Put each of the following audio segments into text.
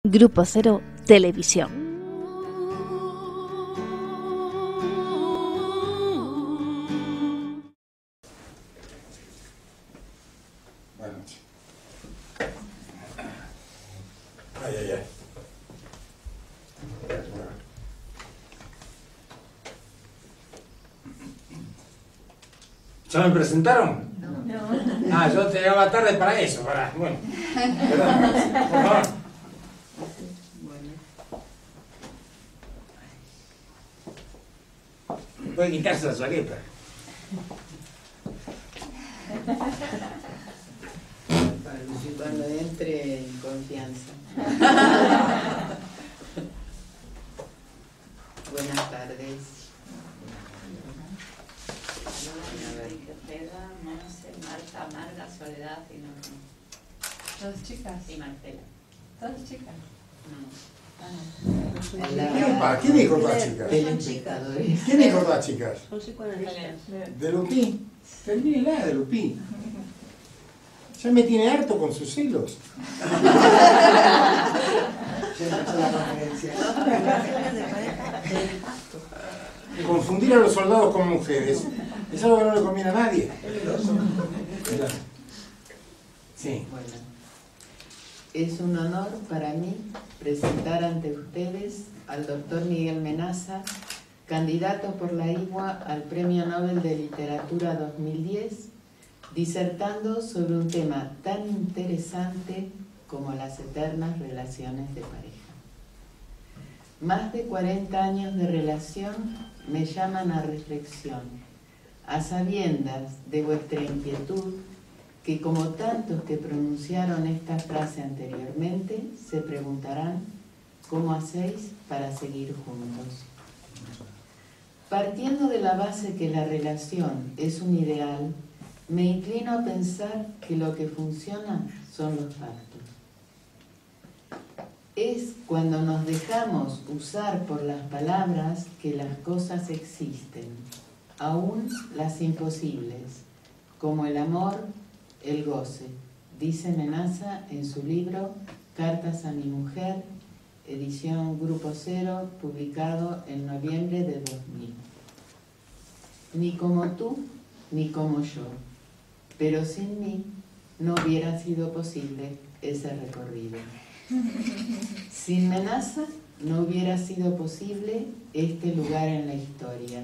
Grupo Cero Televisión. ¿Ya me presentaron? No. Ah, yo te llegaba tarde para eso, para... Bueno, perdón, por favor. Puede quitarse la chaqueta. Cuando entre en confianza. Buenas tardes. Marta, Marga, Soledad y no. ¿Todas chicas? Y Marcela. ¿Todas chicas? No. ¿Quién dijo todas chicas? Telespectadores. ¿Quién dijo todas chicas? Son psicoanalistas. ¿De Lupín? Termínela de Lupín. Ya me tiene harto con sus celos. Confundir a los soldados con mujeres es algo que no le conviene a nadie. Sí. Bueno, es un honor para mí presentar ante ustedes al doctor Miguel Menaza, candidato por la IWA al Premio Nobel de Literatura 2010, disertando sobre un tema tan interesante como las eternas relaciones de pareja. Más de 40 años de relación me llaman a reflexión, a sabiendas de vuestra inquietud, que como tantos que pronunciaron esta frase anteriormente, se preguntarán ¿cómo hacéis para seguir juntos? Partiendo de la base que la relación es un ideal, me inclino a pensar que lo que funciona son los pactos. Es cuando nos dejamos usar por las palabras que las cosas existen, aún las imposibles, como el amor, el goce, dice Menaza en su libro Cartas a mi mujer, edición Grupo Cero, publicado en noviembre de 2000. Ni como tú, ni como yo, pero sin mí no hubiera sido posible ese recorrido. Sin Menaza no hubiera sido posible este lugar en la historia.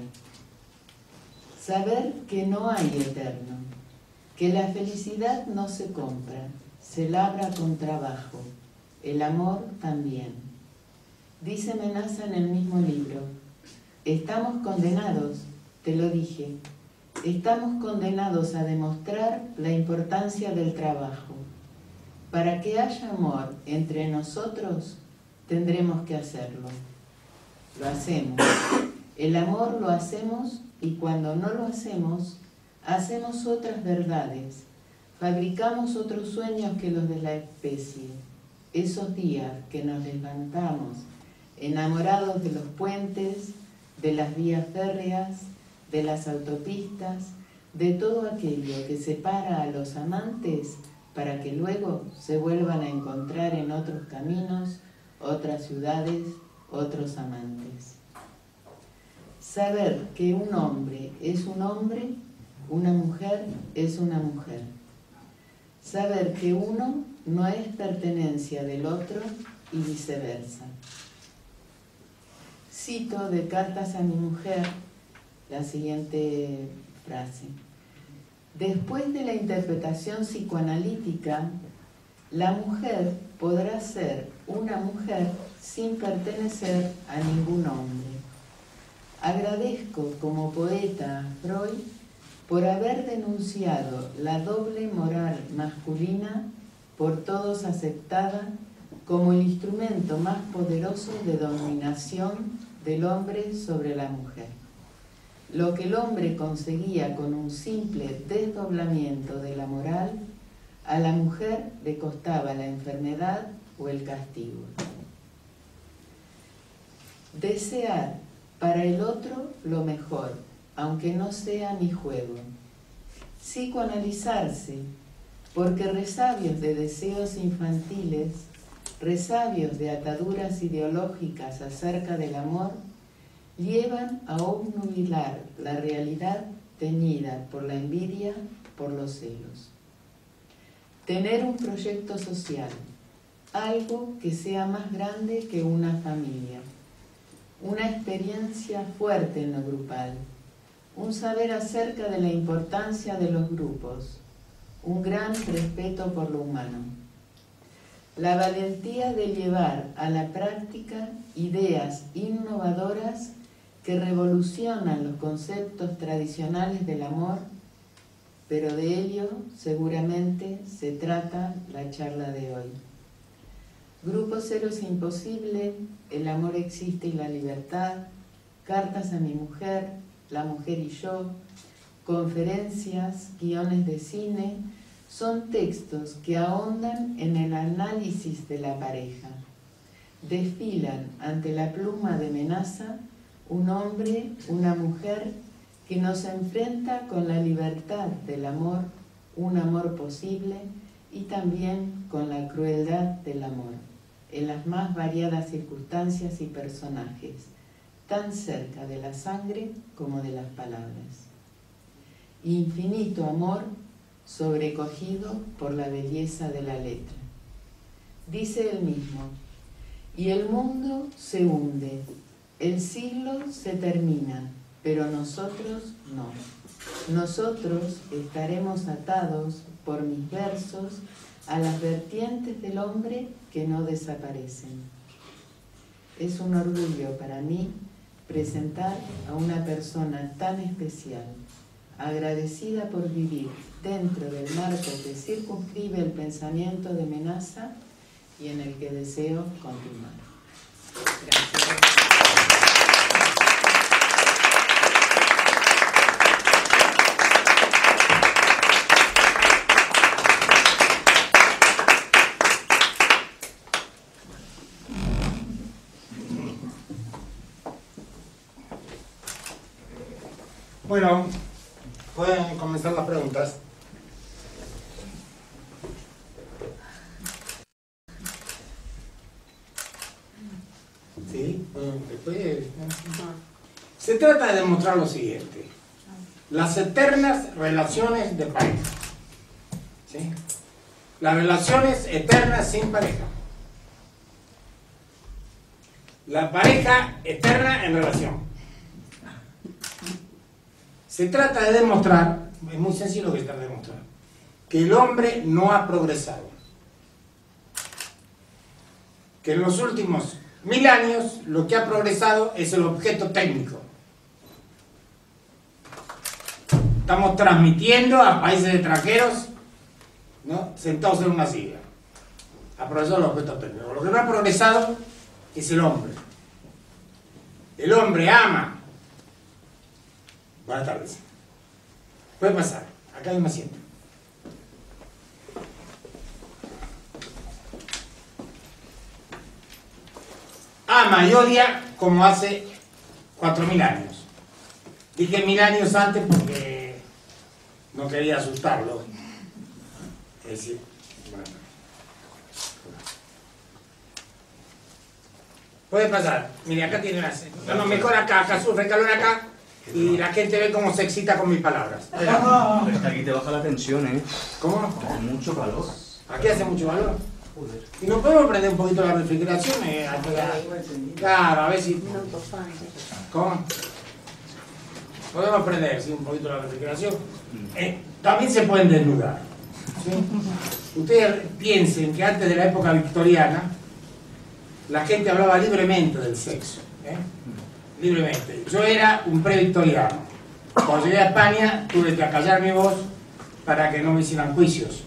Saber que no hay eterno, que la felicidad no se compra, se labra con trabajo, el amor también. Dice Menaza en el mismo libro, estamos condenados, te lo dije, estamos condenados a demostrar la importancia del trabajo. Para que haya amor entre nosotros, tendremos que hacerlo. Lo hacemos. El amor lo hacemos y cuando no lo hacemos, hacemos otras verdades. Fabricamos otros sueños que los de la especie. Esos días que nos levantamos enamorados de los puentes, de las vías férreas, de las autopistas, de todo aquello que separa a los amantes para que luego se vuelvan a encontrar en otros caminos, otras ciudades, otros amantes. Saber que un hombre es un hombre, una mujer es una mujer. Saber que uno no es pertenencia del otro y viceversa. Cito de Cartas a mi mujer la siguiente frase. Después de la interpretación psicoanalítica, la mujer podrá ser una mujer sin pertenecer a ningún hombre. Agradezco como poeta a Freud por haber denunciado la doble moral masculina, por todos aceptada como el instrumento más poderoso de dominación del hombre sobre la mujer. Lo que el hombre conseguía con un simple desdoblamiento de la moral, a la mujer le costaba la enfermedad o el castigo. Desear para el otro lo mejor, aunque no sea mi juego. Psicoanalizarse, porque resabios de deseos infantiles resabios de ataduras ideológicas acerca del amor, llevan a obnubilar la realidad teñida por la envidia, por los celos. Tener un proyecto social, algo que sea más grande que una familia, una experiencia fuerte en lo grupal, un saber acerca de la importancia de los grupos, un gran respeto por lo humano. La valentía de llevar a la práctica ideas innovadoras que revolucionan los conceptos tradicionales del amor, pero de ello seguramente se trata la charla de hoy. Grupo Cero es imposible, el amor existe y la libertad, cartas a mi mujer, la mujer y yo, conferencias, guiones de cine, son textos que ahondan en el análisis de la pareja. Desfilan ante la pluma de Menaza un hombre, una mujer que nos enfrenta con la libertad del amor, un amor posible, y también con la crueldad del amor, en las más variadas circunstancias y personajes, tan cerca de la sangre como de las palabras. Infinito amor sobrecogido por la belleza de la letra. Dice él mismo, y el mundo se hunde, el siglo se termina, pero nosotros no. Nosotros estaremos atados por mis versos a las vertientes del hombre que no desaparecen. Es un orgullo para mí presentar a una persona tan especial, agradecida por vivir dentro del marco que circunscribe el pensamiento de Menaza y en el que deseo continuar. Gracias. Bueno, pueden comenzar las preguntas. Sí, después. Se trata de demostrar lo siguiente: las eternas relaciones de pareja. ¿Sí? Las relaciones eternas sin pareja. La pareja eterna en relación. Se trata de demostrar, es muy sencillo lo que se trata de demostrar, que el hombre no ha progresado. Que en los últimos 1000 años lo que ha progresado es el objeto técnico. Estamos transmitiendo a países extranjeros, ¿no?, sentados en una silla. Ha progresado el objeto técnico. Lo que no ha progresado es el hombre. El hombre ama. Buenas tardes. Puede pasar. Acá hay un asiento. Ama y odia como hace 4000 años. Dije 1000 años antes porque no quería asustarlo. Es decir, bueno. Puede pasar. Mire, acá tiene una... No, mejor acá sufre calor acá. Y la gente ve cómo se excita con mis palabras. Pero es que aquí te baja la tensión, ¿eh? ¿Cómo? Hace mucho calor. ¿Aquí hace mucho calor? Joder. ¿Y no podemos prender un poquito la refrigeración? Claro, a ver si... ¿Cómo? Podemos prender, sí, un poquito la refrigeración. También se pueden desnudar. ¿Sí? Ustedes piensen que antes de la época victoriana la gente hablaba libremente del sexo. Libremente. Yo era un previctoriano. Cuando llegué a España tuve que acallar mi voz para que no me hicieran juicios.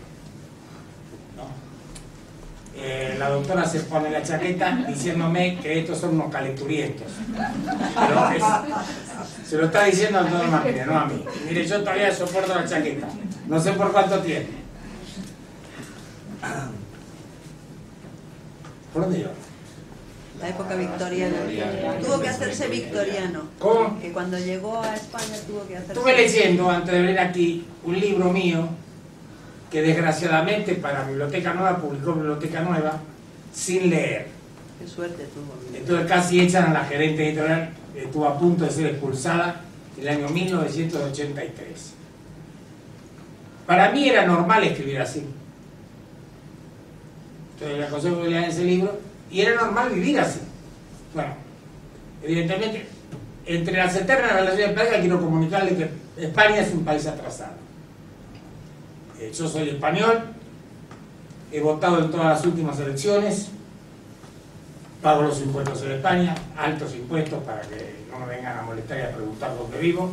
¿No? La doctora se pone la chaqueta diciéndome que estos son unos calenturientos. Pero se lo está diciendo a toda Martínez, no a mí. Mire, yo todavía soporto la chaqueta. No sé por cuánto tiene. ¿Por dónde iba? La época victoriana. Tuvo que hacerse victoriano. ¿Cómo? Que cuando llegó a España tuvo que hacerse... Estuve leyendo, antes de venir aquí, un libro mío que desgraciadamente para Biblioteca Nueva, publicó Biblioteca Nueva, sin leer. Qué suerte tuvo. Entonces casi echan a la gerente editorial, estuvo a punto de ser expulsada en el año 1983. Para mí era normal escribir así. Entonces le aconsejo que lean ese libro, y era normal vivir así. Bueno, evidentemente, entre las eternas relaciones de pareja quiero comunicarle que España es un país atrasado. Yo soy español, he votado en todas las últimas elecciones, pago los impuestos en España, altos impuestos para que no me vengan a molestar y a preguntar dónde vivo.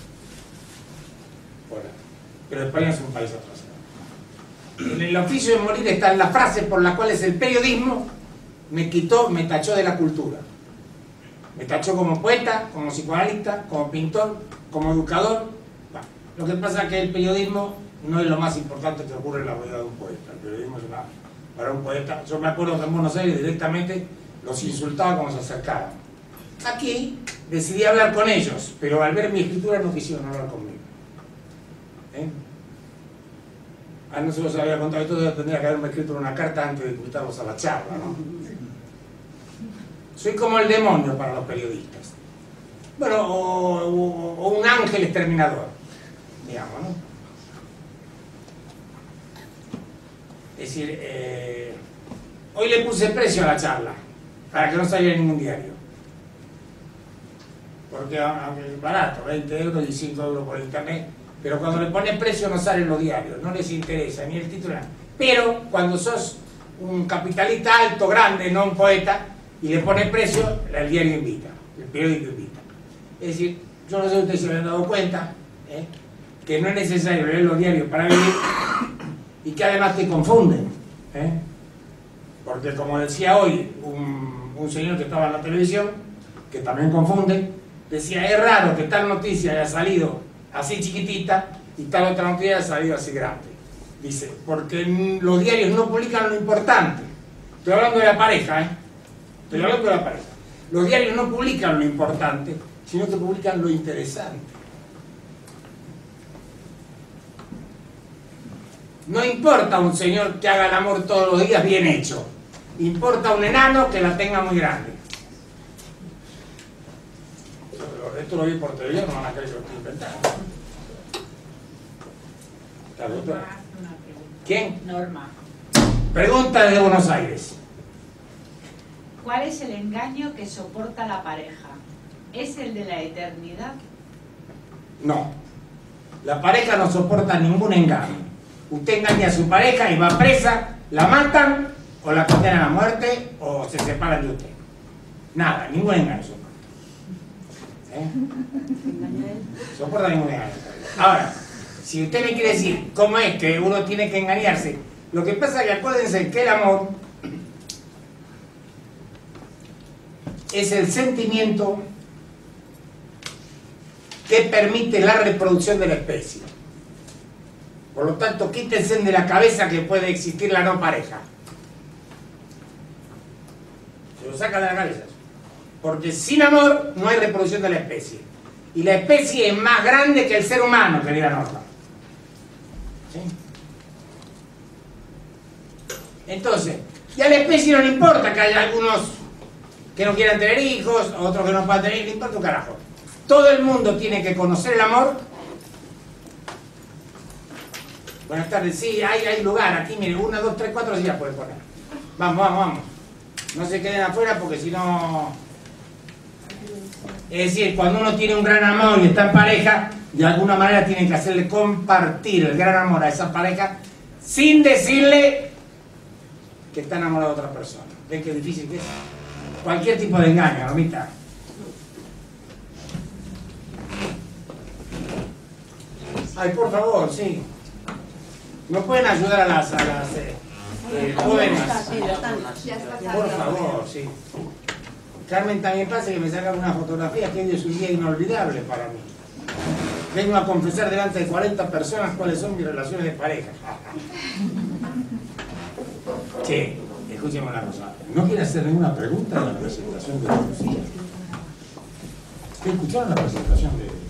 Bueno, pero España es un país atrasado. En el oficio de morir están las frases por las cuales el periodismo me tachó de la cultura. Me tachó como poeta, como psicoanalista, como pintor, como educador. Bueno, lo que pasa es que el periodismo no es lo más importante que ocurre en la vida de un poeta. El periodismo es para un poeta. Yo me acuerdo que en Buenos Aires directamente los insultaba cuando se acercaban. Aquí decidí hablar con ellos, pero al ver mi escritura no quisieron hablar conmigo. No se los había contado, entonces tendría que haberme escrito una carta antes de invitarlos a la charla, ¿no? Soy como el demonio para los periodistas. Bueno, o un ángel exterminador, digamos, ¿no? Es decir, hoy le puse precio a la charla, para que no saliera en ningún diario. Porque aunque es barato, 20 euros y 5 euros por internet, pero cuando le pones precio no salen los diarios, no les interesa ni el titular. Pero cuando sos un capitalista alto, grande, no un poeta, y le pones precio, el diario invita, el periódico invita. Es decir, yo no sé si ustedes se habían dado cuenta, que no es necesario leer los diarios para vivir, y que además te confunden. Porque como decía hoy un señor que estaba en la televisión, que también confunde, decía, es raro que tal noticia haya salido así chiquitita y tal otra noticia haya salido así grande. Dice, porque los diarios no publican lo importante. Estoy hablando de la pareja, Estoy hablando de la pareja. Los diarios no publican lo importante, sino que publican lo interesante. No importa un señor que haga el amor todos los días bien hecho. Importa un enano que la tenga muy grande. Esto lo vi por televisión, no van a creer que lo estoy inventando. ¿La doctora? ¿Quién? Norma. Pregunta desde Buenos Aires. ¿Cuál es el engaño que soporta la pareja? ¿Es el de la eternidad? No. La pareja no soporta ningún engaño. Usted engaña a su pareja y va presa, la matan o la condenan a muerte o se separan de usted. Nada, ningún engaño soporta. Soporta ningún engaño. Ahora, si usted me quiere decir cómo es que uno tiene que engañarse, lo que pasa es que acuérdense que el amor es el sentimiento que permite la reproducción de la especie. Por lo tanto, quítense de la cabeza que puede existir la no pareja. Se lo sacan de la cabeza. Porque sin amor no hay reproducción de la especie. Y la especie es más grande que el ser humano, querida Norma. ¿Sí? Entonces, ya a la especie no le importa que haya algunos que no quieran tener hijos, otros que no puedan tener hijos, le importa un carajo. Todo el mundo tiene que conocer el amor. Buenas tardes, sí, hay lugar aquí, mire, 1, 2, 3, 4 sillas puede poner. Vamos, vamos, vamos. No se queden afuera porque si no... Es decir, cuando uno tiene un gran amor y está en pareja, de alguna manera tienen que hacerle compartir el gran amor a esa pareja sin decirle que está enamorado de otra persona. ¿Ven qué difícil que es? Cualquier tipo de engaño, Normita. Ay, por favor, sí. ¿No pueden ayudar a las jóvenes? Por favor, sí. Carmen también pasa que me saca una fotografía que hoy es un día inolvidable para mí. Vengo a confesar delante de 40 personas cuáles son mis relaciones de pareja. Che, escúcheme una cosa. ¿No quiere hacer ninguna pregunta de la presentación de Lucía? ¿Escucharon la presentación de...?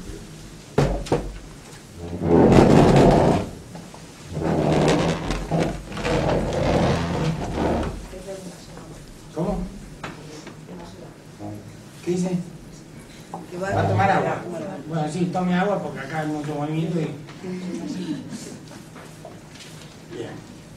¿Qué dice? Que ¿Va a tomar agua? Bueno, sí, tome agua porque acá hay mucho movimiento y... Bien.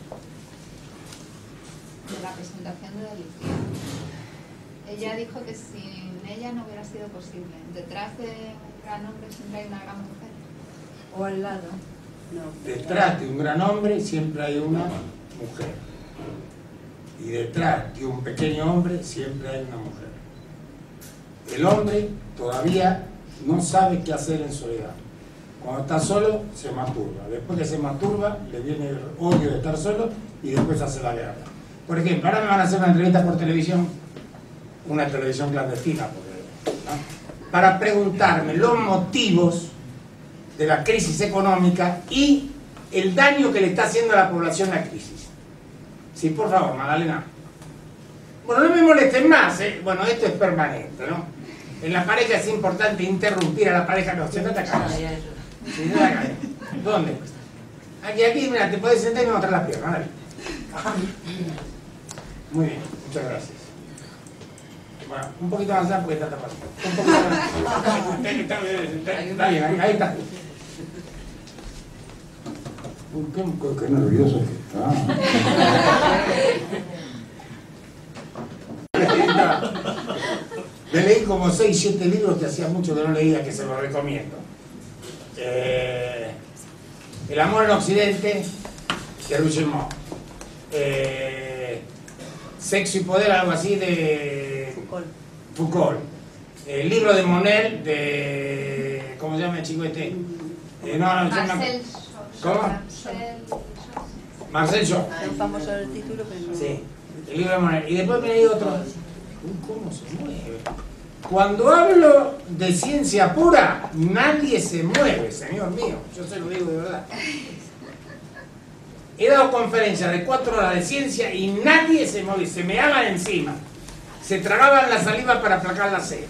De la presentación de Alicia. Ella dijo que sin ella no hubiera sido posible. Detrás de un gran hombre siempre hay una gran mujer. O al lado. No. Detrás de un gran hombre siempre hay una mujer. Y detrás de un pequeño hombre siempre hay una mujer. El hombre todavía no sabe qué hacer en soledad. Cuando está solo, se masturba. Después que se masturba, le viene el odio de estar solo y después hace la guerra. Por ejemplo, ahora me van a hacer una entrevista por televisión, una televisión clandestina, porque, ¿no? Para preguntarme los motivos de la crisis económica y el daño que le está haciendo a la población la crisis. Sí, por favor, Magdalena. Bueno, no me molesten más, ¿eh? Bueno, esto es permanente, ¿no? En la pareja es importante interrumpir a la pareja. No, sentate acá. Sentate acá. ¿Dónde? Aquí, mira, te puedes sentar y me mostrar las piernas, dale. Muy bien, muchas gracias. Bueno, un poquito más allá porque está tapado. Un poquito más. Está bien, ahí está. Qué nervioso que está. Me leí como 6, 7 libros que hacía mucho que no leía, que se los recomiendo. El amor en Occidente, de Rougemont. Sexo y poder, algo así, de Foucault. El libro de Monel, de... ¿cómo se llama el chico este? Marcel ¿Cómo? Marcel Shaw. Es famoso el título, pero no. Sí, el libro de Monel. Y después me leí otro. ¿Cómo se mueve? Cuando hablo de ciencia pura, nadie se mueve, señor mío. Yo se lo digo de verdad. He dado conferencias de 4 horas de ciencia y nadie se mueve. Se me meaban encima. Se tragaban la saliva para aplacar la sed.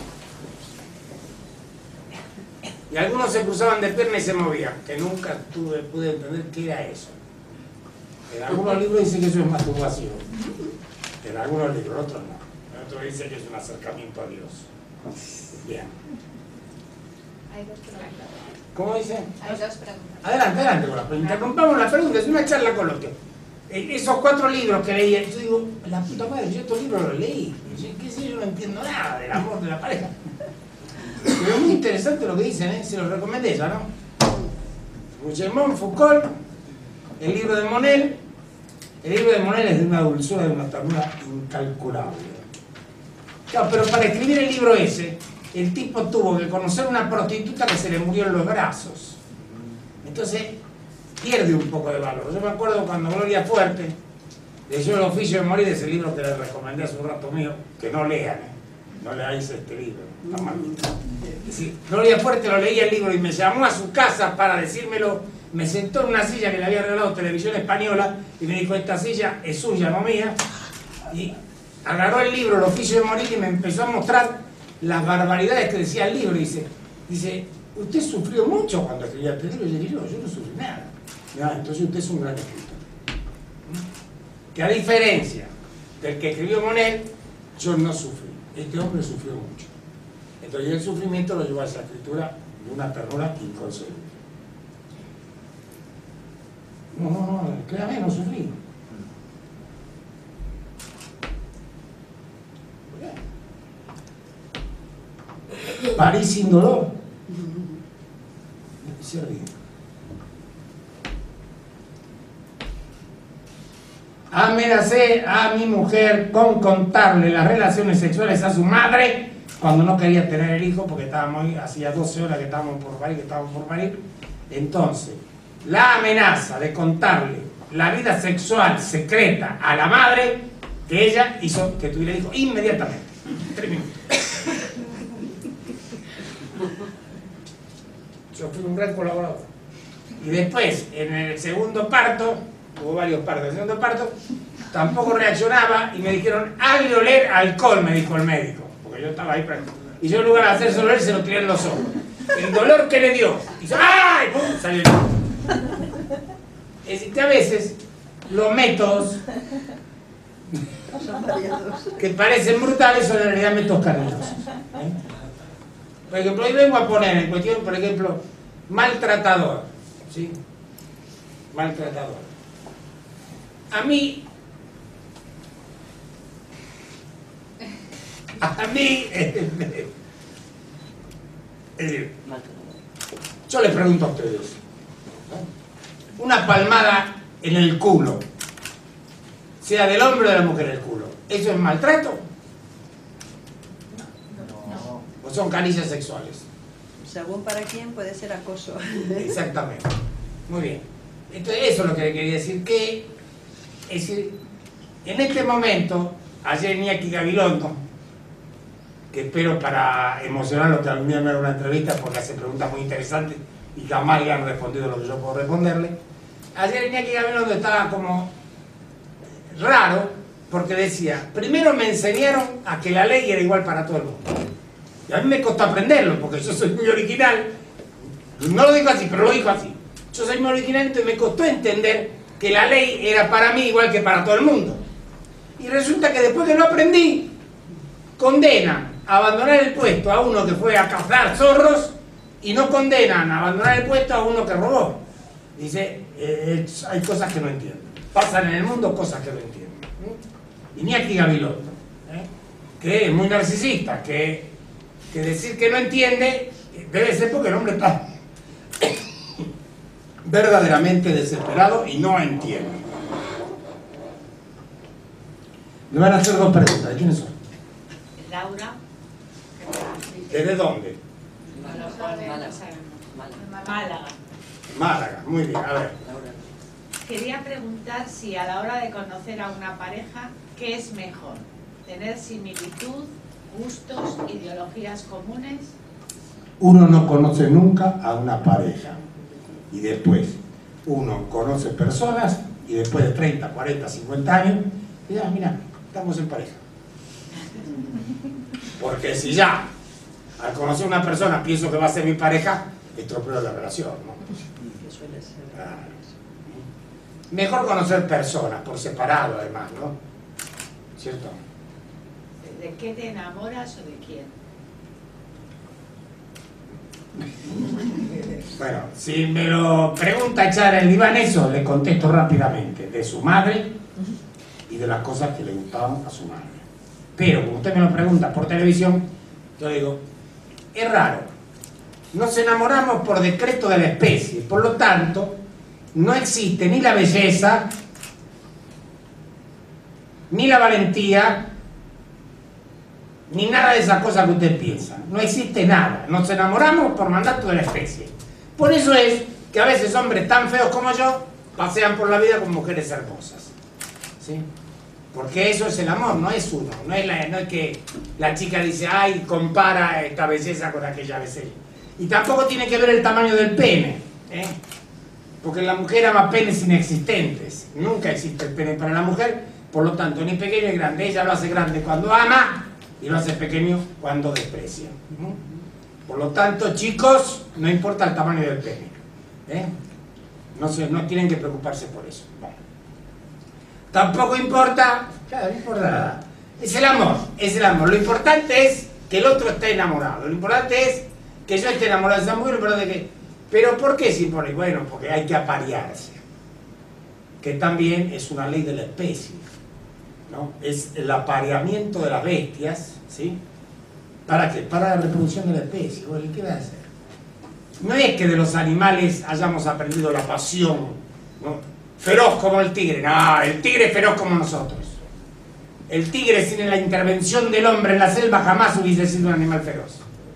Y algunos se cruzaban de pierna y se movían. Que nunca pude entender qué era eso. En algunos libros dice que eso es masturbación. En algunos libros, otros no. En otros dice que es un acercamiento a Dios. Bien. Hay dos preguntas. ¿Cómo dice? Hay dos preguntas. Adelante, pero interrumpamos la pregunta, es una charla coloquia. Esos 4 libros que leí, yo digo, la puta madre, yo estos libros los leí. ¿Qué sé yo? No entiendo nada del amor de la pareja. Pero es muy interesante lo que dicen, ¿eh? Se los recomendé ya, ¿no? Rougemont, Foucault, el libro de Monel. El libro de Monel es de una dulzura, de una ternura incalculable. Claro, pero para escribir el libro ese, el tipo tuvo que conocer una prostituta que se le murió en los brazos. Entonces, pierde un poco de valor. Yo me acuerdo cuando Gloria Fuerte leyó El oficio de morir, ese libro que les recomendé hace un rato mío, que no lean, no leáis este libro, está maldito. Sí, Gloria Fuerte lo leía el libro y me llamó a su casa para decírmelo, me sentó en una silla que le había regalado Televisión Española y me dijo, esta silla es suya, no mía, y agarró el libro, El oficio de morir, y me empezó a mostrar las barbaridades que decía el libro. Dice, usted sufrió mucho cuando escribía este libro. Y yo dije, yo no sufrí nada. No, entonces usted es un gran escritor. Que a diferencia del que escribió Monel, yo no sufrí. Este hombre sufrió mucho. Entonces el sufrimiento lo llevó a esa escritura de una ternura inconcebible. No, créame, no sufrí. París sin dolor. Se ríe. Amenacé a mi mujer con contarle las relaciones sexuales a su madre cuando no quería tener el hijo porque hacía 12 horas que estábamos por parir, Entonces, la amenaza de contarle la vida sexual secreta a la madre que ella hizo que tuviera hijo inmediatamente. 3 minutos. Yo fui un gran colaborador. Y después, en el segundo parto, hubo varios partos, en el segundo parto, tampoco reaccionaba y me dijeron, hazle oler alcohol, me dijo el médico, porque yo estaba ahí y yo en lugar de hacerse oler, se lo tiré en los ojos. El dolor que le dio, hizo ¡ay! ¡Pum! Salió el dolor. Es decir, que a veces los métodos que parecen brutales son en realidad métodos cariñosos. Por ejemplo, hoy vengo a poner en cuestión, por ejemplo, maltratador, ¿sí? Maltratador. A mí, yo les pregunto a ustedes, ¿no? Una palmada en el culo, sea del hombre o de la mujer el culo, ¿eso es maltrato? ¿O son caricias sexuales? Según para quién puede ser acoso. Exactamente. Muy bien. Entonces, eso es lo que quería decir, que es decir, en este momento, ayer Iñaki Gabilondo, que espero para emocionarlo que algún día me haga una entrevista porque hace preguntas muy interesantes y jamás le han respondido lo que yo puedo responderle. Ayer Iñaki Gabilondo estaba como raro porque decía, primero me enseñaron a que la ley era igual para todo el mundo. Y a mí me costó aprenderlo porque yo soy muy original. No lo digo así, pero lo dijo así. Yo soy muy original, entonces me costó entender que la ley era para mí igual que para todo el mundo. Y resulta que después que lo aprendí, condenan a abandonar el puesto a uno que fue a cazar zorros y no condenan a abandonar el puesto a uno que robó. Dice, hay cosas que no entiendo. Pasan en el mundo cosas que no entiendo. Iñaki Gabilondo, que es muy narcisista, que decir que no entiende debe ser porque el hombre está verdaderamente desesperado y no entiende. Me van a hacer dos preguntas. ¿De quiénes son? Laura. ¿Desde dónde? Málaga. Málaga, muy bien, a ver. Quería preguntar si a la hora de conocer a una pareja, ¿qué es mejor? ¿Tener similitud, gustos, ideologías comunes? Uno no conoce nunca a una pareja y después uno conoce personas y después de 30, 40, 50 años, ya, mira, estamos en pareja. Porque si ya al conocer a una persona pienso que va a ser mi pareja, estropeo la relación, ¿no? Mejor conocer personas por separado además, ¿no? ¿Cierto? ¿De qué te enamoras o de quién? Bueno, si me lo pregunta echar el diván eso, le contesto rápidamente, de su madre y de las cosas que le gustaban a su madre. Pero como usted me lo pregunta por televisión, yo digo, es raro, nos enamoramos por decreto de la especie, por lo tanto, no existe ni la belleza, ni la valentía, ni nada de esas cosas que usted piensa. No existe nada. Nos enamoramos por mandato de la especie. Por eso es que a veces hombres tan feos como yo pasean por la vida con mujeres hermosas. ¿Sí? Porque eso es el amor, no es uno. No es que la chica dice, ay, compara esta belleza con aquella belleza. Y tampoco tiene que ver el tamaño del pene. Porque la mujer ama penes inexistentes. Nunca existe el pene para la mujer. Por lo tanto, ni pequeño ni grande. Ella lo hace grande cuando ama y lo hace pequeño cuando desprecia. Por lo tanto, chicos, no importa el tamaño del pene. No tienen que preocuparse por eso. Bueno. Tampoco importa, claro, no importa nada. Es el amor, es el amor. Lo importante es que el otro esté enamorado. Lo importante es que yo esté enamorado de esa mujer. Lo importante es que... ¿Pero por qué es importante? Bueno, porque hay que aparearse. Que también es una ley de la especie, ¿no? Es el apareamiento de las bestias, ¿sí? ¿Para qué? Para la reproducción de la especie. Bueno, ¿qué va a hacer? No es que de los animales hayamos aprendido la pasión, ¿no? Feroz como el tigre. No, el tigre es feroz como nosotros. El tigre sin la intervención del hombre en la selva jamás hubiese sido un animal feroz.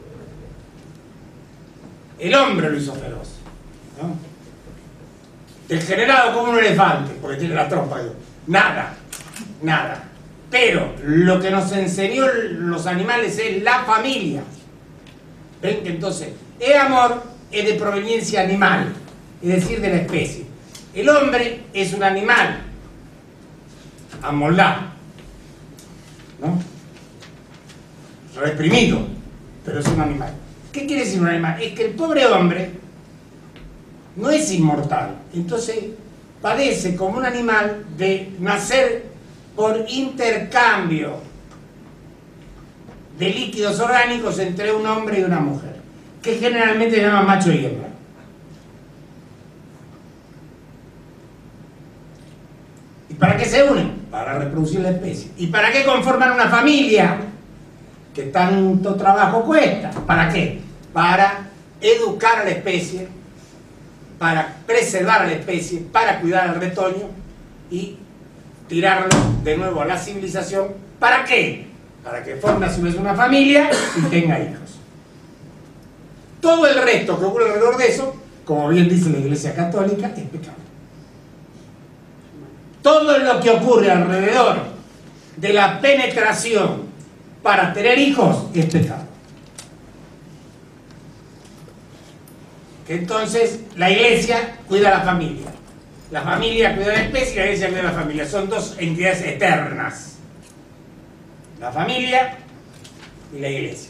El hombre lo hizo feroz, ¿no? Degenerado como un elefante, porque tiene la trompa. Nada, nada. Pero lo que nos enseñó los animales es la familia. ¿Ven? Que entonces, el amor es de proveniencia animal, es decir, de la especie. El hombre es un animal amoldado, ¿no? Reprimido, pero es un animal. ¿Qué quiere decir un animal? Es que el pobre hombre no es inmortal, entonces padece como un animal de nacer por intercambio de líquidos orgánicos entre un hombre y una mujer, que generalmente se llama macho y hembra. ¿Y para qué se unen? Para reproducir la especie. ¿Y para qué conforman una familia? Que tanto trabajo cuesta. ¿Para qué? Para educar a la especie, para preservar a la especie, para cuidar al retoño y tirarlo de nuevo a la civilización. ¿Para qué? Para que forme a su vez una familia y tenga hijos. Todo el resto que ocurre alrededor de eso, como bien dice la Iglesia Católica, es pecado. Todo lo que ocurre alrededor de la penetración para tener hijos es pecado. Que entonces la Iglesia cuida a la familia. La familia cuida a la especie y la Iglesia cuida a la familia. Son dos entidades eternas. La familia y la Iglesia.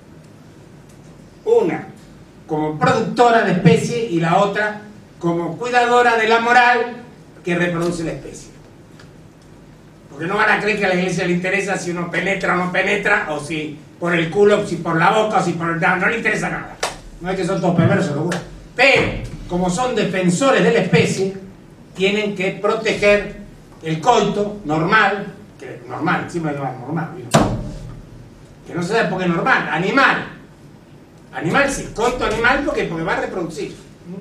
Una como productora de especie y la otra como cuidadora de la moral que reproduce la especie. Porque no van a creer que a la Iglesia le interesa si uno penetra o no penetra, o si por el culo, si por la boca, o si por el... No le interesa nada. No es que son todos perversos, seguro. Pero, como son defensores de la especie, tienen que proteger el coito normal, que normal, encima de normal, ¿no? Que no se sabe por qué normal, animal. Animal sí, coito animal porque va a reproducir.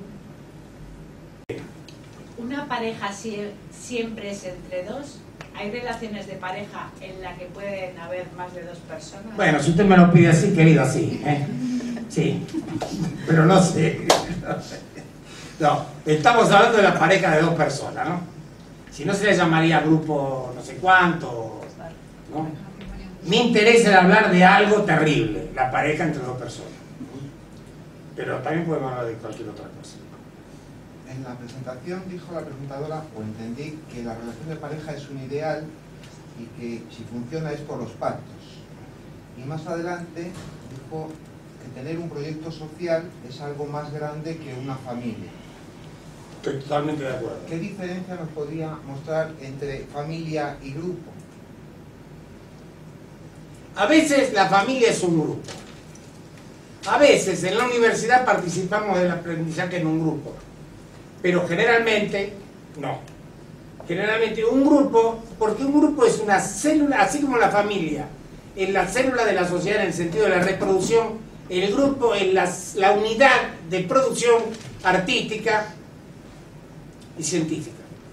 ¿Una pareja siempre es entre dos? ¿Hay relaciones de pareja en la que pueden haber más de dos personas? Bueno, si usted me lo pide así, querido, sí. Sí. Pero no sé. No, estamos hablando de la pareja de dos personas, ¿no? Si no se le llamaría grupo no sé cuánto, ¿no? Me interesa hablar de algo terrible, la pareja entre dos personas. Pero también podemos hablar de cualquier otra cosa. En la presentación dijo la presentadora, o entendí, que la relación de pareja es un ideal y que si funciona es por los pactos. Y más adelante dijo que tener un proyecto social es algo más grande que una familia. Estoy totalmente de acuerdo. ¿Qué diferencia nos podría mostrar entre familia y grupo? A veces la familia es un grupo. A veces en la universidad participamos del aprendizaje en un grupo. Pero generalmente no. Generalmente un grupo, porque un grupo es una célula, así como la familia, es la célula de la sociedad en el sentido de la reproducción, el grupo es la unidad de producción artística y científica.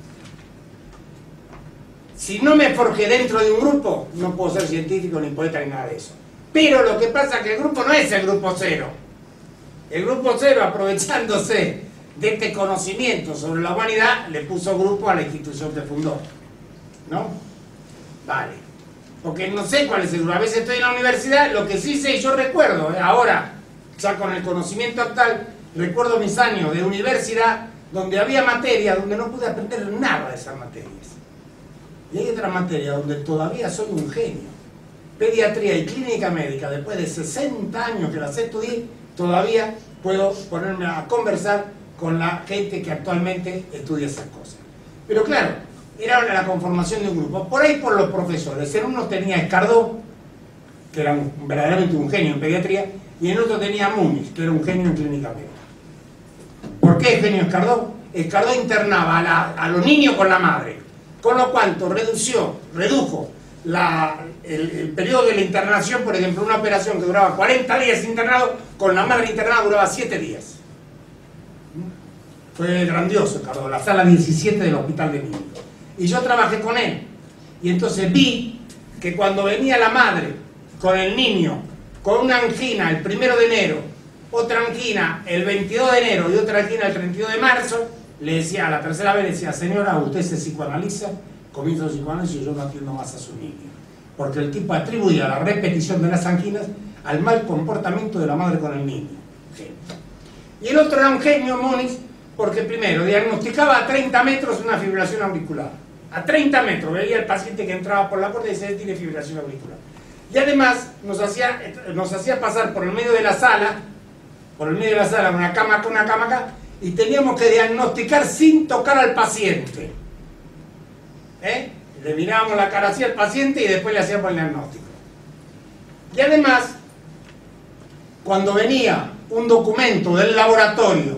Si no me forjé dentro de un grupo, no puedo ser científico, ni poeta, ni nada de eso. Pero lo que pasa es que el grupo no es el grupo cero. El grupo cero, aprovechándose de este conocimiento sobre la humanidad, le puso grupo a la institución que fundó. ¿No? Vale. Porque no sé cuál es el grupo. A veces estoy en la universidad, lo que sí sé, yo recuerdo, ahora, ya con el conocimiento actual, recuerdo mis años de universidad, donde había materias donde no pude aprender nada de esas materias. Y hay otra materia donde todavía soy un genio. Pediatría y clínica médica, después de 60 años que las estudié, todavía puedo ponerme a conversar con la gente que actualmente estudia esas cosas. Pero claro, era la conformación de un grupo. Por ahí por los profesores. En uno tenía Escardó, que era verdaderamente un genio en pediatría, y en otro tenía Múnich, que era un genio en clínica médica. ¿Por qué genio Escardó? Escardó internaba a los niños con la madre, con lo cual redujo el periodo de la internación. Por ejemplo, una operación que duraba 40 días internado, con la madre internada duraba 7 días. Fue grandioso, Escardó, la sala 17 del hospital de niños. Y yo trabajé con él. Y entonces vi que cuando venía la madre con el niño, con una angina el 1 de enero, otra angina el 22 de enero y otra angina el 32 de marzo, le decía, a la tercera vez le decía, señora, usted se psicoanaliza, comienza el psicoanálisis y yo no atiendo más a su niño. Porque el tipo atribuía la repetición de las anginas al mal comportamiento de la madre con el niño. Sí. Y el otro era un genio, Múnich, porque primero diagnosticaba a 30 metros una fibrilación auricular. A 30 metros veía el paciente que entraba por la puerta y decía, tiene fibrilación auricular. Y además nos hacía pasar por el medio de la sala, una cama acá, y teníamos que diagnosticar sin tocar al paciente. Le mirábamos la cara así al paciente y después le hacíamos el diagnóstico. Y además, cuando venía un documento del laboratorio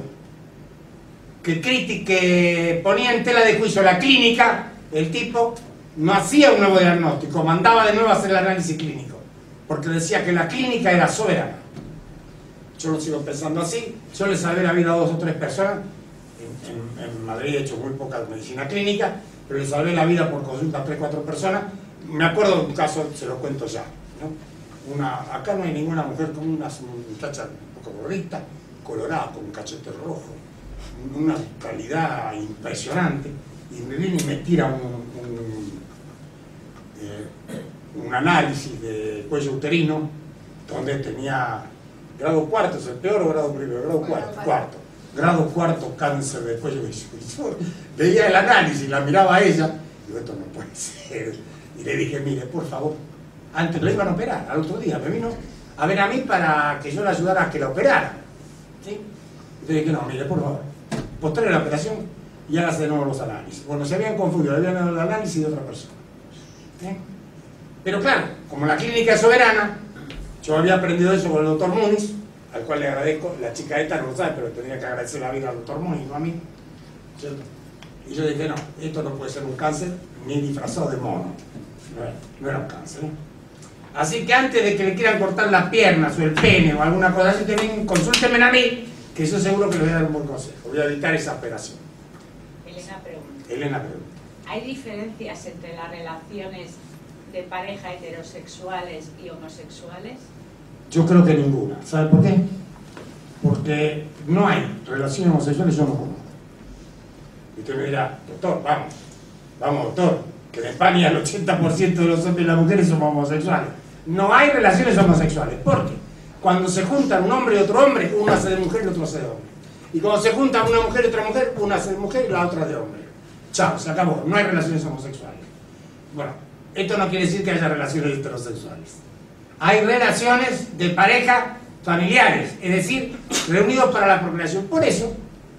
que ponía en tela de juicio la clínica, el tipo no hacía un nuevo diagnóstico, mandaba de nuevo a hacer el análisis clínico, porque decía que la clínica era soberana. Yo lo sigo pensando así. Yo le salvé la vida a 2 o 3 personas. En Madrid he hecho muy poca medicina clínica, pero le salvé la vida por consulta a 3 o 4 personas. Me acuerdo de un caso, se lo cuento ya, ¿no? Acá no hay ninguna mujer con una muchacha un poco gordita, colorada, con un cachete rojo, una calidad impresionante, y me viene y me tira un análisis de cuello uterino, donde tenía grado 4, ¿es el peor o grado primero? Grado 4. Grado 4 cáncer de cuello. Y yo veía el análisis, la miraba a ella, y digo, esto no puede ser. Y le dije, mire, por favor, antes lo iban a operar, al otro día me vino a ver a mí para que yo le ayudara a que la operara. ¿Sí? Y le dije, no, mire, por favor, postere la operación y hágase de nuevo los análisis. Bueno, se habían confundido, habían dado el análisis de otra persona. ¿Sí? Pero claro, como la clínica es soberana, yo había aprendido eso con el doctor Muniz, al cual le agradezco. La chica esta no lo sabe, pero tendría que agradecer la vida al doctor Muniz, no a mí. ¿Cierto? Y yo dije, no, esto no puede ser un cáncer ni disfrazado de mono. No era un cáncer, ¿eh? Así que antes de que le quieran cortar las piernas o el pene o alguna cosa así, consúltenme a mí, que yo seguro que le voy a dar un buen consejo. Voy a evitar esa operación. Elena pregunta. ¿Hay diferencias entre las relaciones de pareja heterosexuales y homosexuales? Yo creo que ninguna. ¿Sabe por qué? Porque no hay relaciones homosexuales, yo no conozco. Y usted me dirá, doctor, vamos doctor, que en España el 80% de los hombres y las mujeres somos homosexuales. No hay relaciones homosexuales. ¿Por qué? Cuando se juntan un hombre y otro hombre, uno hace de mujer y el otro hace de hombre. Y cuando se juntan una mujer y otra mujer, una hace de mujer y la otra de hombre. Chao, se acabó. No hay relaciones homosexuales. Bueno, esto no quiere decir que haya relaciones heterosexuales. Hay relaciones de pareja familiares, es decir, reunidos para la procreación. Por eso,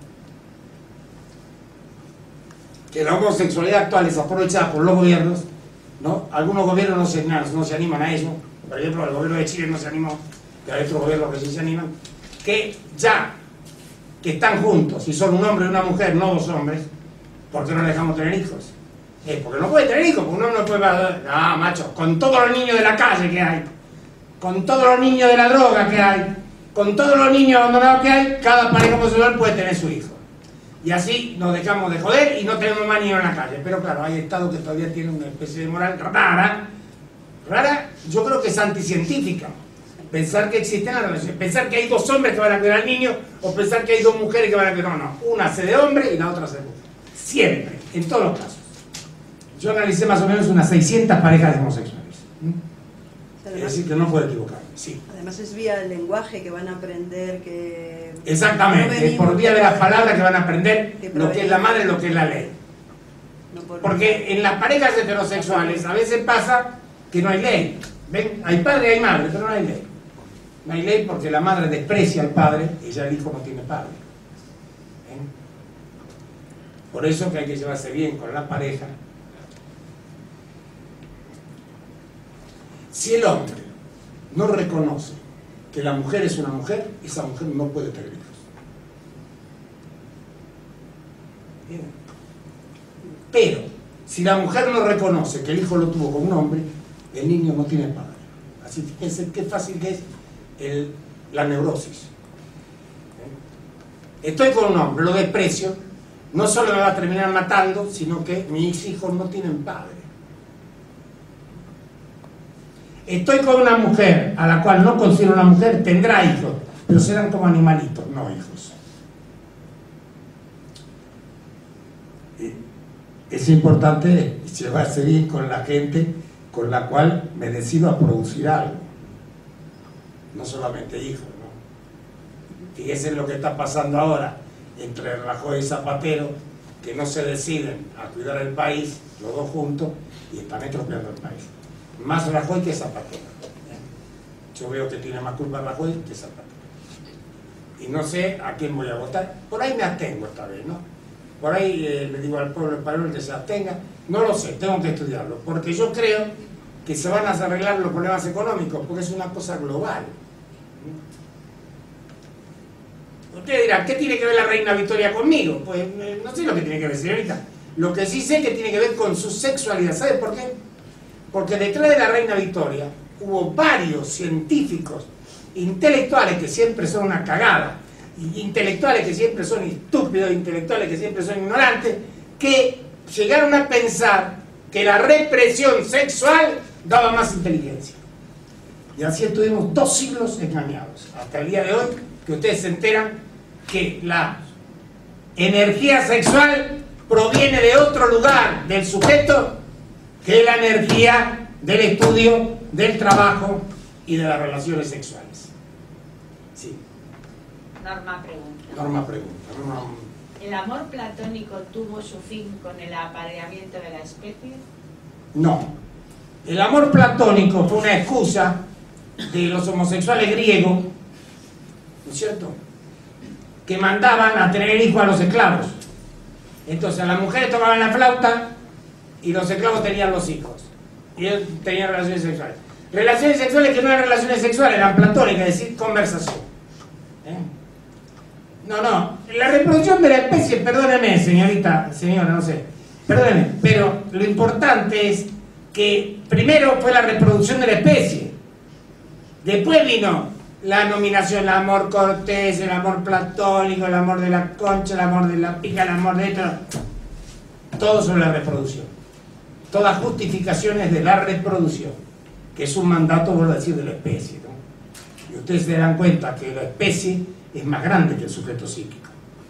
que la homosexualidad actual es aprovechada por los gobiernos, ¿no? Algunos gobiernos no se animan a ello. Por ejemplo, el gobierno de Chile no se animó, y hay otros gobiernos que sí se animan, que ya que están juntos y son un hombre y una mujer, no 2 hombres, ¿por qué no le dejamos tener hijos? Porque no puede tener hijos, porque un hombre no puede... No, macho, con todos los niños de la calle que hay, con todos los niños de la droga que hay, con todos los niños abandonados que hay, cada pareja homosexual puede tener su hijo. Y así nos dejamos de joder y no tenemos más niños en la calle. Pero claro, hay estados que todavía tienen una especie de moral rara, yo creo que es anticientífica. Pensar que existen las relaciones, pensar que hay 2 hombres que van a cuidar al niño, o pensar que hay 2 mujeres que van a cuidar. No, una hace de hombre y la otra hace de mujer. Siempre, en todos los casos. Yo analicé más o menos unas 600 parejas de homosexuales. Es decir, que no puedo equivocarme. Sí. Además es vía del lenguaje que van a aprender que... Exactamente, es por vía de las palabras que van a aprender lo que es la madre y lo que es la ley. Porque en las parejas heterosexuales a veces pasa que no hay ley. ¿Ven? Hay padre y hay madre, pero no hay ley. No hay ley porque la madre desprecia al padre y ya el hijo no tiene padre. ¿Ven? Por eso que hay que llevarse bien con la pareja. Si el hombre no reconoce que la mujer es una mujer, esa mujer no puede tener hijos. Bien. Pero, si la mujer no reconoce que el hijo lo tuvo con un hombre, el niño no tiene padre. Así fíjense qué fácil que es la neurosis. Estoy con un hombre, lo desprecio, no solo me va a terminar matando, sino que mis hijos no tienen padre. Estoy con una mujer a la cual no considero una mujer, tendrá hijos, pero serán como animalitos, no hijos. Es importante llevarse bien con la gente con la cual me decido a producir algo, no solamente hijos, ¿no? Fíjense lo que está pasando ahora entre Rajoy y Zapatero, que no se deciden a cuidar el país, los dos juntos, y están estropeando el país. Más Rajoy que Zapatero. Yo veo que tiene más culpa Rajoy que Zapatero. Y no sé a quién voy a votar. Por ahí me abstengo esta vez, ¿no? Por ahí le digo al pueblo español que se abstenga. No lo sé, tengo que estudiarlo. Porque yo creo que se van a arreglar los problemas económicos, porque es una cosa global. Usted dirá, ¿qué tiene que ver la reina Victoria conmigo? Pues no sé lo que tiene que ver, señorita. Lo que sí sé que tiene que ver con su sexualidad. ¿Sabe por qué? Porque detrás de la reina Victoria hubo varios científicos, intelectuales que siempre son una cagada, intelectuales que siempre son estúpidos, intelectuales que siempre son ignorantes, que llegaron a pensar que la represión sexual daba más inteligencia. Y así estuvimos 2 siglos engañados. Hasta el día de hoy, que ustedes se enteran que la energía sexual proviene de otro lugar del sujeto que la energía del estudio, del trabajo y de las relaciones sexuales. Sí. Norma pregunta. Norma pregunta. ¿El amor platónico tuvo su fin con el apareamiento de la especie? No. El amor platónico fue una excusa de los homosexuales griegos, ¿no es cierto?, que mandaban a tener hijos a los esclavos. Entonces a las mujeres tomaban la flauta y los esclavos tenían los hijos. Y ellos tenían relaciones sexuales. Relaciones sexuales que no eran relaciones sexuales, eran platónicas, es decir, conversación. No, la reproducción de la especie, perdóneme, señora, no sé, perdóneme, pero lo importante es que primero fue la reproducción de la especie, después vino la nominación, el amor cortés, el amor platónico, el amor de la concha, el amor de la pica, el amor de esto, todo sobre la reproducción, todas justificaciones de la reproducción, que es un mandato, vuelvo a decir, de la especie, ¿no? Y ustedes se darán cuenta que la especie es más grande que el sujeto psíquico.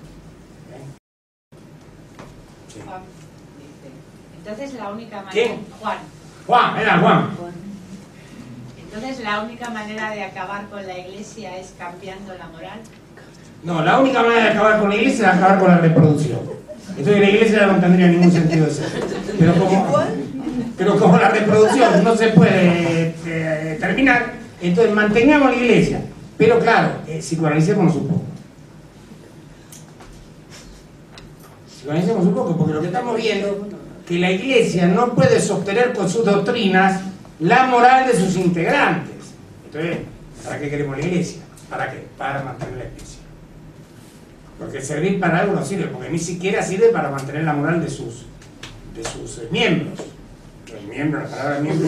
Sí. Entonces la única manera... ¿Quién? Juan. Era Juan. Entonces la única manera de acabar con la Iglesia es cambiando la moral. No, la única manera de acabar con la Iglesia es acabar con la reproducción. Entonces la Iglesia no tendría ningún sentido de ser. Pero como la reproducción no se puede terminar, entonces mantengamos la Iglesia. Pero claro, psicoanalicémonos un poco. Psicoanalicémonos un poco, porque lo que estamos viendo que la Iglesia no puede sostener con sus doctrinas la moral de sus integrantes. Entonces, ¿para qué queremos la Iglesia? ¿Para qué? Para mantener la Iglesia. Porque servir para algo no sirve, porque ni siquiera sirve para mantener la moral de sus miembros. Los miembros, la palabra miembro.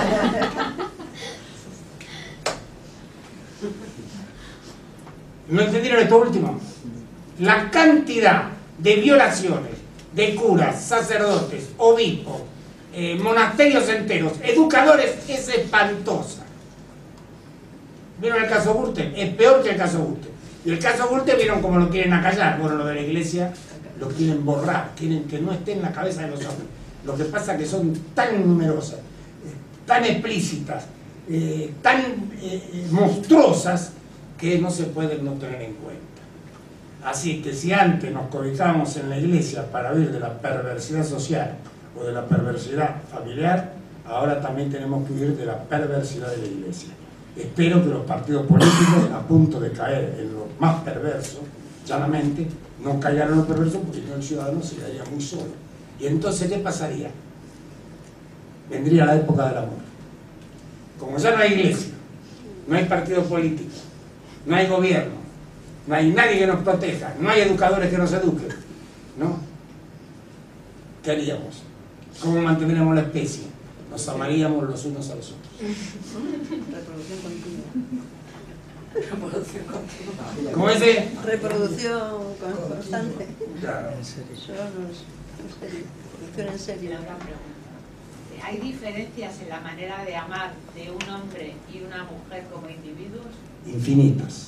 ¿No entendieron esto último? La cantidad de violaciones de curas, sacerdotes, obispos, monasterios enteros, educadores, es espantosa. ¿Vieron el caso Gürtel? Es peor que el caso Gürtel. Y el caso Gürtel, ¿vieron cómo lo quieren acallar? Bueno, lo de la Iglesia lo quieren borrar, quieren que no esté en la cabeza de los hombres. Lo que pasa es que son tan numerosas, tan explícitas, tan monstruosas, que no se pueden no tener en cuenta. Así que si antes nos cobijábamos en la Iglesia para huir de la perversidad social o de la perversidad familiar, ahora también tenemos que huir de la perversidad de la Iglesia. Espero que los partidos políticos, a punto de caer en lo más perverso, llanamente, no caigan en lo perverso, porque el ciudadano se quedaría muy solo. Y entonces, ¿qué pasaría? Vendría la época del amor. Como ya no hay Iglesia, no hay partido político, no hay gobierno, no hay nadie que nos proteja, no hay educadores que nos eduquen, ¿no? ¿Qué haríamos? ¿Cómo mantendríamos la especie? Nos amaríamos los unos a los otros. Reproducción continua. Reproducción continua. ¿Cómo dice? Reproducción constante. Claro. Solo reproducción en serio. La otra pregunta. ¿Hay diferencias en la manera de amar de un hombre y una mujer como individuos? Infinitas.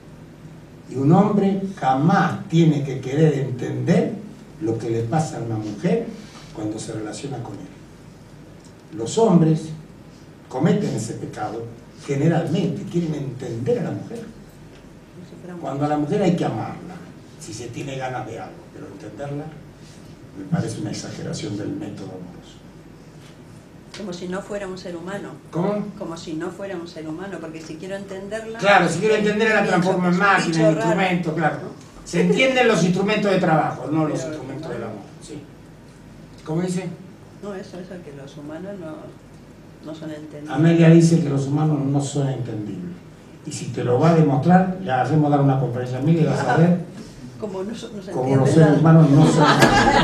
Y un hombre jamás tiene que querer entender lo que le pasa a una mujer cuando se relaciona con él. Los hombres cometen ese pecado, generalmente quieren entender a la mujer. Cuando a la mujer hay que amarla, si se tiene ganas de algo, pero entenderla me parece una exageración del método amoroso. Como si no fuera un ser humano. ¿Cómo? Como si no fuera un ser humano, porque si quiero entenderla... Claro, si quiero entenderla la transformo en máquina, en instrumento, claro. Se entienden los instrumentos de trabajo, no los instrumentos del amor. Sí. ¿Cómo dice? No, eso, que los humanos no... No son entendibles. Amelia dice que los humanos no son entendibles. Y si te lo va a demostrar, ya hacemos dar una conferencia a Amelia y vas a ver Como no se cómo los entiende seres nada. humanos no son entendibles.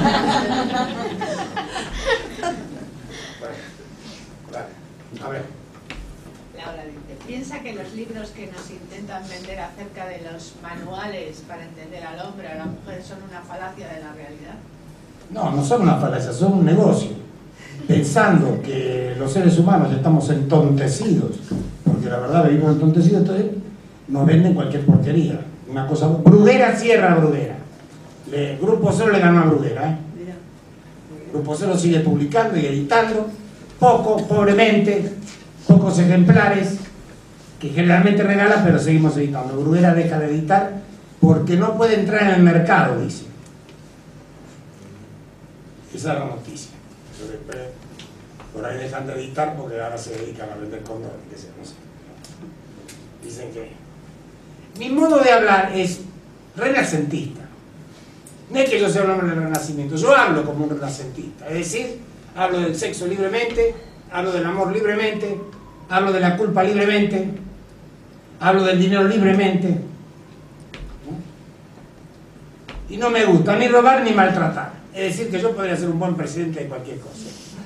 A ver. Laura dice, piensa que los libros que nos intentan vender acerca de los manuales para entender al hombre o a la mujer son una falacia de la realidad. No, no son una falacia, son un negocio. Pensando que los seres humanos estamos entontecidos, porque la verdad vivimos entontecidos, entonces nos venden cualquier porquería. Una cosa, Bruguera cierra a Bruguera. Grupo Cero le ganó a Bruguera, ¿eh? Mira. Grupo Cero sigue publicando y editando, poco, pobremente, pocos ejemplares, que generalmente regala, pero seguimos editando. Bruguera deja de editar porque no puede entrar en el mercado, dice. Esa es la noticia. Por ahí dejan de editar porque ahora se dedican a vender condones, que sea, no sé. Dicen que... Mi modo de hablar es renacentista. No es que yo sea un hombre del renacimiento, yo hablo como un renacentista. Es decir, hablo del sexo libremente, hablo del amor libremente, hablo de la culpa libremente, hablo del dinero libremente. Y no me gusta ni robar ni maltratar. Es decir, que yo podría ser un buen presidente de cualquier cosa.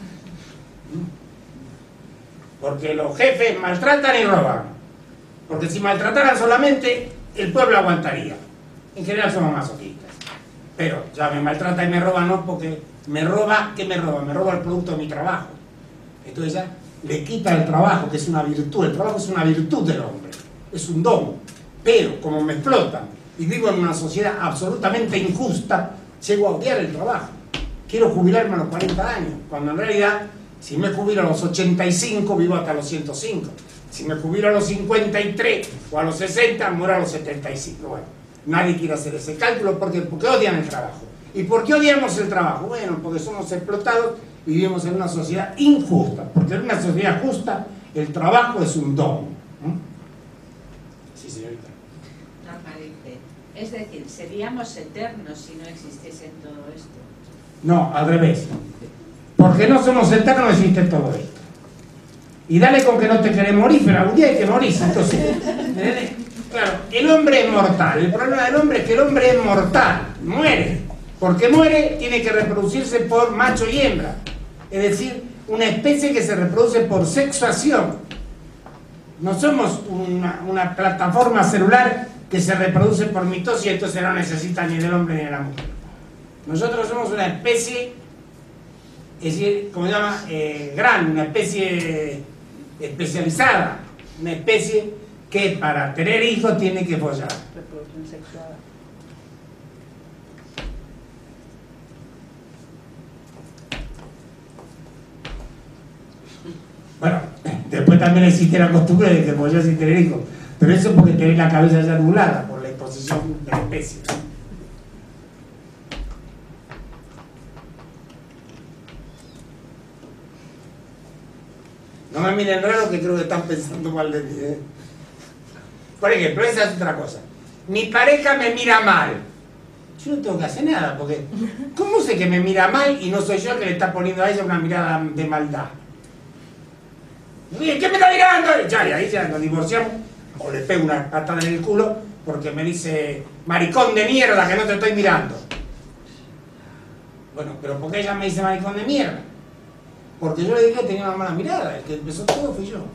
Porque los jefes maltratan y roban. Porque si maltrataran solamente, el pueblo aguantaría. En general somos masoquistas. Pero ya me maltrata y me roba no porque me roba, ¿qué me roba? Me roba el producto de mi trabajo. Entonces ya le quita el trabajo, que es una virtud. El trabajo es una virtud del hombre. Es un don. Pero como me explotan y vivo en una sociedad absolutamente injusta, llego a odiar el trabajo. Quiero jubilarme a los 40 años, cuando en realidad, si me jubilo a los 85, vivo hasta los 105. Si me jubilo a los 53 o a los 60, muero a los 75. Bueno, nadie quiere hacer ese cálculo porque odian el trabajo. ¿Y por qué odiamos el trabajo? Bueno, porque somos explotados y vivimos en una sociedad injusta. Porque en una sociedad justa, el trabajo es un don. Sí, señorita. Norma dice, es decir, seríamos eternos si no existiese todo esto. No, al revés. Porque no somos eternos, no existe todo esto. Y dale con que no te querés morir, pero algún día hay que morirse. Entonces, claro, el hombre es mortal. El problema del hombre es que el hombre es mortal. Muere. Porque muere, tiene que reproducirse por macho y hembra. Es decir, una especie que se reproduce por sexuación. No somos una plataforma celular que se reproduce por mitosis y entonces no necesita ni del hombre ni de la mujer. Nosotros somos una especie, es decir, ¿cómo se llama? Gran, una especie especializada, una especie que para tener hijos tiene que follar. Reproducción sexual. Bueno, después también existe la costumbre de que follar sin tener hijos, pero eso es porque tenés la cabeza ya anulada por la exposición de la especie. No me miren raro que creo que están pensando mal de mí, ¿eh? Por ejemplo, esa es otra cosa. Mi pareja me mira mal. Yo no tengo que hacer nada, porque ¿cómo sé que me mira mal y no soy yo el que le está poniendo a ella una mirada de maldad? ¿Qué me está mirando? Ya, y ahí ya nos divorciamos, o le pego una patada en el culo porque me dice, maricón de mierda, que no te estoy mirando. Bueno, pero ¿por qué ella me dice maricón de mierda? Porque yo le dije que tenía una mala mirada, el que empezó todo fui yo.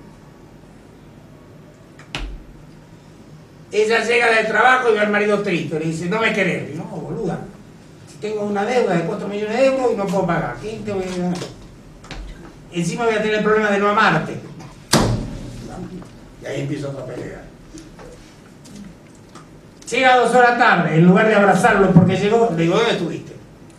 Ella llega del trabajo y ve al marido triste, le dice, no me querés. Y no, boluda, si tengo una deuda de 4 millones de euros y no puedo pagar, ¿qué te voy a...? Encima voy a tener el problema de no amarte. Y ahí empiezo otra pelea. Llega 2 horas tarde, en lugar de abrazarlo porque llegó, le digo, ¿dónde estuviste?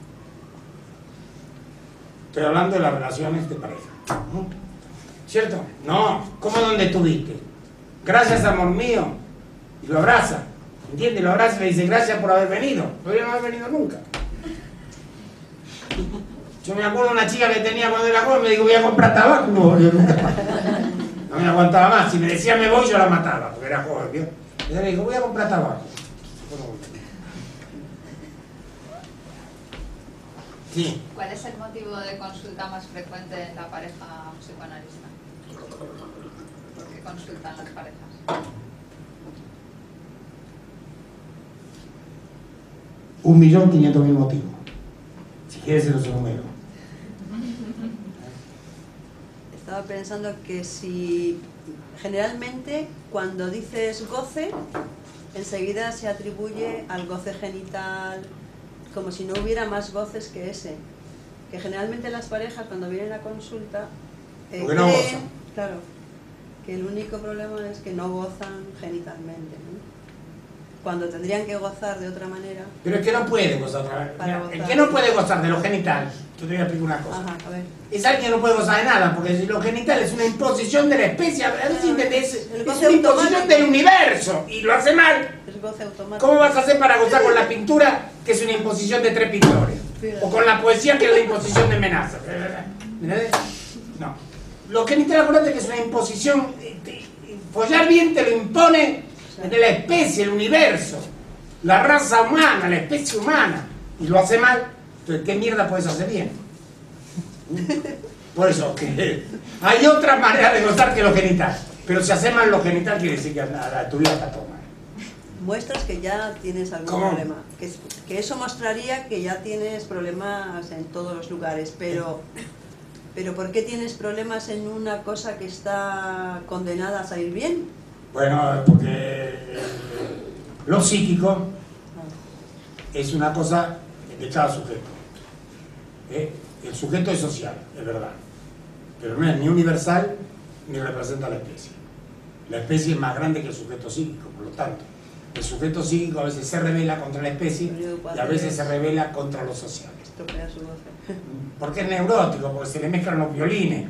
Estoy hablando de las relaciones de pareja. ¿Cierto? No, ¿cómo dónde estuviste? Gracias, amor mío. Y lo abraza. ¿Entiendes? Lo abraza y le dice, gracias por haber venido. Podría no haber venido nunca. Yo me acuerdo de una chica que tenía cuando era joven, me dijo, voy a comprar tabaco. No volvió nunca más. No me aguantaba más. Si me decía me voy, yo la mataba, porque era joven, ¿vio? Y ella me dijo, voy a comprar tabaco. Sí. ¿Cuál es el motivo de consulta más frecuente en la pareja psicoanalista? ¿Por qué consultan las parejas? $1.500.000 motivos. Si quieres se los enumero. Estaba pensando que si generalmente cuando dices goce, enseguida se atribuye al goce genital, como si no hubiera más goces que ese. Que generalmente las parejas cuando vienen a consulta porque no gozan. Claro, que el único problema es que no gozan genitalmente, ¿no? Cuando tendrían que gozar de otra manera. Pero es que no puede gozar. El que no puede gozar de lo genital, yo te voy a explicar una cosa. Ajá, a ver. Es alguien que no puede gozar de nada, porque lo genital es una imposición de la especie. A ver si entendés. Es El una goce imposición automático. del universo y lo hace mal. Es goce automático. ¿Cómo vas a hacer para gozar con la pintura, que es una imposición de 3 pintores? O con la poesía, que es la imposición de Menaza. ¿Entendés? No. Lo genital, acuérdate que es una imposición. Follar bien te lo impone de la especie, el universo, la raza humana, la especie humana, y lo hace mal. Entonces, ¿qué mierda puedes hacer bien? Por eso, que hay otra manera de gozar que lo genital, pero si hace mal lo genital quiere decir que tu vida está toma. Muestras que ya tienes algún ¿Cómo? problema. Que eso mostraría que ya tienes problemas en todos los lugares, pero ¿por qué tienes problemas en una cosa que está condenada a salir bien? Bueno, porque lo psíquico es una cosa de cada sujeto. El sujeto es social, es verdad, pero no es ni universal ni representa a la especie. La especie es más grande que el sujeto psíquico, por lo tanto, el sujeto psíquico a veces se rebela contra la especie y a veces se rebela contra lo social. Estropea su goce. Porque es neurótico, porque se le mezclan los violines.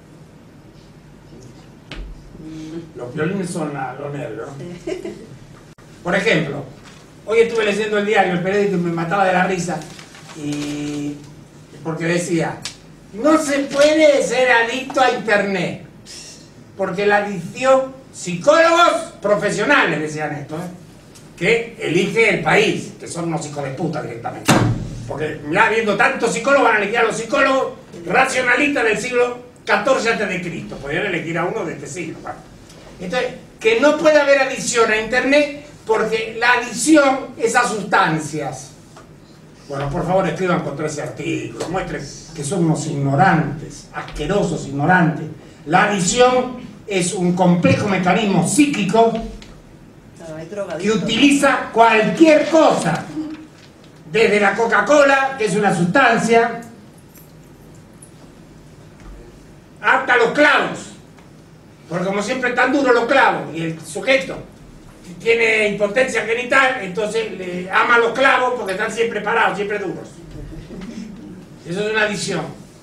Los violines son los nervios. Por ejemplo, hoy estuve leyendo el diario, el periódico, y me mataba de la risa, y porque decía, no se puede ser adicto a internet, porque la adicción, psicólogos profesionales decían esto, que elige el país, que son unos hijos de puta directamente, porque ya habiendo tantos psicólogos van a elegir a los psicólogos racionalistas del siglo XIV a.C., podrían elegir a uno de este siglo. Entonces, que no puede haber adicción a internet porque la adicción es a sustancias. Bueno, por favor escriban contra ese artículo, muestren que son unos ignorantes, asquerosos ignorantes. La adicción es un complejo mecanismo psíquico que utiliza cualquier cosa, desde la Coca-Cola, que es una sustancia, hasta los clavos, porque como siempre están duros los clavos y el sujeto tiene impotencia genital, entonces le ama los clavos porque están siempre parados, siempre duros. Eso es una adicción.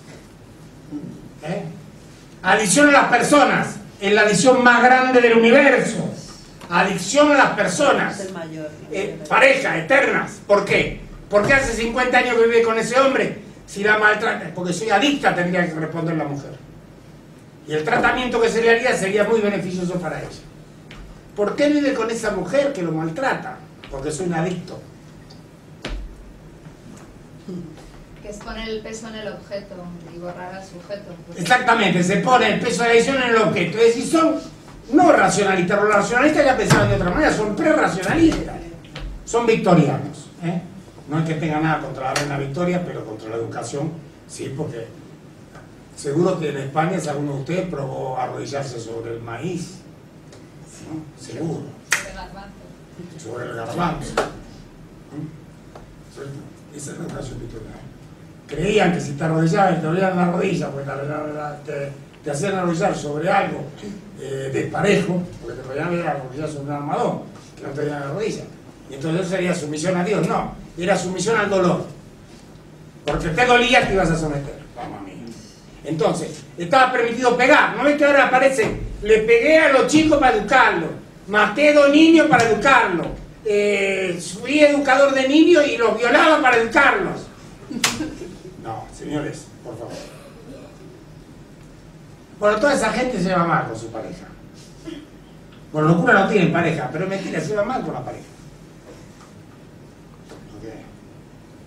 Adicción a las personas es la adicción más grande del universo. Adicción a las personas. Es el mayor. Parejas eternas. ¿Por qué? ¿Por qué hace 50 años que vive con ese hombre? Si la maltrata, porque soy adicta, tendría que responder la mujer. Y el tratamiento que se le haría sería muy beneficioso para ella. ¿Por qué vive con esa mujer que lo maltrata? Porque soy un adicto. Que es poner el peso en el objeto y borrar al sujeto. Pues. Exactamente, se pone el peso de la adicción en el objeto. Es decir, son no racionalistas, los racionalistas ya pensaban de otra manera, son pre-racionalistas. Son victorianos. No es que tenga nada contra la reina Victoria, pero contra la educación, sí, porque seguro que en España, si alguno de ustedes probó arrodillarse sobre el maíz, ¿no? Seguro. Sobre el garbanzo. Esa es la educación victoriana. Creían que si te arrodillabas, te dolían la rodilla, pues te hacían arrodillar sobre algo desparejo, porque te podían arrodillar sobre un armadón, que no te veían la rodilla. Y entonces eso sería sumisión a Dios. No, era sumisión al dolor. Porque te dolía, te ibas a someter. Vamos, amigo. Entonces, estaba permitido pegar. ¿No ves que ahora aparece? Le pegué a los chicos para educarlos. Maté 2 niños para educarlos. Fui educador de niños y los violaba para educarlos. No, señores, por favor. Bueno, toda esa gente se lleva mal con su pareja. Bueno, los curas no tienen pareja, pero es mentira, se lleva mal con la pareja.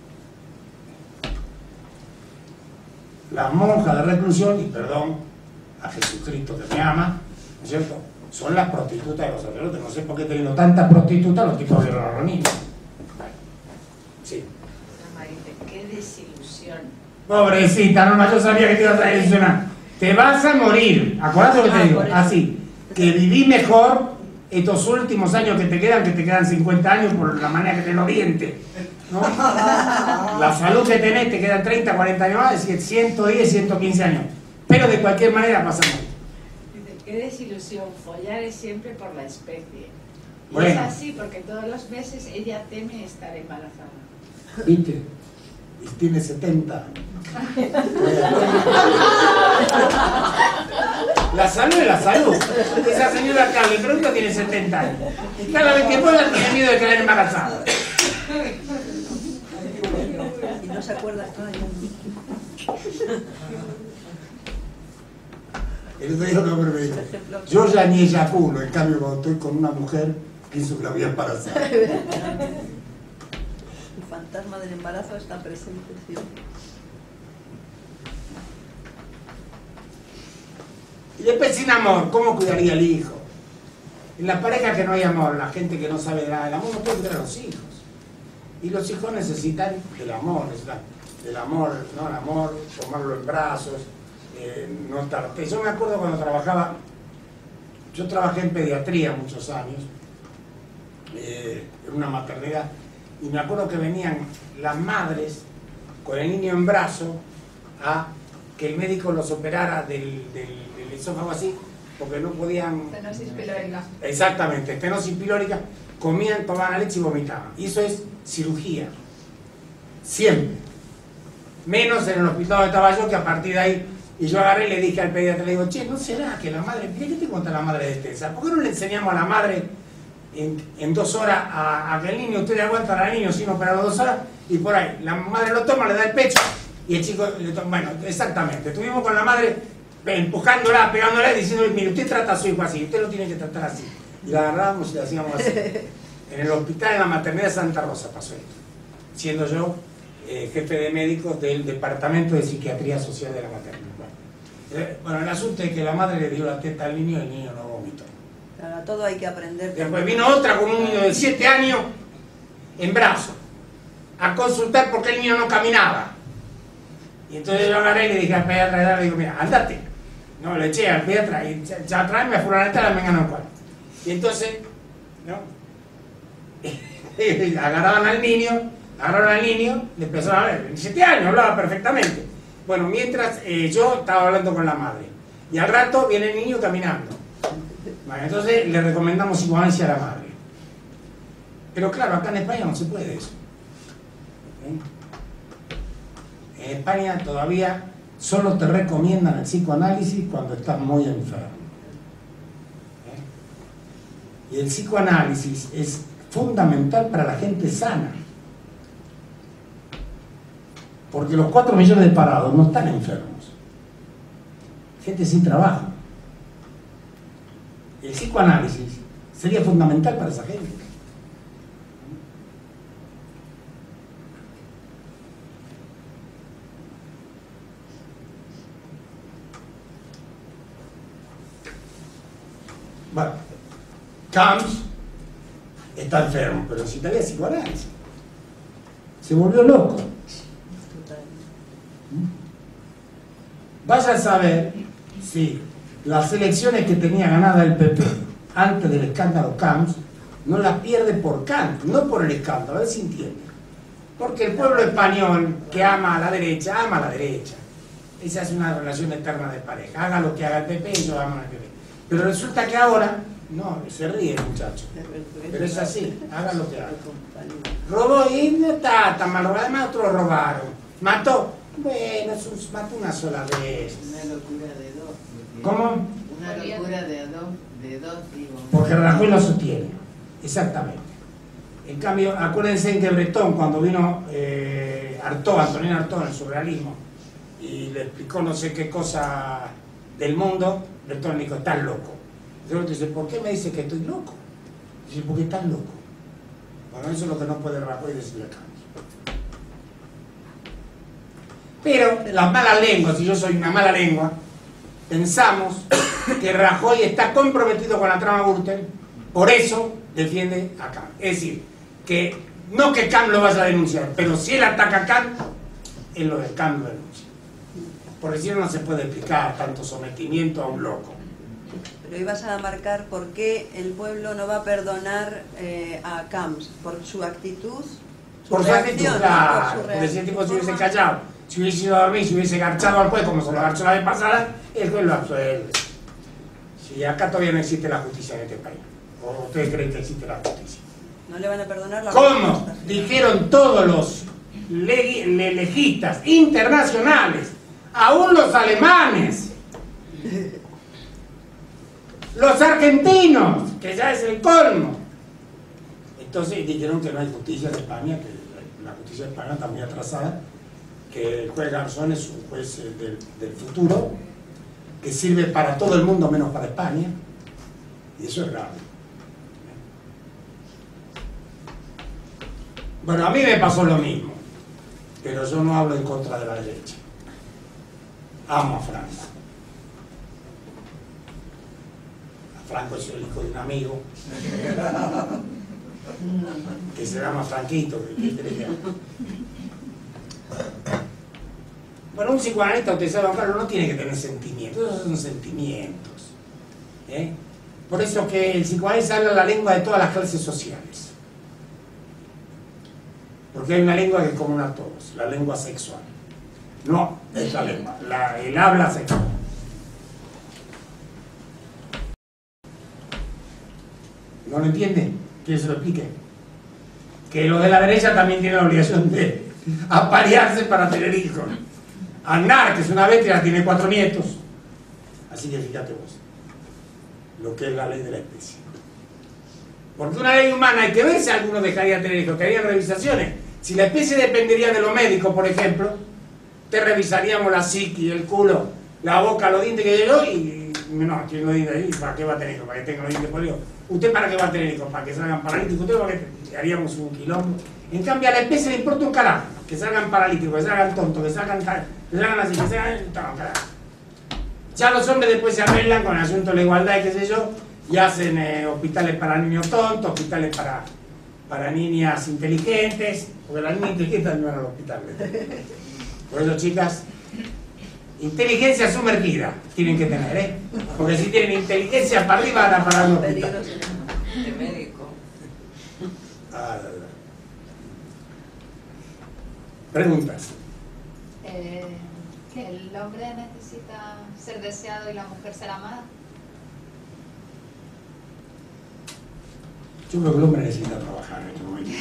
Las monjas de reclusión, y perdón, a Jesucristo que me ama, ¿no es cierto? Son las prostitutas de los sacerdotes. No sé por qué teniendo tantas prostitutas los tipos vieron a los niños. Bueno, sí. Marite, qué desilusión. Pobrecita, Norma, yo sabía que te ibas a desilusionar. Te vas a morir. Acordate lo que te digo. Así, que viví mejor estos últimos años que te quedan 50 años por la manera que te lo oriente, ¿no? La salud que tenés te quedan 30, 40 años más, es decir, 110, 115 años. Pero de cualquier manera pasa mal. Dice, qué desilusión, follar es siempre por la especie. Y Bueno. es así porque todos los meses ella teme estar embarazada. ¿Viste? Y tiene 70 años. La salud es la salud. Esa señora acá le pregunta tiene 70 años. Cada vez que pueda tiene miedo de quedar embarazada. Y no se acuerda. El otro día un hombre me dijo, yo ya ni eyaculo, en cambio cuando estoy con una mujer pienso que la voy a embarazar. El fantasma del embarazo está presente siempre. Y después sin amor, ¿cómo cuidaría el hijo? En las parejas que no hay amor, la gente que no sabe nada del amor no puede cuidar a los hijos. Y los hijos necesitan del amor, ¿no? El amor, tomarlo en brazos, no estar... Yo me acuerdo cuando yo trabajé en pediatría muchos años, en una maternidad, y me acuerdo que venían las madres con el niño en brazo a que el médico los operara del esófago así, porque no podían... Estenosis pilórica. Exactamente, estenosis pilórica, comían, tomaban la leche y vomitaban. Y eso es cirugía. Siempre. Menos en el hospital de estaba yo, que a partir de ahí, y yo agarré y le dije al pediatra, le digo, che, ¿no será que la madre, ¿qué te cuenta la madre de Estesa? ¿Por qué no le enseñamos a la madre en 2 horas a que el niño, usted le aguanta al niño sin operarlo 2 horas, y por ahí, la madre lo toma, le da el pecho, y el chico le toma, bueno, exactamente, estuvimos con la madre empujándola, pegándola, diciéndole, mire, usted trata a su hijo así, usted lo tiene que tratar así. Y la agarrábamos y la hacíamos así. En el hospital, en la maternidad de Santa Rosa pasó esto, siendo yo jefe de médicos del departamento de psiquiatría social de la maternidad. Bueno, el asunto es que la madre le dio la teta al niño y el niño no vomitó. Para todo hay que aprender. Después vino otra con un niño de 7 años en brazos a consultar porque el niño no caminaba. Y entonces yo agarré y le dije al pediatra, le digo, mira, andate. No, le eché al pediatra y ya tráeme a fulaneta la venga no cual. Y entonces, ¿no? agarraron al niño, le empezaron a ver, 7 años, hablaba perfectamente. Bueno, mientras yo estaba hablando con la madre. Y al rato viene el niño caminando. Bueno, entonces le recomendamos psicoanálisis a la madre. Pero claro, acá en España no se puede eso. En España todavía solo te recomiendan el psicoanálisis cuando estás muy enfermo. Y el psicoanálisis es fundamental para la gente sana. Porque los 4 millones de parados no están enfermos. Gente sin trabajo. El psicoanálisis sería fundamental para esa gente. Bueno, Camps está enfermo, pero si todavía psicoanálisis. Se volvió loco. Vaya a saber si las elecciones que tenía ganada el PP antes del escándalo Camps no las pierde por Camps, no por el escándalo, a ver si entiende. Porque el pueblo español que ama a la derecha, ama a la derecha. Esa es una relación eterna de pareja. Haga lo que haga el PP y yo amo al PP. Pero resulta que ahora, no, se ríe el muchacho. Pero es así, haga lo que haga. Robó y no está tan mal robado, además otros robaron. Mató. Bueno, mató una sola vez. Una locura de dos. ¿Cómo? Una locura de dos, digo. Porque Rajoy lo sostiene. Exactamente. En cambio, acuérdense que Bretón, cuando vino Antonín Artaud en el surrealismo, y le explicó no sé qué cosa del mundo, Bretón le dijo, estás loco. Y el otro dice, ¿por qué me dice que estoy loco? Dice, porque estás loco. Bueno, eso es lo que no puede Rajoy decirle acá. Pero las malas lenguas, si yo soy una mala lengua, pensamos que Rajoy está comprometido con la trama Gürtel, por eso defiende a Camps. Es decir, que no que Camps lo vaya a denunciar, pero si él ataca a Camps, es lo de Camps lo denuncia. Por decir, no se puede explicar tanto sometimiento a un loco. Pero ibas a marcar por qué el pueblo no va a perdonar a Camps, por su actitud, por su actitud, claro, porque si el tipo se hubiese callado, si hubiese ido a dormir, si hubiese garchado al juez como se lo garchó la vez pasada, el juez lo absuelve. Si acá todavía no existe la justicia en este país, ¿o ustedes creen que existe la justicia? No le van a perdonar la ¿Cómo? justicia. Dijeron todos los legistas internacionales, aún los alemanes, los argentinos, que ya es el colmo. Entonces dijeron que no hay justicia en España, que la justicia de España está muy atrasada, que el juez Garzón es un juez del futuro, que sirve para todo el mundo menos para España, y eso es grave. Bueno, a mí me pasó lo mismo, pero yo no hablo en contra de la derecha. Amo a Franco. A Franco es el hijo de un amigo que se llama Franquito. Bueno, un psicoanalista, usted sabe, Juan Carlos, no tiene que tener sentimientos, esos son sentimientos. Por eso que el psicoanálisis habla la lengua de todas las clases sociales. Porque hay una lengua que es común a todos, la lengua sexual. No, es la lengua, el habla sexual. ¿No lo entiende? Que se lo explique. Que lo de la derecha también tiene la obligación de aparearse para tener hijos. Aznar, que es una bestia, tiene 4 nietos. Así que fíjate vos lo que es la ley de la especie. Porque una ley humana hay que ver si alguno dejaría de tener hijos, que harían revisaciones. Si la especie dependería de los médicos, por ejemplo, te revisaríamos la psiqui, el culo, la boca, los dientes que yo y no, ¿quién lo dice ahí? ¿Para qué va a tener hijos? ¿Para que tenga los dientes podridos? ¿Usted para qué va a tener hijos? ¿Para que salgan paralíticos? ¿Usted para qué? Haríamos un quilombo. En cambio a la especie le importa un carajo, que salgan paralíticos, que salgan tontos, que salgan así, que salgan carajo. Ya los hombres después se arreglan con el asunto de la igualdad y qué sé yo, y hacen hospitales para niños tontos, hospitales para niñas inteligentes, porque las niñas inteligentes no van al hospital. Por eso, chicas, inteligencia sumergida tienen que tener, porque si tienen inteligencia para arriba van a parar un hospital. De médico. Preguntas. ¿Que el hombre necesita ser deseado y la mujer ser amada? Yo creo que el hombre necesita trabajar en este momento.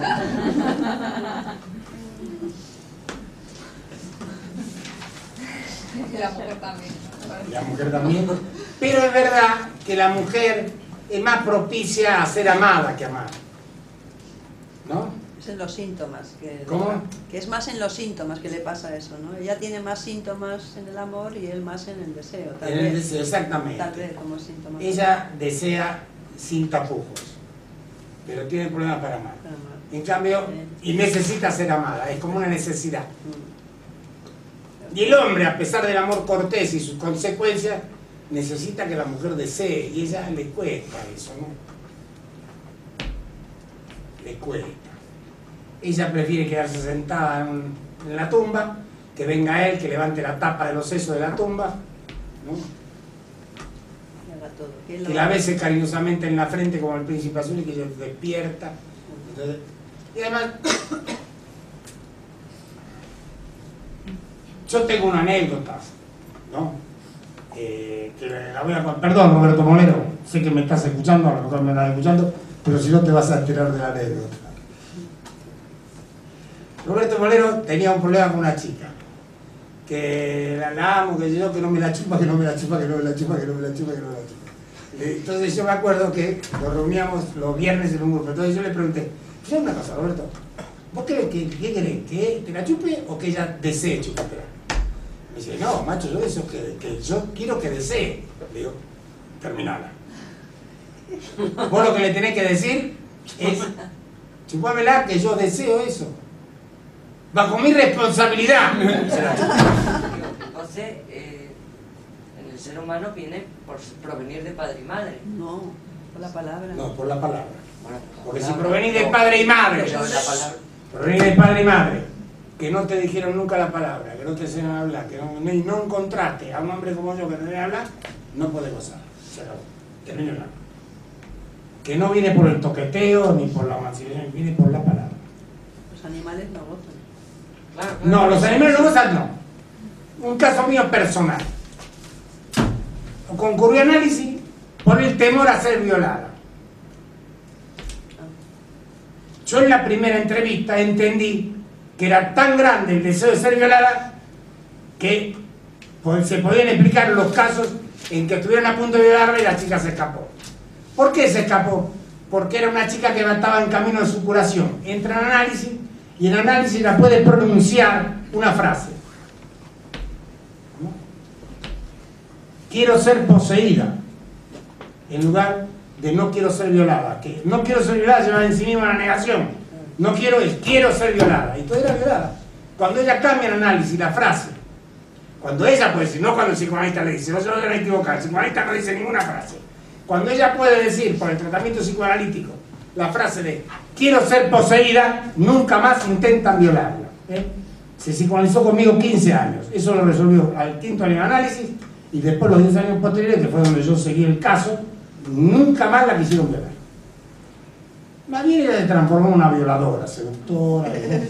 Y la mujer también. La mujer también. Pero es verdad que la mujer es más propicia a ser amada que amada. ¿No? Es en los síntomas. ¿Cómo? Que es más en los síntomas que le pasa eso, ¿no? Ella tiene más síntomas en el amor y él más en el deseo. Tal En vez. el deseo, exactamente. Tal vez como síntomas. Ella desea sin tapujos, pero tiene problemas para amar. En cambio, y necesita ser amada, es como una necesidad. Y el hombre, a pesar del amor cortés y sus consecuencias, necesita que la mujer desee, y a ella le cuesta eso, ¿no? Le cuesta. Ella prefiere quedarse sentada en la tumba, que venga él, que levante la tapa de los sesos de la tumba, ¿no? Que la bese cariñosamente en la frente como el príncipe azul y que ella despierta. Entonces, y además, yo tengo una anécdota, ¿no? Que la voy a contar. Perdón, Roberto Molero, sé que me estás escuchando, a lo mejor me estás escuchando, pero si no te vas a enterar de la anécdota. Roberto Molero tenía un problema con una chica, que la amo, que yo, que no me la chupa, que no me la chupa, que no me la chupa, que no me la chupa, que no me la chupa. Entonces yo me acuerdo que nos reuníamos los viernes en un grupo, entonces yo le pregunté, ¿qué es una cosa, Roberto? ¿Vos qué querés? ¿Que te la chupe o que ella desee chupártela? Me dice, no, macho, yo eso que yo quiero que desee. Le digo, terminala. Vos lo que le tenés que decir es, chupámela, que yo deseo eso. Bajo mi responsabilidad. José, en el ser humano viene por provenir de padre y madre. No, por la palabra. No, por la palabra. Bueno, Porque si palabra, provenís de pero- padre y madre, pero la palabra. provenís de padre y madre, que no te dijeron nunca la palabra, que no te enseñaron a hablar, que no encontraste a un hombre como yo que te debe hablar, no podés gozar. Se acabó. Terminó nada. Que no viene por el toqueteo ni por la mancillación, viene por la palabra. Los animales no gozan. Claro, claro. No, los animales no gozan, no. Un caso mío personal. Concurrí a análisis por el temor a ser violada. Yo en la primera entrevista entendí que era tan grande el deseo de ser violada que se podían explicar los casos en que estuvieron a punto de violarla y la chica se escapó. ¿Por qué se escapó? Porque era una chica que estaba en camino de su curación. Entra en análisis y en análisis la puede pronunciar una frase. ¿No? Quiero ser poseída, en lugar de no quiero ser violada. Que no quiero ser violada lleva en sí misma la negación. No quiero es, quiero ser violada. Y tú eras violada. Cuando ella cambia el análisis, la frase, cuando ella puede decir, no cuando el psicoanalista le dice, no se lo van a equivocar, el psicoanalista no dice ninguna frase. Cuando ella puede decir, por el tratamiento psicoanalítico, la frase de quiero ser poseída, nunca más intentan violarla. Se psicoanalizó conmigo 15 años. Eso lo resolvió al quinto año de análisis y después los 10 años posteriores, que fue donde yo seguí el caso, nunca más la quisieron violar. Más bien ella se transformó en una violadora, seductora.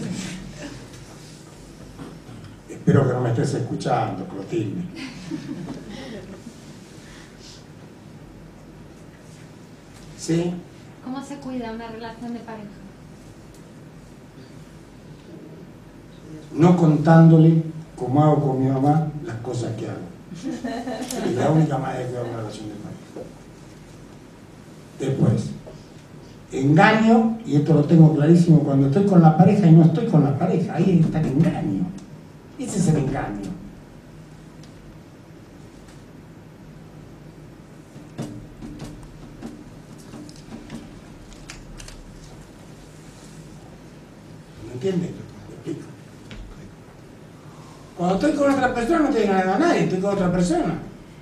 Espero que no me estés escuchando, Clotilde. ¿Sí? ¿Cómo se cuida una relación de pareja? No contándole, como hago con mi mamá, las cosas que hago. Es la única manera de cuidar una relación de pareja. Después, engaño, y esto lo tengo clarísimo, cuando estoy con la pareja y no estoy con la pareja, ahí está el engaño. Ese es el engaño. ¿Me entiendes? Te explico. Cuando estoy con otra persona no estoy engañando a nadie, estoy con otra persona.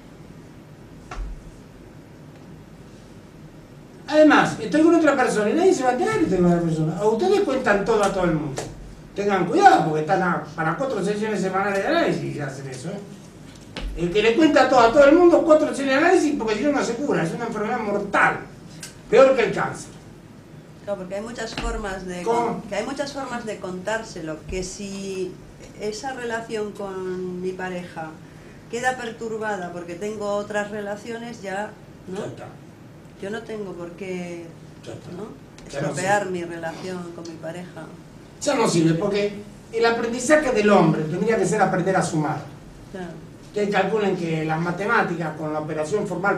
Además, estoy con otra persona y nadie se va a enterar que estoy con otra persona. O ustedes cuentan todo a todo el mundo. Tengan cuidado porque están para 4 sesiones semanales de análisis y hacen eso. El que le cuenta todo a todo el mundo, 4 sesiones de análisis, porque si no, no se cura. Es una enfermedad mortal. Peor que el cáncer. Claro, porque hay muchas formas de ¿Cómo? que hay muchas formas de contárselo, que si esa relación con mi pareja queda perturbada porque tengo otras relaciones, ya no. Ya está. Yo no tengo por qué, Ya está. ¿no?, Ya no estropear sirve. mi relación con mi pareja. Ya no sirve porque el aprendizaje del hombre tendría que ser aprender a sumar. Claro. Ustedes calculen que las matemáticas con la operación formal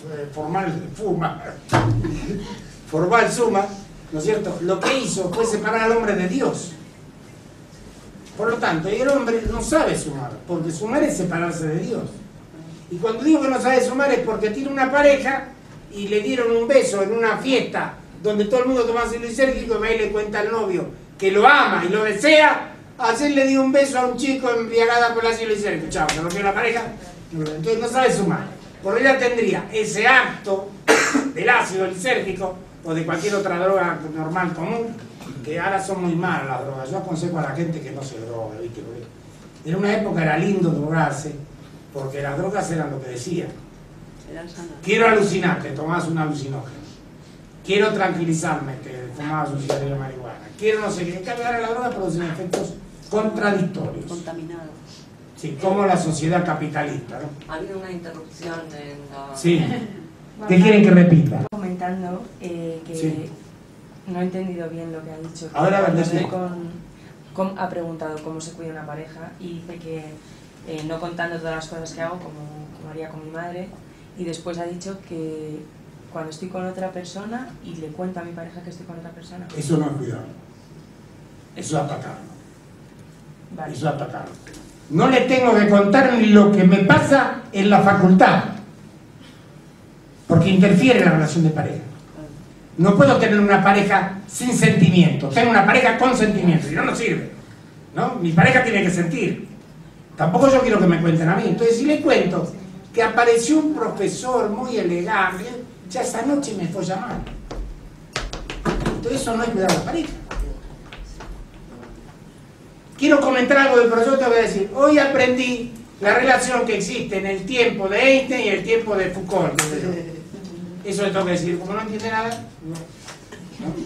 suma, ¿no es cierto? Lo que hizo fue separar al hombre de Dios. Por lo tanto, el hombre no sabe sumar, porque sumar es separarse de Dios. Y cuando digo que no sabe sumar es porque tiene una pareja y le dieron un beso en una fiesta donde todo el mundo toma ácido lisérgico y va y le cuenta al novio que lo ama y lo desea. Ayer le dio un beso a un chico embriagada por el ácido lisérgico. Chao, se rompió la pareja. Entonces no sabe sumar. Por ella tendría ese acto del ácido lisérgico o de cualquier otra droga normal común, que ahora son muy malas las drogas. Yo aconsejo a la gente que no se drogue, ¿viste? Porque en una época era lindo drogarse, porque las drogas eran lo que decían. Eran sanas. Quiero alucinar, te tomabas un alucinógeno. Quiero tranquilizarme, te fumabas un cigarrillo de marihuana. Quiero no sé qué. En cambio ahora la droga produce efectos contradictorios. Contaminado. Sí, como la sociedad capitalista, ¿no? Ha habido una interrupción en la... Sí. ¿Qué quieren que repita? Comentando que Sí. no he entendido bien lo que ha dicho. Que Ahora cuando desde- estoy ha preguntado cómo se cuida una pareja y dice que no contando todas las cosas que hago como haría con mi madre, y después ha dicho que cuando estoy con otra persona y le cuento a mi pareja que estoy con otra persona. Eso no es cuidado. Eso es atacarlo. Vale. Eso es atacarlo. No le tengo que contar ni lo que me pasa en la facultad, porque interfiere en la relación de pareja. No puedo tener una pareja sin sentimiento, tengo una pareja con sentimiento, si no, no sirve, ¿no? Mi pareja tiene que sentir. Tampoco yo quiero que me cuenten a mí. Entonces, si le cuento que apareció un profesor muy elegante, ya esa noche me fue llamando. Entonces eso no es cuidar a la pareja. Quiero comentar algo del profesor, te voy a decir, hoy aprendí la relación que existe en el tiempo de Einstein y el tiempo de Foucault. Eso le tengo que decir, como no entiende nada, no.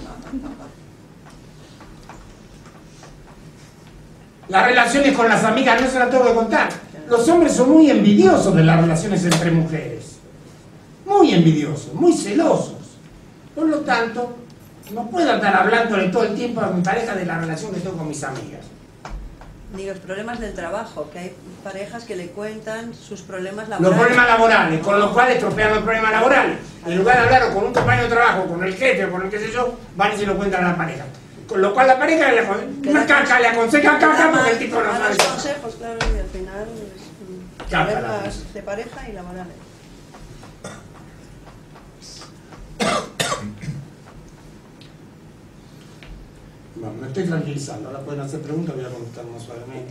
Las relaciones con las amigas no se las tengo que contar. Los hombres son muy envidiosos de las relaciones entre mujeres. Muy envidiosos, muy celosos. Por lo tanto, no puedo estar hablándole todo el tiempo a mi pareja de la relación que tengo con mis amigas. Ni los problemas del trabajo, que hay parejas que le cuentan sus problemas laborales. Los problemas laborales, con los cuales estropean los problemas laborales. En lugar de hablar con un compañero de trabajo, con el jefe o con el qué sé yo, van y se lo cuentan a la pareja. Con lo cual la pareja le aconseja caca porque el tipo no sabe. Malos consejos, claro, y al final problemas de pareja y laborales. Bueno, me estoy tranquilizando, ahora pueden hacer preguntas, voy a contestar más suavemente.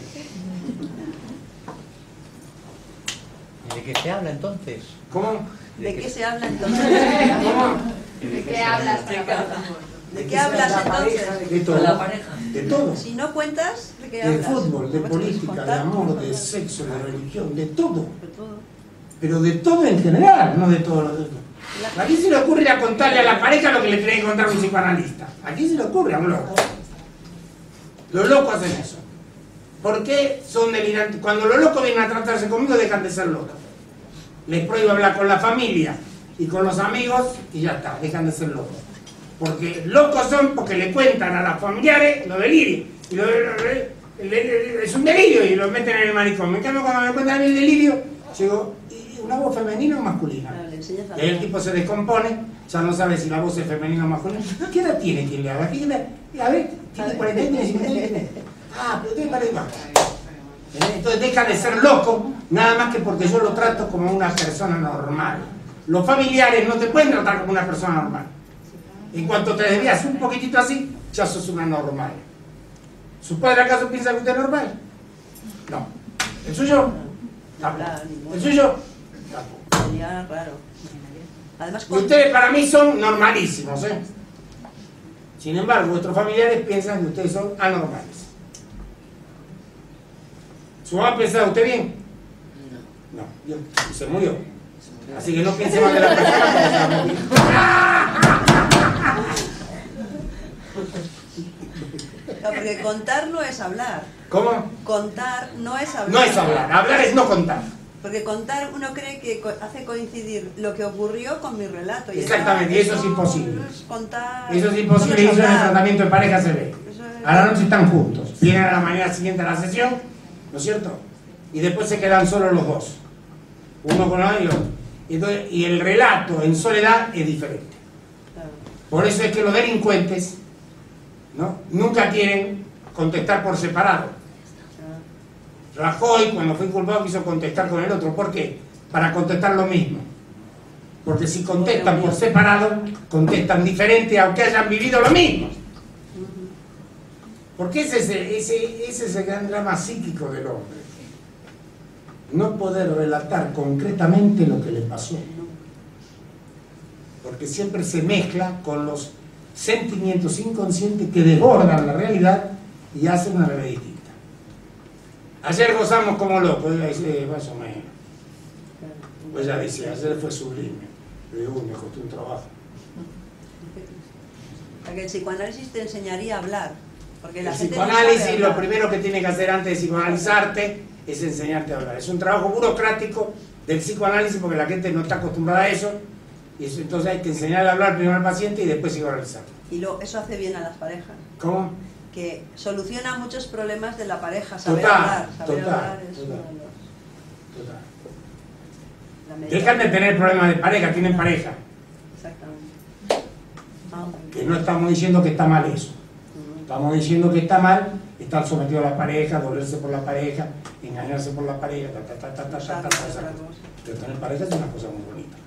¿De qué se habla entonces? ¿Cómo? ¿De qué se habla entonces? ¿Cómo? ¿De qué hablas? ¿De qué hablas entonces? De todo. La pareja. De todo. Si no cuentas, ¿de qué De hablas? fútbol, de No puedes política, de contar. amor, de sexo, de religión, de todo. De todo. Pero de todo en general, no de todo lo de todo. ¿A quién se le ocurre ir a contarle a la pareja lo que le tiene que contar a un psicoanalista? ¿A quién se le ocurre? A un loco. Los locos hacen eso. ¿Por qué son delirantes? Cuando los locos vienen a tratarse conmigo, dejan de ser locos. Les prohíbo hablar con la familia y con los amigos y ya está, dejan de ser locos. Porque locos son porque le cuentan a los familiares los delirios. Y es un delirio y lo meten en el manicomio. En cambio, cuando me cuentan el delirio, digo, ¿y una voz femenina o masculina? Claro, le enseñas a Y ahí el tipo se descompone, ya no sabe si la voz es femenina o masculina. ¿Qué edad tiene quien le haga? A ver, tiene 40 años, tiene 50 años. Ah, pero usted parece más. Entonces deja de ser loco, nada más que porque yo lo trato como una persona normal. Los familiares no te pueden tratar como una persona normal. En cuanto te desvías un poquitito así, ya sos una normal. ¿Su padre acaso piensa que usted es normal? No. ¿El suyo? Tampoco. ¿El suyo? Tampoco. Sería raro. Además, Y ustedes para mí son normalísimos, ¿eh? Sin embargo, vuestros familiares piensan que ustedes son anormales. ¿Su mamá pensaba usted bien? No. No, se murió. Así que no piense más de la persona porque se va a morir. No, porque contar no es hablar. ¿Cómo? Contar no es hablar. No es hablar, hablar es no contar. Porque contar uno cree que hace coincidir lo que ocurrió con mi relato. Y Exactamente, y eso es imposible. No es contar, Eso es imposible, y eso en el hablar. tratamiento de pareja se ve. A la noche están juntos, vienen a la mañana siguiente a la sesión, ¿no es cierto? Y después se quedan solos los dos, uno con el otro. Y el relato en soledad es diferente. Claro. Por eso es que los delincuentes, ¿no?, nunca quieren contestar por separado. Rajoy, cuando fue inculpado, quiso contestar con el otro. ¿Por qué? Para contestar lo mismo. Porque si contestan por separado, contestan diferente aunque hayan vivido lo mismo. Porque ese es el gran drama psíquico del hombre. No poder relatar concretamente lo que le pasó. Porque siempre se mezcla con los sentimientos inconscientes que desbordan la realidad y hacen una realidad distinta. Ayer gozamos como locos, ella dice, más o menos. Pues ella dice, ayer fue sublime. Le digo, me costó un trabajo. Porque el psicoanálisis te enseñaría a hablar. Porque la El gente no psicoanálisis, sabe lo hablar. primero que tiene que hacer antes de psicoanalizarte es enseñarte a hablar. Es un trabajo burocrático del psicoanálisis porque la gente no está acostumbrada a eso. Y eso, entonces hay que enseñarle a hablar primero al paciente y después psicoanalizar. Y eso hace bien a las parejas. ¿Cómo? Que soluciona muchos problemas de la pareja, saber Total, hablar. Saber total, hablar es total. uno de los... Total. la medida- Dejan de tener problemas de pareja, tienen pareja. Exactamente. Que no estamos diciendo que está mal eso. Estamos diciendo que está mal estar sometido a la pareja, dolerse por la pareja, engañarse por la pareja, Pero tener pareja es una cosa muy bonita.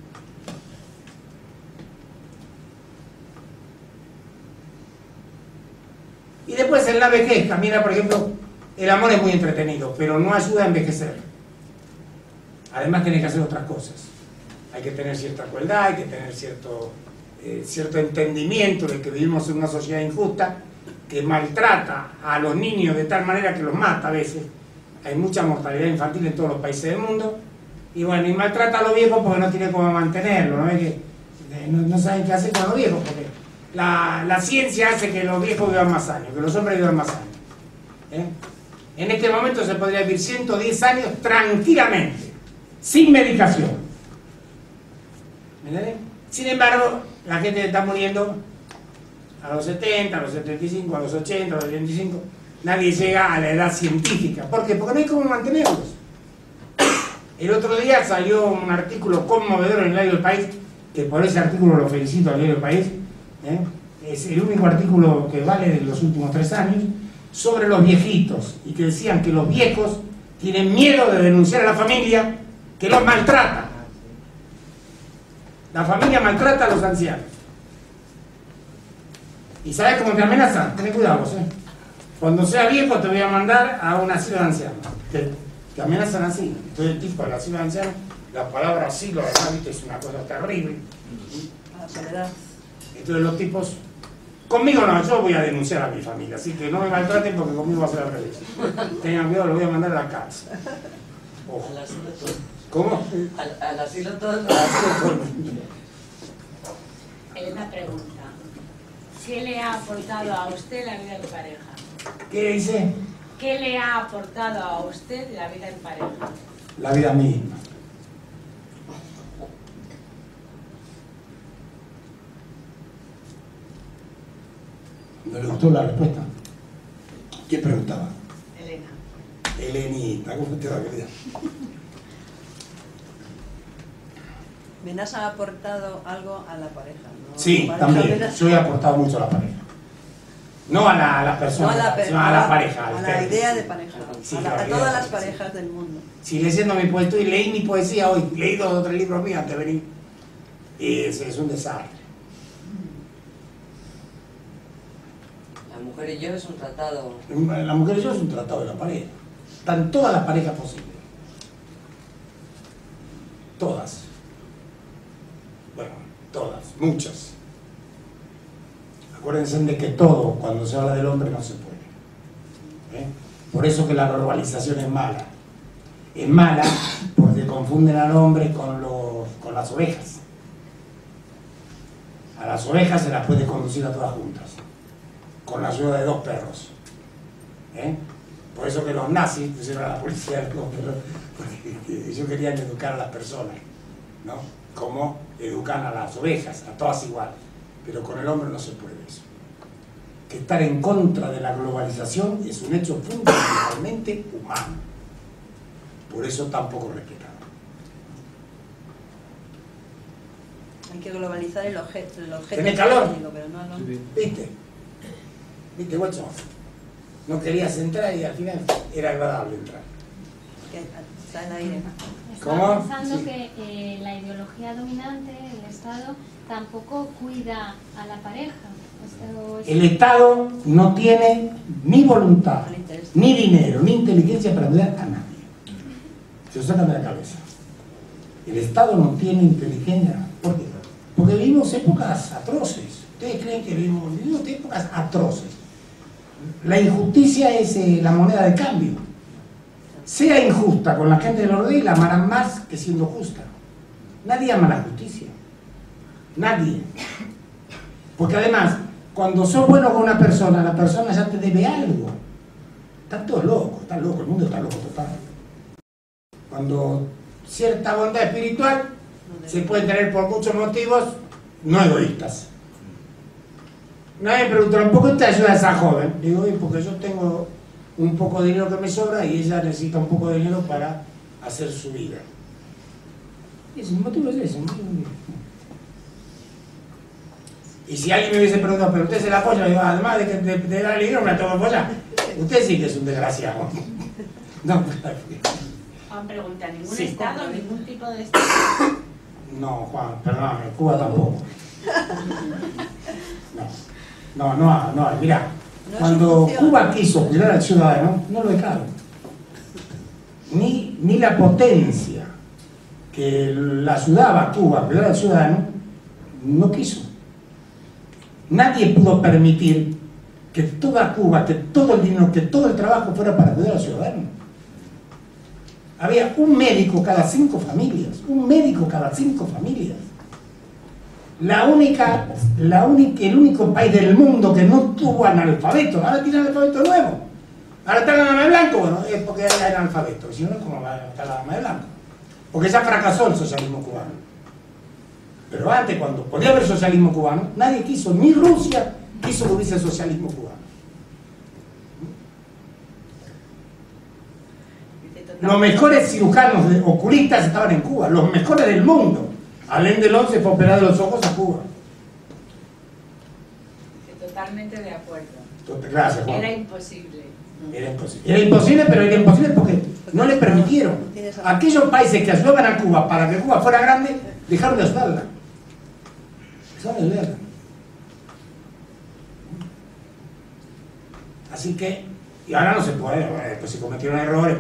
Y después en la vejez, mira, por ejemplo, el amor es muy entretenido, pero no ayuda a envejecer. Además tenés que hacer otras cosas. Hay que tener cierta crueldad, hay que tener cierto entendimiento de que vivimos en una sociedad injusta que maltrata a los niños de tal manera que los mata a veces. Hay mucha mortalidad infantil en todos los países del mundo. Y bueno, y maltrata a los viejos porque no tiene cómo mantenerlo, ¿no? No saben qué hacer con los viejos, porque la ciencia hace que los viejos vivan más años, que los hombres vivan más años. En este momento se podría vivir 110 años tranquilamente, sin medicación. ¿Me entiendes? Sin embargo, la gente está muriendo a los 70, a los 75, a los 80, a los 85. Nadie llega a la edad científica. ¿Por qué? Porque no hay cómo mantenerlos. El otro día salió un artículo conmovedor en el diario El País, que por ese artículo lo felicito al diario El País, es el único artículo que vale de los últimos 3 años, sobre los viejitos, y que decían que los viejos tienen miedo de denunciar a la familia que los maltrata. La familia maltrata a los ancianos. ¿Y sabes cómo te amenazan? Ten cuidado vos, Cuando seas viejo te voy a mandar a un asilo de ancianos. Te amenazan así. Entonces el tipo del asilo de ancianos, la palabra asilo, es una cosa terrible. A la soledad. Entonces los tipos, conmigo no, yo voy a denunciar a mi familia, así que no me maltraten porque conmigo va a ser al revés. Tengan cuidado, lo voy a mandar a la cárcel. Ojo. Al asilo todo. ¿Cómo? Al asilo todo. Elena pregunta, ¿qué le ha aportado a usted la vida en pareja? ¿Qué dice? ¿Qué le ha aportado a usted la vida en pareja? La vida misma. ¿No le gustó la respuesta? ¿Quién preguntaba? Elena. Elenita, ¿cómo te va, querida? Menas ha aportado algo a la pareja, ¿no? Sí, La pareja también. Menas... Yo he aportado mucho a la pareja. No a la persona, sino a la pareja. A la idea de pareja. Sí, a todas las parejas del mundo. Si leyendo mi poesía, y leí mi poesía hoy, leí 2 o 3 libros míos antes de venir. Es un desastre. La mujer y yo es un tratado. La mujer y yo es un tratado de la pareja. Están todas las parejas posibles. Todas. Bueno, todas, muchas. Acuérdense de que todo, cuando se habla del hombre, no se puede. Por eso que la globalización es mala. Es mala porque confunden al hombre con las ovejas. A las ovejas se las puede conducir a todas juntas, con la ayuda de 2 perros. Por eso que los nazis pusieron a la policía de 2 perros, porque ellos querían educar a las personas, ¿no? Como educan a las ovejas, a todas igual. Pero con el hombre no se puede eso. Que estar en contra de la globalización es un hecho fundamentalmente humano. Por eso tampoco respetado. Hay que globalizar el objeto. ¿Tenés calor? Pero no, no. ¿Viste? ¿Viste, guacho? No querías entrar y al final era agradable entrar. Está en aire. ¿Cómo? Estaba pensando Sí. que la ideología dominante, el Estado, tampoco cuida a la pareja. El Estado no tiene ni voluntad, ni dinero, ni inteligencia para ayudar a nadie. Se lo sacan de la cabeza. El Estado no tiene inteligencia. ¿Por qué? Porque vivimos épocas atroces. Ustedes creen que vivimos épocas atroces. La injusticia es la moneda de cambio. Sea injusta con la gente de la rodea y la amarán más que siendo justa. Nadie ama la justicia. Nadie. Porque además, cuando sos bueno con una persona, la persona ya te debe algo. Están todos locos, el mundo está loco total. Cuando cierta bondad espiritual se puede tener por muchos motivos no egoístas. Nadie me preguntó, ¿un poco te ayuda a esa joven? Digo, porque yo tengo un poco de dinero que me sobra y ella necesita un poco de dinero para hacer su vida. Y ese motivo es ese. Y si alguien me hubiese preguntado, ¿pero usted se la apoya? Digo, además de que te da el dinero, me la tengo que apoyar. Usted sí que es un desgraciado. No, Juan pregunta, ¿ningún Sí. estado, ningún tipo de estado? no, Juan, perdóname, Cuba tampoco. No, mirá. No Cuando funciona. Cuba quiso cuidar al ciudadano, no lo dejaron. Ni la potencia que la ayudaba a Cuba a cuidar al ciudadano, no quiso. Nadie pudo permitir que toda Cuba, que todo el dinero, que todo el trabajo fuera para cuidar al ciudadano. Había un médico cada 5 familias, un médico cada 5 familias. El único país del mundo que no tuvo analfabeto, ahora tiene analfabeto nuevo. Ahora está la dama de blanco, bueno, es porque era analfabeto, si no, ¿cómo va a estar la dama de blanco? Porque ya fracasó el socialismo cubano. Pero antes, cuando podía haber socialismo cubano, nadie quiso, ni Rusia quiso que hubiese socialismo cubano. Los mejores cirujanos oculistas estaban en Cuba, los mejores del mundo. Alain Delon se fue a operar de los ojos a Cuba. Totalmente de acuerdo. Gracias, Juan. Era imposible. Era imposible, pero era imposible porque no le permitieron. Aquellos países que ayudaban a Cuba para que Cuba fuera grande, dejaron de ayudarla. Dejaron de ayudarla. Así que, y ahora no se puede, pues se cometieron errores,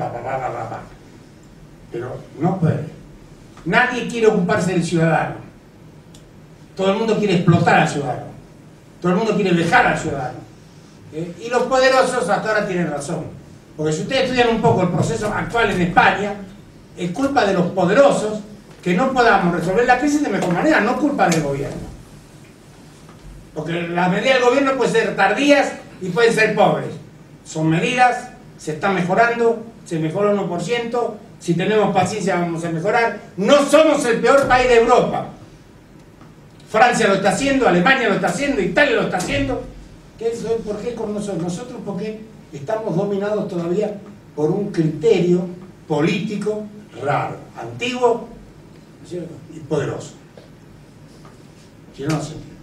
pero no puede. Nadie quiere ocuparse del ciudadano. Todo el mundo quiere explotar al ciudadano. Todo el mundo quiere dejar al ciudadano. Y los poderosos hasta ahora tienen razón. Porque si ustedes estudian un poco el proceso actual en España, es culpa de los poderosos que no podamos resolver la crisis de mejor manera, no culpa del gobierno. Porque las medidas del gobierno pueden ser tardías y pueden ser pobres. Son medidas, se están mejorando, se mejora 1%, si tenemos paciencia vamos a mejorar. No somos el peor país de Europa. Francia lo está haciendo, Alemania lo está haciendo, Italia lo está haciendo. ¿Por qué con nosotros? Nosotros porque estamos dominados todavía por un criterio político raro, antiguo, ¿cierto? Y poderoso. Si no, no se entiende.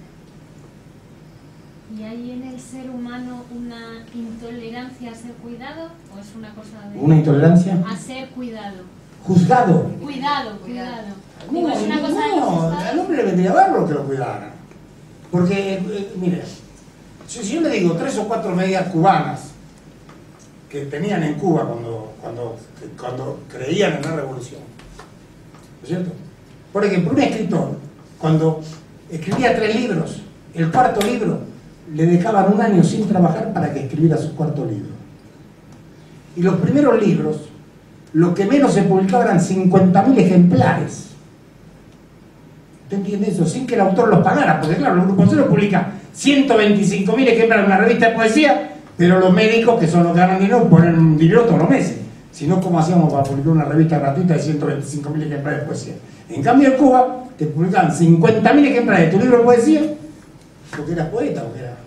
¿Y hay en el ser humano una intolerancia a ser cuidado o es una cosa de... ¿Una intolerancia? A ser cuidado. Juzgado. Cuidado. No, es una cosa de al hombre le vendría a verlo que lo cuidaran. Porque, mire, si yo le digo 3 o 4 medidas cubanas que tenían en Cuba cuando creían en la revolución, ¿no es cierto? Por ejemplo, un escritor, cuando escribía 3 libros, el 4.º libro, le dejaban 1 año sin trabajar para que escribiera su 4.º libro. Y los primeros libros, lo que menos se publicaba eran 50.000 ejemplares. ¿Usted entiende eso? Sin que el autor los pagara, porque claro, el Grupo Cero publica 125.000 ejemplares en una revista de poesía, pero los médicos, que son los que ganan dinero, ponen dinero todos los meses. Si no, ¿cómo hacíamos para publicar una revista gratuita de 125.000 ejemplares de poesía? En cambio, en Cuba, te publicaban 50.000 ejemplares de tu libro de poesía, porque eras poeta, porque era...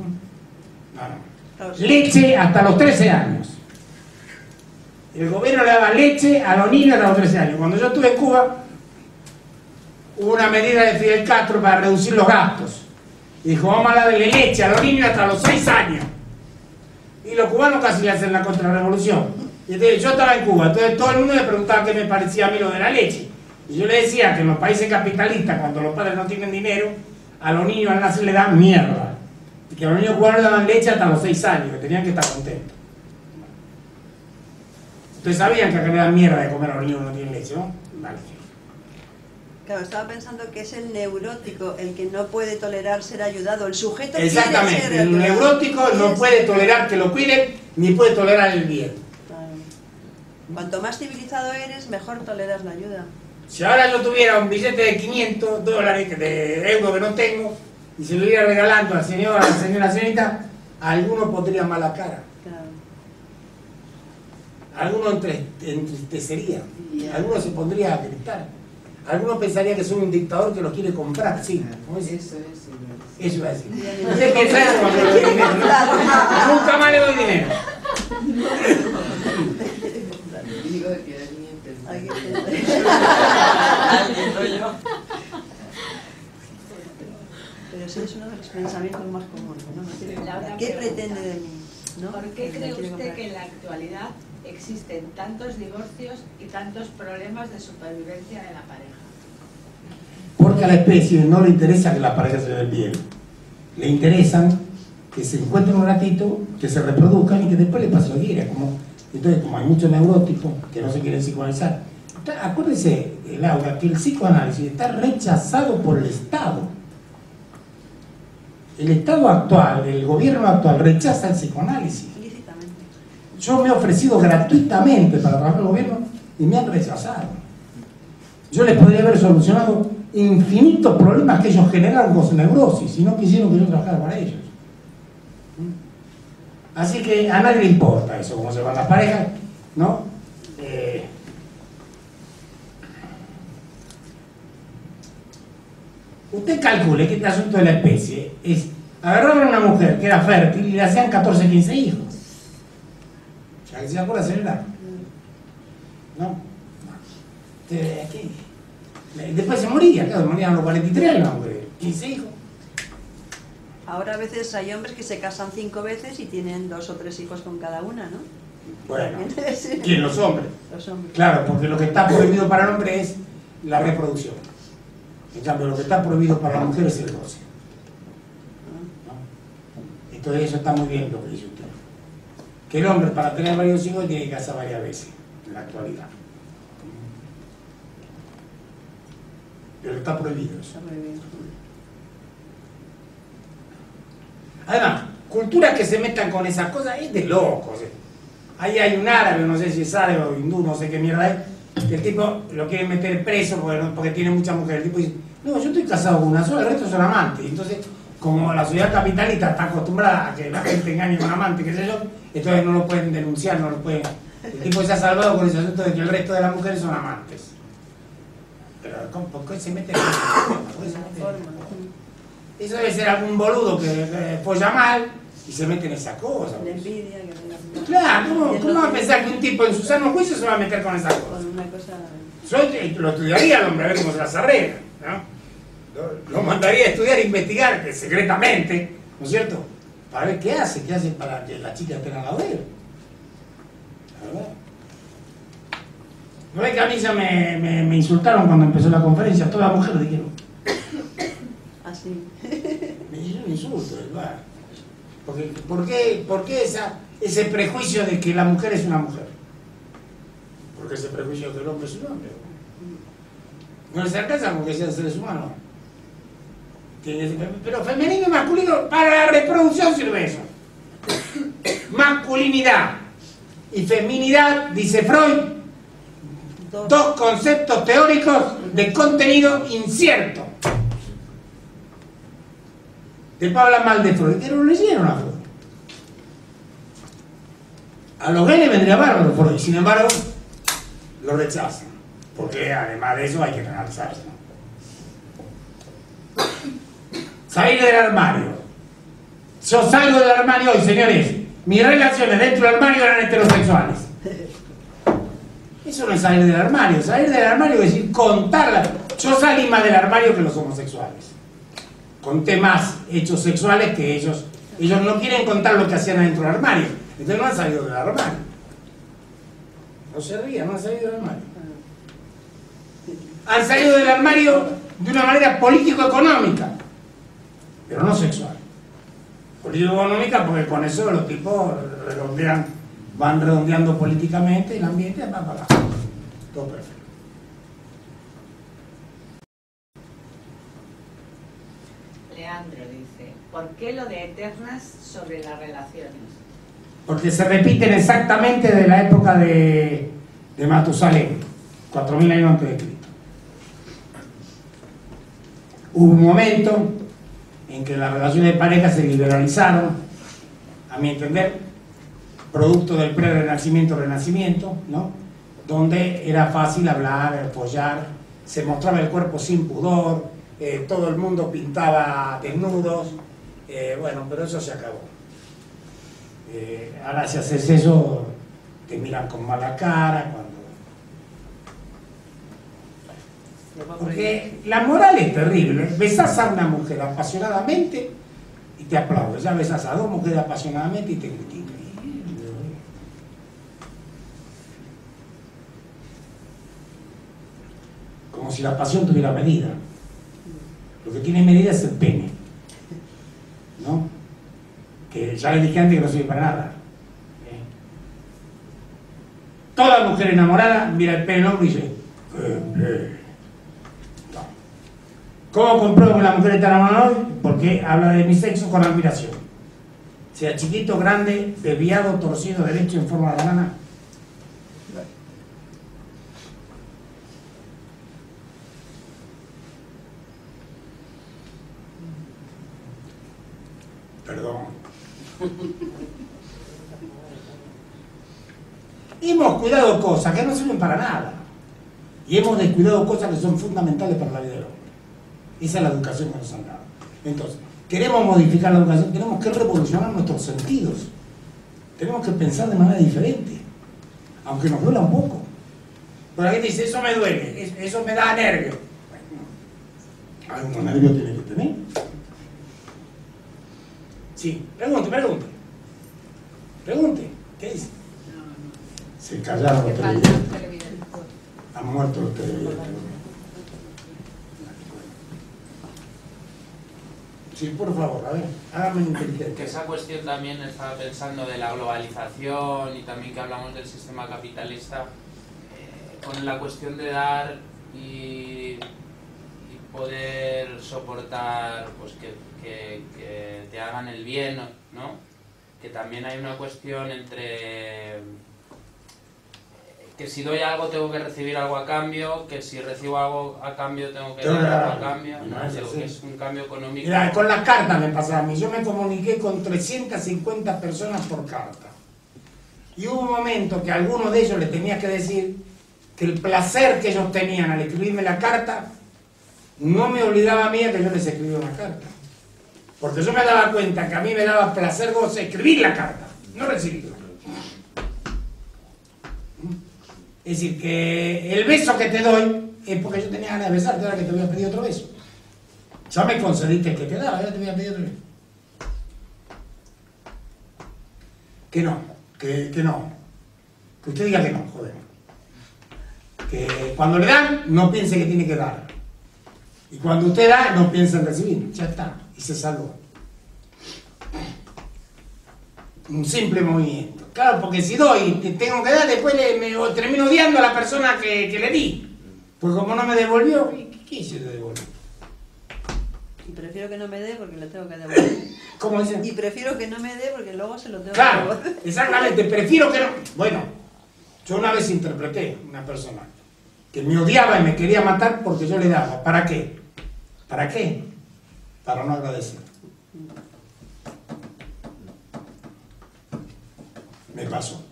No. Leche hasta los 13 años. El gobierno le daba leche a los niños hasta los 13 años. Cuando yo estuve en Cuba, hubo una medida de Fidel Castro para reducir los gastos. Y dijo, vamos a darle leche a los niños hasta los 6 años. Y los cubanos casi le hacen la contrarrevolución. Y entonces yo estaba en Cuba, entonces todo el mundo me preguntaba qué me parecía a mí lo de la leche. Y yo le decía que en los países capitalistas, cuando los padres no tienen dinero, a los niños al nacer le dan mierda. Y que a los niños cubanos le daban leche hasta los 6 años, que tenían que estar contentos. Ustedes sabían que acá le dan mierda de comer a los niños que no tienen leche, ¿no? Vale. Claro, estaba pensando que es el neurótico el que no puede tolerar ser ayudado. El sujeto exactamente, quiere ser el neurótico no puede tolerar que lo cuiden, ni puede tolerar el bien. Claro. Cuanto más civilizado eres, mejor toleras la ayuda. Si ahora yo tuviera un billete de $500, de euros que no tengo, y se lo iba regalando al señor, a la señorita, alguno pondría mala cara. Claro. Alguno entristecería, alguno se pondría a gritar, alguno pensaría que soy un dictador que lo quiere comprar, sí, ¿cómo es? Eso iba a decir. ¿Usted qué sabe cuando le doy dinero? Nunca más le doy dinero. Pero ese es uno de los pensamientos más comunes, ¿no? ¿Qué pretende de mí? ¿No? ¿Por qué cree usted que en la actualidad existen tantos divorcios y tantos problemas de supervivencia de la pareja? Porque a la especie no le interesa que las parejas se den bien. Le interesan que se encuentren un ratito, que se reproduzcan y que después les pase lo que quiera. Entonces, como hay muchos neuróticos que no se quieren psicoanalizar. Acuérdense, Laura, que el psicoanálisis está rechazado por el Estado. El Estado actual, el gobierno actual, rechaza el psicoanálisis. Yo me he ofrecido gratuitamente para trabajar en el gobierno y me han rechazado. Yo les podría haber solucionado infinitos problemas que ellos generaron con su neurosis y no quisieron que yo trabajara para ellos. Así que a nadie le importa eso, cómo se van las parejas, ¿no? Usted calcule que este asunto de la especie es agarraron a una mujer que era fértil y le hacían 14, 15 hijos. ¿Ya que se acuerda, señora? ¿No? Después se moría, claro, morían a los 43 años, 15 hijos. Ahora a veces hay hombres que se casan 5 veces y tienen 2 o 3 hijos con cada una, ¿no? Bueno, ¿quién? Los hombres. Los hombres. Claro, porque lo que está prohibido para el hombre es la reproducción. En cambio, lo que está prohibido para la mujer es el goce. ¿No? Entonces eso está muy bien lo que dice usted. Que el hombre para tener varios hijos tiene que casar varias veces, en la actualidad. Pero está prohibido eso. Además, culturas que se metan con esas cosas es de locos. Ahí hay un árabe, no sé si es árabe o hindú, no sé qué mierda es, que el tipo lo quiere meter preso porque tiene muchas mujeres. El tipo dice, no, yo estoy casado con una sola, el resto son amantes. Entonces, como la sociedad capitalista está acostumbrada a que la gente engañe con amantes, qué sé yo, entonces no lo pueden denunciar, no lo pueden... El tipo se ha salvado con ese asunto de que el resto de las mujeres son amantes. Pero, ¿por qué se mete en eso? Eso debe ser algún boludo que folla mal y se mete en esa cosa. La envidia. Claro, ¿cómo va a pensar que un tipo en su sano juicio se va a meter con esa cosa? Yo lo estudiaría al hombre a ver cómo se las arregla, ¿no? Lo mandaría a estudiar e investigar secretamente, ¿no es cierto? Para ver qué hace para que la chica tenga la oreja. ¿No ve que a mí ya me insultaron cuando empezó la conferencia? Todas las mujeres dijeron. Así. Me hicieron un insulto, ¿verdad? ¿Por qué ese prejuicio de que la mujer es una mujer? ¿Por qué ese prejuicio de que el hombre es un hombre? No les alcanza con que sean seres humanos. Pero femenino y masculino, para la reproducción sirve eso. Masculinidad y feminidad, dice Freud, dos conceptos teóricos de contenido incierto. Después habla mal de Freud, pero lo leyeron a Freud. A los gays les vendría bárbaro Freud, sin embargo, lo rechazan. Porque además de eso hay que analizarse. Salir del armario. Yo salgo del armario hoy, señores. Mis relaciones dentro del armario eran heterosexuales. Eso no es salir del armario. Salir del armario es decir, contarla. Yo salí más del armario que los homosexuales. Conté más hechos sexuales que ellos. Ellos no quieren contar lo que hacían adentro del armario. Entonces no han salido del armario. No se rían, no han salido del armario. Han salido del armario de una manera político-económica, pero no sexual. Político-económica porque con eso los tipos van redondeando políticamente el ambiente va para abajo. Todo perfecto. Leandro dice, ¿por qué lo de eternas sobre las relaciones? Porque se repiten exactamente de la época de Matusalén, 4000 años antes de Cristo. Hubo un momento en que las relaciones de pareja se liberalizaron, a mi entender, producto del pre-renacimiento, ¿no? Donde era fácil hablar, follar, se mostraba el cuerpo sin pudor, todo el mundo pintaba desnudos, bueno, pero eso se acabó. Ahora si haces eso, te miran con mala cara, porque la moral es terrible. Besás a una mujer apasionadamente y te aplaudes. Ya besás a dos mujeres apasionadamente y te critican. Como si la pasión tuviera medida. Lo que tiene medida es el pene, ¿no? Que ya les dije antes que no sirve para nada. Toda mujer enamorada mira el pene del hombre y dice ¿Cómo compruebo que la mujer está enamorada hoy? Porque habla de mi sexo con admiración. Sea chiquito, grande, desviado, torcido, derecho, en forma de banana. Perdón. Hemos cuidado cosas que no sirven para nada. Y hemos descuidado cosas que son fundamentales para la vida del hombre. Esa es la educación que nos han dado. Entonces, queremos modificar la educación, tenemos que revolucionar nuestros sentidos. Tenemos que pensar de manera diferente. Aunque nos duela un poco. Pero la gente dice, eso me duele, eso me da nervio. Bueno, algunos nervios tiene que tener. Sí, pregunte. ¿Qué dice? Se callaron los televidentes. Han muerto los televidentes. Sí, por favor, a ver, hágame inteligente. Que esa cuestión también estaba pensando de la globalización y también que hablamos del sistema capitalista, con la cuestión de dar y poder soportar pues que te hagan el bien, ¿no? Que también hay una cuestión entre que si doy algo tengo que recibir algo a cambio, que si recibo algo a cambio tengo que dar algo a cambio, ¿no? Que es un cambio económico. Mira, con la carta me pasaba a mí, yo me comuniqué con 350 personas por carta. Y hubo un momento que a alguno de ellos le tenía que decir que el placer que ellos tenían al escribirme la carta no me obligaba a mí a que yo les escribiera una carta. Porque yo me daba cuenta que a mí me daba placer goce escribir la carta, no recibirla. Es decir, que el beso que te doy es porque yo tenía ganas de besarte, ahora que te voy a pedir otro beso. Ya me concediste el que te daba, ahora te voy a pedir otro beso. Que no. Que usted diga que no, joder. Que cuando le dan, no piense que tiene que dar. Y cuando usted da, no piense en recibir. Ya está. Y se salvó. Un simple movimiento. Claro, porque si doy, tengo que dar, después termino odiando a la persona que le di. Pues como no me devolvió, ¿qué hice de devolver? Y prefiero que no me dé porque le tengo que devolver. ¿Cómo dicen? Y prefiero que no me dé porque luego se lo tengo que Claro, devolver. exactamente, prefiero que no. Bueno, yo una vez interpreté una persona que me odiaba y me quería matar porque yo le daba. ¿Para qué? ¿Para qué? Para no agradecer. Me pasó.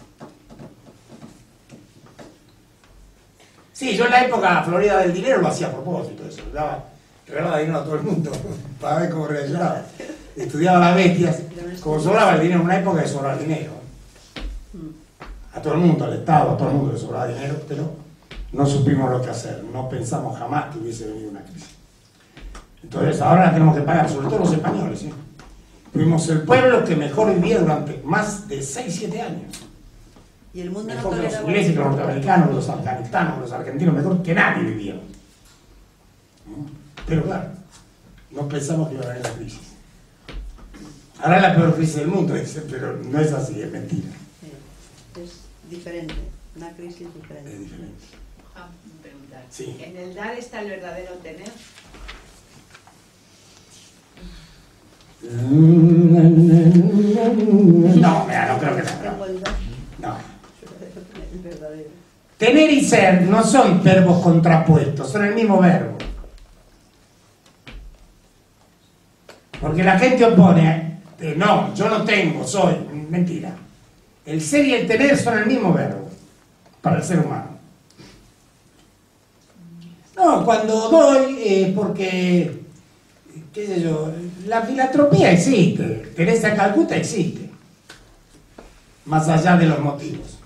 Sí, yo en la época Florida del dinero lo hacía a propósito, eso. Regalaba dinero a todo el mundo para ver cómo reaccionaba. Estudiaba las bestias, como sobraba el dinero, en una época que sobraba el dinero. A todo el mundo, al Estado, a todo el mundo le sobraba dinero, pero no supimos lo que hacer, no pensamos jamás que hubiese venido una crisis. Entonces ahora la tenemos que pagar, sobre todo los españoles, ¿sí? Fuimos el pueblo que mejor vivía durante más de 6-7 años. Y el mundo Mejor no que los tolera ingleses, que los norteamericanos, los afganistanos, los argentinos, mejor que nadie vivían. Pero claro, no pensamos que iba a haber la crisis. Ahora es la peor crisis del mundo, dice, pero no es así, es mentira. Es diferente, una crisis diferente. Es diferente. Preguntar. Sí. ¿En el dar está el verdadero tener? No, mira, no creo que no. Tener y ser no son verbos contrapuestos, son el mismo verbo. Porque la gente opone, no, yo no tengo, soy, mentira. El ser y el tener son el mismo verbo para el ser humano. No, cuando doy es porque, qué sé yo, la filantropía existe, Teresa de Calcuta existe, más allá de los motivos.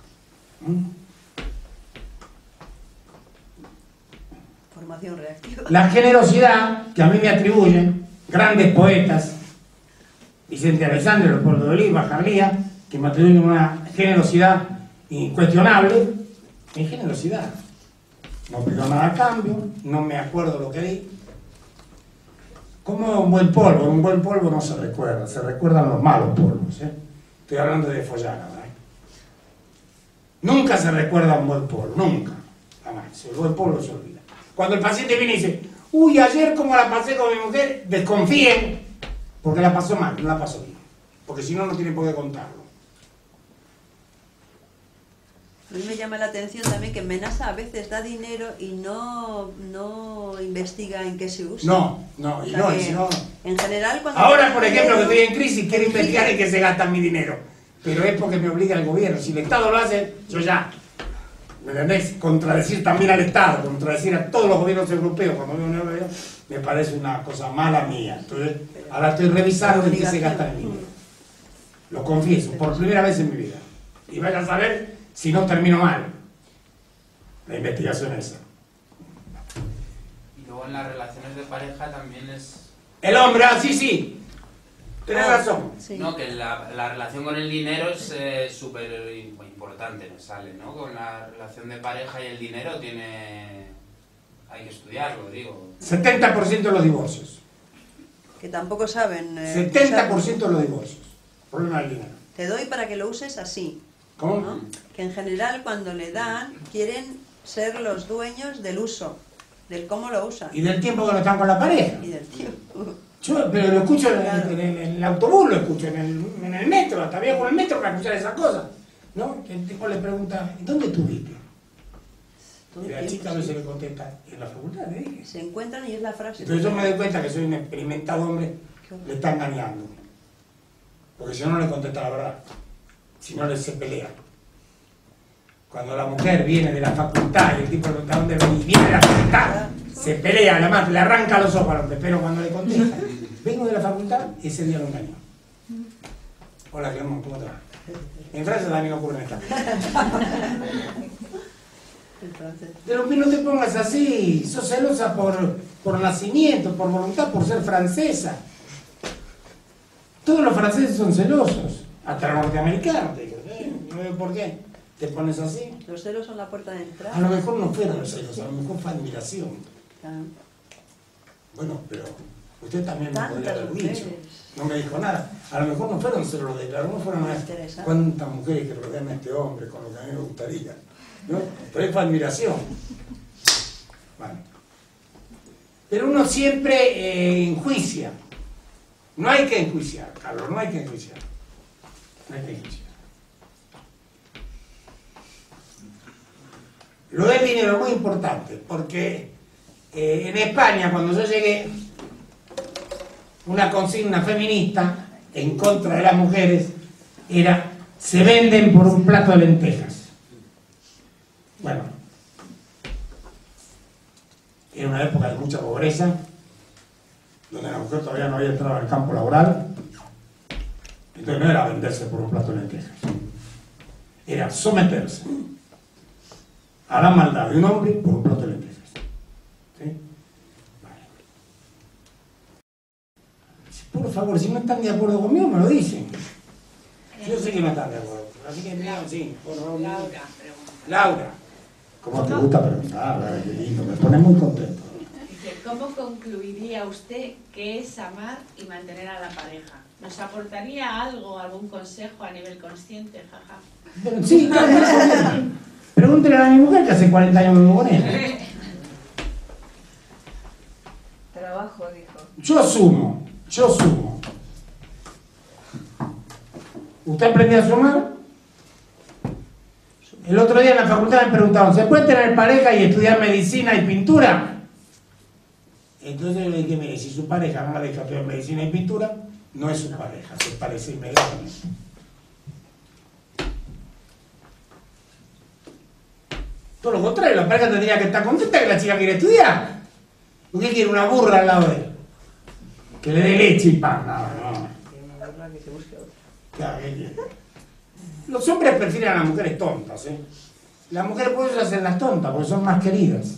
Formación reactiva. La generosidad que a mí me atribuyen grandes poetas, Vicente Alexandre, Leopoldo de Oliva, Jarlía, que me atribuyen una generosidad incuestionable, es generosidad. No pido nada a cambio, no me acuerdo lo que di. Como un buen polvo no se recuerda, se recuerdan los malos polvos. Estoy hablando de Follana, ¿verdad? Nunca se recuerda un buen polvo, nunca, jamás. El buen polvo se olvida. Cuando el paciente viene y dice, Uy, ayer como la pasé con mi mujer, desconfíen, porque la pasó mal, no la pasó bien. Porque si no, no tiene por qué contarlo. A mí me llama la atención también que Menasa a veces da dinero y no investiga en qué se usa. No. En general, cuando... Ahora, por ejemplo, que estoy en crisis, quiero investigar en qué se gasta mi dinero. Pero es porque me obliga el gobierno. Si el Estado lo hace, yo ya... ¿Me entendés? Contradecir también al Estado, contradecir a todos los gobiernos europeos cuando veo un euro, me parece una cosa mala mía. Entonces, ahora estoy revisando en qué se gasta el dinero. Lo confieso, por primera vez en mi vida. Y vaya a saber si no termino mal. La investigación esa. Y luego en las relaciones de pareja también es... El hombre, sí. Tienes razón. Sí. No, que la relación con el dinero es súper importante, me sale, ¿no? Con la relación de pareja y el dinero hay que estudiarlo, digo. 70% de los divorcios. Que tampoco saben... 70% de los divorcios. Problema del dinero. Te doy para que lo uses así. ¿Cómo? ¿No? Que en general cuando le dan, quieren ser los dueños del uso, del cómo lo usan. Y del tiempo que no están con la pareja. Y del tiempo. Pero lo escucho en el autobús, lo escucho en el metro, hasta viajo en el metro para escuchar esas cosas, ¿no? Que el tipo le pregunta, ¿dónde estuviste? Y la chica a veces le contesta, en la facultad, le dije. Se encuentran y es la frase. Entonces yo me doy cuenta que soy un experimentado hombre, le está engañando. Porque si no, no le contesta la verdad. Si no, se pelea. Cuando la mujer viene de la facultad y el tipo le pregunta dónde viene de la facultad, se pelea, la mata, le arranca los ojos al hombre, pero cuando le contesta, vengo de la facultad, ese día lo engañó. Hola, Clermont, ¿cómo te va? En Francia también ocurre esta cosa. Pero no te pongas así, sos celosa por nacimiento, por voluntad, por ser francesa. Todos los franceses son celosos, hasta los norteamericanos, te digo, no veo por qué. ¿Te pones así? Los celos son la puerta de entrada. A lo mejor no fueron los celos, a lo mejor fue admiración. Bueno, pero usted también me podría haber dicho. No me dijo nada. A lo mejor no fueron celos de él, a lo mejor fueron cuántas mujeres que rodean a este hombre con lo que a mí me gustaría. ¿No? Pero fue admiración. Bueno. Pero uno siempre enjuicia. No hay que enjuiciar, Carlos, no hay que enjuiciar. No hay que enjuiciar. Lo del dinero es muy importante, porque en España, cuando yo llegué, una consigna feminista en contra de las mujeres era: se venden por un plato de lentejas. Bueno, era una época de mucha pobreza, donde la mujer todavía no había entrado al campo laboral, entonces no era venderse por un plato de lentejas, era someterse a la maldad de un hombre por un plato de lentejas. ¿Sí? Vale. Por favor, si no están de acuerdo conmigo, me lo dicen. Yo sé que no están de acuerdo. Así que, sí, por favor. Laura. ¿Cómo te gusta preguntar? Qué lindo, me pone muy contento. Dice, ¿cómo concluiría usted qué es amar y mantener a la pareja? ¿Nos aportaría algo, algún consejo a nivel consciente? Jaja. Pero, sí, claro. Pregúntele a mi mujer que hace 40 años me vivo con ella. Trabajo, dijo. Yo asumo. ¿Usted aprendió a sumar? El otro día en la facultad me preguntaron, ¿se puede tener pareja y estudiar medicina y pintura? Entonces yo le dije, mire, si su pareja no la deja estudiar medicina y pintura, no es su pareja, se parece inmediatamente. Todo lo contrario, la pareja tendría que estar contenta que la chica quiere estudiar. ¿Por qué quiere una burra al lado de él? Que le dé leche y pan. No. Claro, ¿qué quiere? Los hombres prefieren a las mujeres tontas, ¿eh? Las mujeres pueden hacer las tontas porque son más queridas.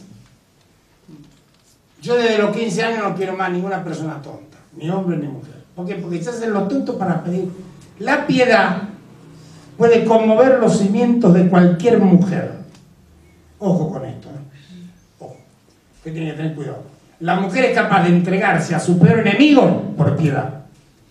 Yo desde los 15 años no quiero más ninguna persona tonta, ni hombre ni mujer. ¿Por qué? Porque se hacen los tontos para pedir. La piedad puede conmover los cimientos de cualquier mujer. Ojo con esto, ¿eh? Ojo. Que tiene que tener cuidado. La mujer es capaz de entregarse a su peor enemigo por piedad.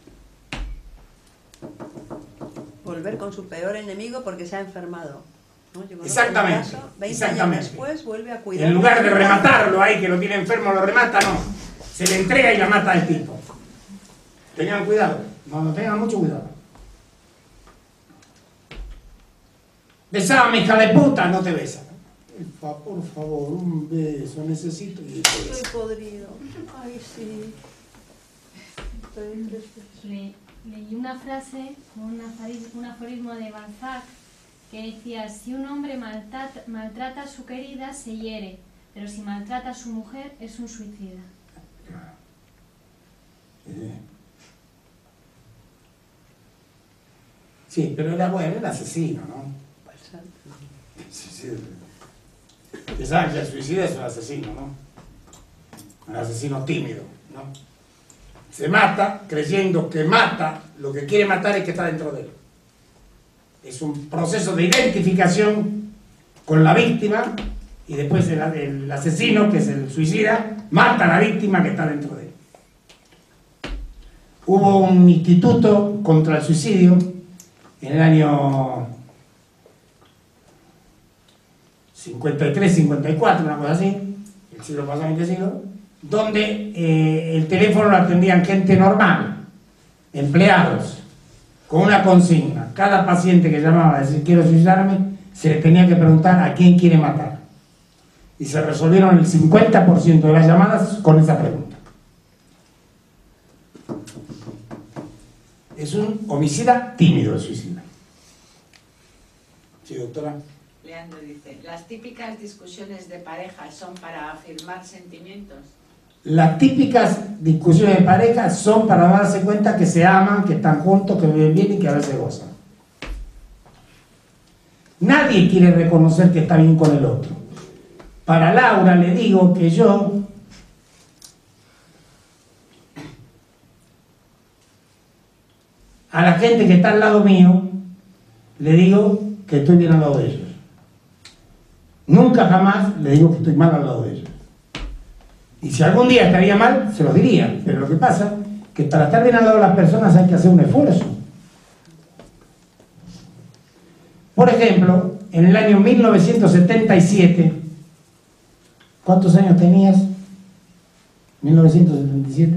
Volver con su peor enemigo porque se ha enfermado. ¿no? Yo conozco Exactamente, un caso, 20 exactamente. años después vuelve a cuidar. En lugar de rematarlo ahí, que lo tiene enfermo, lo remata, no. Se le entrega y la mata al tipo. Tengan cuidado, no tengan mucho cuidado. Besame, hija de puta, no te besa. Por favor, un beso, necesito. Y te besa. Estoy podrido. Ay, sí. Leí una frase, un aforismo de Balzac, que decía: si un hombre maltrata a su querida, se hiere, pero si maltrata a su mujer, es un suicida. Sí, pero era bueno, era asesino, ¿no? Sí. Ustedes saben que el suicida es un asesino, ¿no? Un asesino tímido, ¿no? Se mata creyendo que mata, lo que quiere matar es que está dentro de él. Es un proceso de identificación con la víctima y después el asesino, que es el suicida, mata a la víctima que está dentro de él. Hubo un instituto contra el suicidio en el año 53, 54, una cosa así, el siglo pasado, este siglo, donde el teléfono lo atendían gente normal, empleados, con una consigna. Cada paciente que llamaba a decir quiero suicidarme, se le tenía que preguntar a quién quiere matar. Y se resolvieron el 50% de las llamadas con esa pregunta. Es un homicida tímido el suicida. Sí, doctora. Leandro dice, ¿las típicas discusiones de pareja son para afirmar sentimientos? Las típicas discusiones de pareja son para darse cuenta que se aman, que están juntos, que viven bien y que a veces gozan. Nadie quiere reconocer que está bien con el otro. Para Laura le digo que yo a la gente que está al lado mío le digo que estoy bien al lado de ellos. Nunca jamás le digo que estoy mal al lado de ellos. Y si algún día estaría mal, se lo diría. Pero lo que pasa es que para estar bien al lado de las personas hay que hacer un esfuerzo. Por ejemplo, en el año 1977, ¿cuántos años tenías? 1977.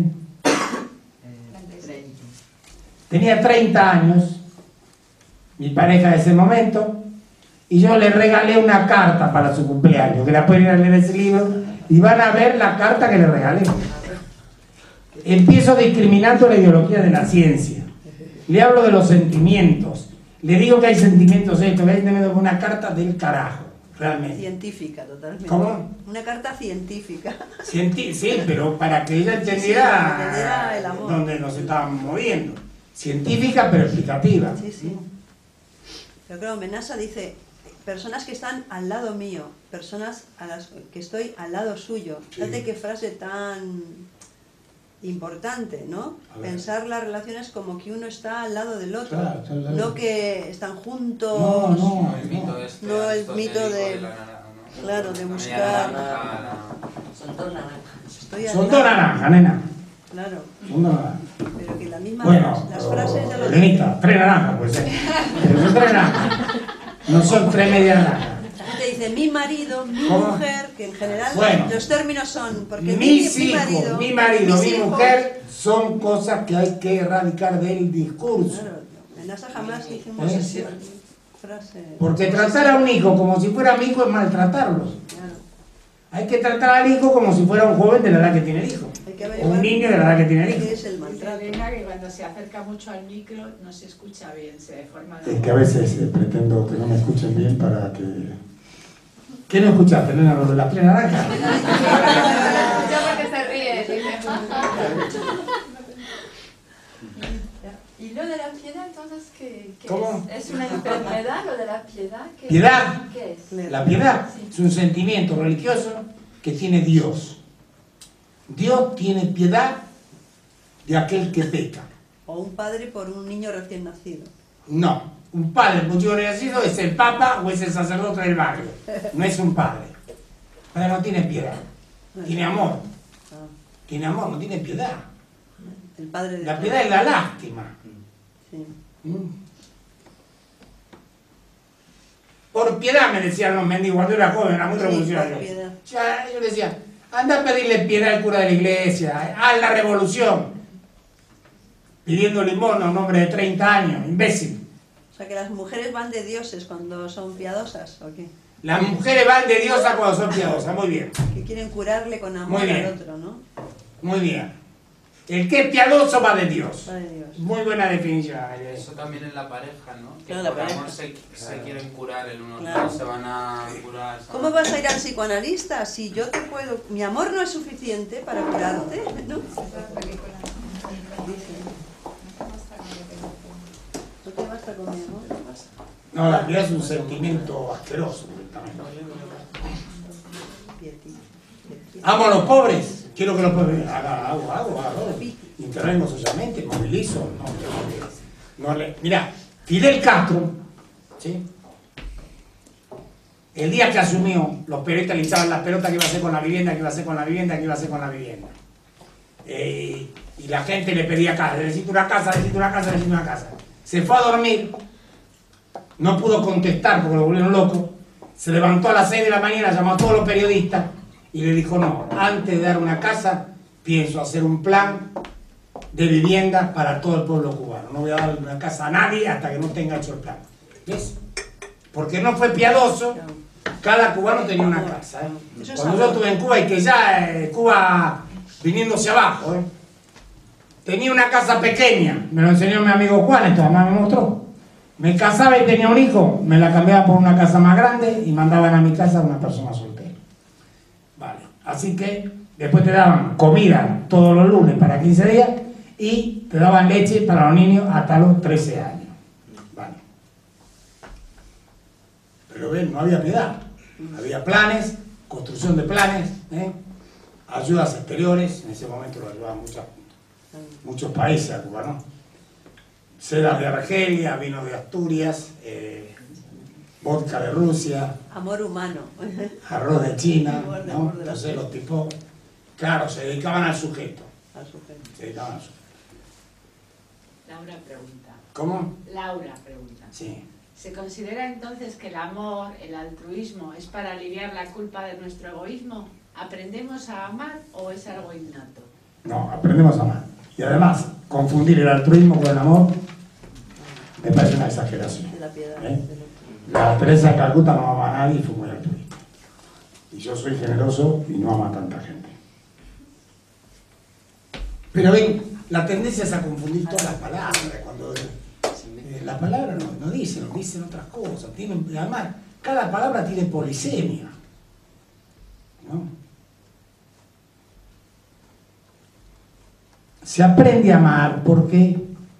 Tenía 30 años, mi pareja de ese momento, y yo le regalé una carta para su cumpleaños, que la pueden ir a leer ese libro, y van a ver la carta que le regalé. Empiezo discriminando la ideología de la ciencia. Le hablo de los sentimientos. Le digo que hay sentimientos esto, que hay una carta del carajo, realmente. Científica, totalmente. ¿Cómo? Una carta científica. Sí, pero para que ella entendiera, entendiera el amor. dónde nos estábamos moviendo. Científica, pero explicativa. Sí. Pero claro, Menasa dice, personas que están al lado mío, personas a las que estoy al lado suyo. Fíjate qué frase tan importante, ¿no? Pensar las relaciones como que uno está al lado del otro, claro. No que están juntos. No, el mito este, no el mito de la naranja, ¿no? claro, de buscar. Son dos naranjas. Son dos naranjas, nena. Claro. Son dos naranjas. Pero que la misma Bueno, las frases de los Elenita, 3 naranjas, pues pero son 3 naranjas. No son 3 medias naranjas. te dice mi marido, mi ¿Cómo? mujer, que en general Bueno, los términos son porque mis hijos, mi marido, mis mi hijos. mujer son cosas que hay que erradicar del discurso. Claro, en NASA jamás dijimos esa frase. Porque tratar a un hijo como si fuera mi hijo es maltratarlo. Claro. Hay que tratar al hijo como si fuera un joven de la edad que tiene el hijo. O un niño de la edad que tiene el hijo. ¿Qué es el maltrato? Elena, que cuando se acerca mucho al micro no se escucha bien, se deforma la Es que a veces pretendo que no me escuchen bien para que... ¿Qué no escuchaste, nena, lo de la plena naranja? Yo porque se ríe, dice. ¿Y lo de la piedad, entonces, qué ¿Cómo? es? ¿Es una enfermedad lo de la piedad? ¿Piedad? ¿Qué es? La piedad es un sentimiento religioso que tiene Dios. Dios tiene piedad de aquel que peca. O un padre por un niño recién nacido. No, un padre por un niño nacido es el papa o es el sacerdote del barrio. No es un padre. El padre no tiene piedad, tiene amor. Tiene amor, no tiene piedad. El padre de La piedad es la lástima. Sí. Por piedad, me decían los mendigos, cuando era joven, era muy revolucionario. Ya, yo le decía, anda a pedirle piedad al cura de la iglesia, haz la revolución. Pidiendo limosna a un hombre de 30 años, imbécil. O sea, que las mujeres van de dioses cuando son piadosas, ¿o qué? Las mujeres van de diosa cuando son piadosas, muy bien. Que quieren curarle con amor al otro, ¿no? Muy bien. El que es piadoso va de Dios. Va de Dios. Muy buena definición. Eso también en la pareja, ¿no? Que Claro, la por pareja. amor se quieren curar el uno al Claro. otro, se van a curar. ¿Cómo vas a ir al psicoanalista si yo te puedo... Mi amor no es suficiente para curarte, ¿no? ¿No te basta con mi amor? ¿Qué pasa? No, la piedad es un sentimiento asqueroso. Amo a los pobres. Quiero que los pobres hago. Intervengo socialmente, movilizo. Mira, Fidel Castro, ¿sí? El día que asumió, los periodistas le echaban las pelotas que iba a hacer con la vivienda, que iba a hacer con la vivienda, que iba a hacer con la vivienda. Y la gente le pedía casa, necesito una casa, necesito una casa, necesito una casa. Se fue a dormir, no pudo contestar porque lo volvieron loco, se levantó a las 6 de la mañana, llamó a todos los periodistas y le dijo, no, antes de dar una casa, pienso hacer un plan de vivienda para todo el pueblo cubano. No voy a dar una casa a nadie hasta que no tenga hecho el plan. ¿Ves? Porque no fue piadoso, cada cubano tenía una casa. Cuando yo estuve en Cuba, y que ya Cuba viniéndose abajo, tenía una casa pequeña, me lo enseñó mi amigo Juan, esto además me mostró. Me casaba y tenía un hijo, me la cambiaba por una casa más grande y mandaban a mi casa a una persona soltera. Vale, así que después te daban comida todos los lunes para 15 días y te daban leche para los niños hasta los 13 años. Vale. Pero ven, no había piedad. Había planes, construcción de planes, ayudas exteriores, en ese momento lo ayudaban muchos países a Cuba, ¿no? Sedas de Argelia, vino de Asturias, vodka de Rusia, Amor humano. arroz de China, ¿no? Entonces los tipos, claro, se dedicaban al sujeto. Se dedicaban al sujeto. Laura pregunta. ¿Cómo? Laura pregunta. Sí. ¿Se considera entonces que el amor, el altruismo, es para aliviar la culpa de nuestro egoísmo? ¿Aprendemos a amar o es algo innato? No, aprendemos a amar. Y además, confundir el altruismo con el amor me parece una exageración. La Teresa de Calcuta no ama a nadie y fue muy altruista. Y yo soy generoso y no amo a tanta gente. Pero ven, la tendencia es a confundir todas las palabras. Cuando las palabras no dicen otras cosas. Además, cada palabra tiene polisemia, ¿no? Se aprende a amar porque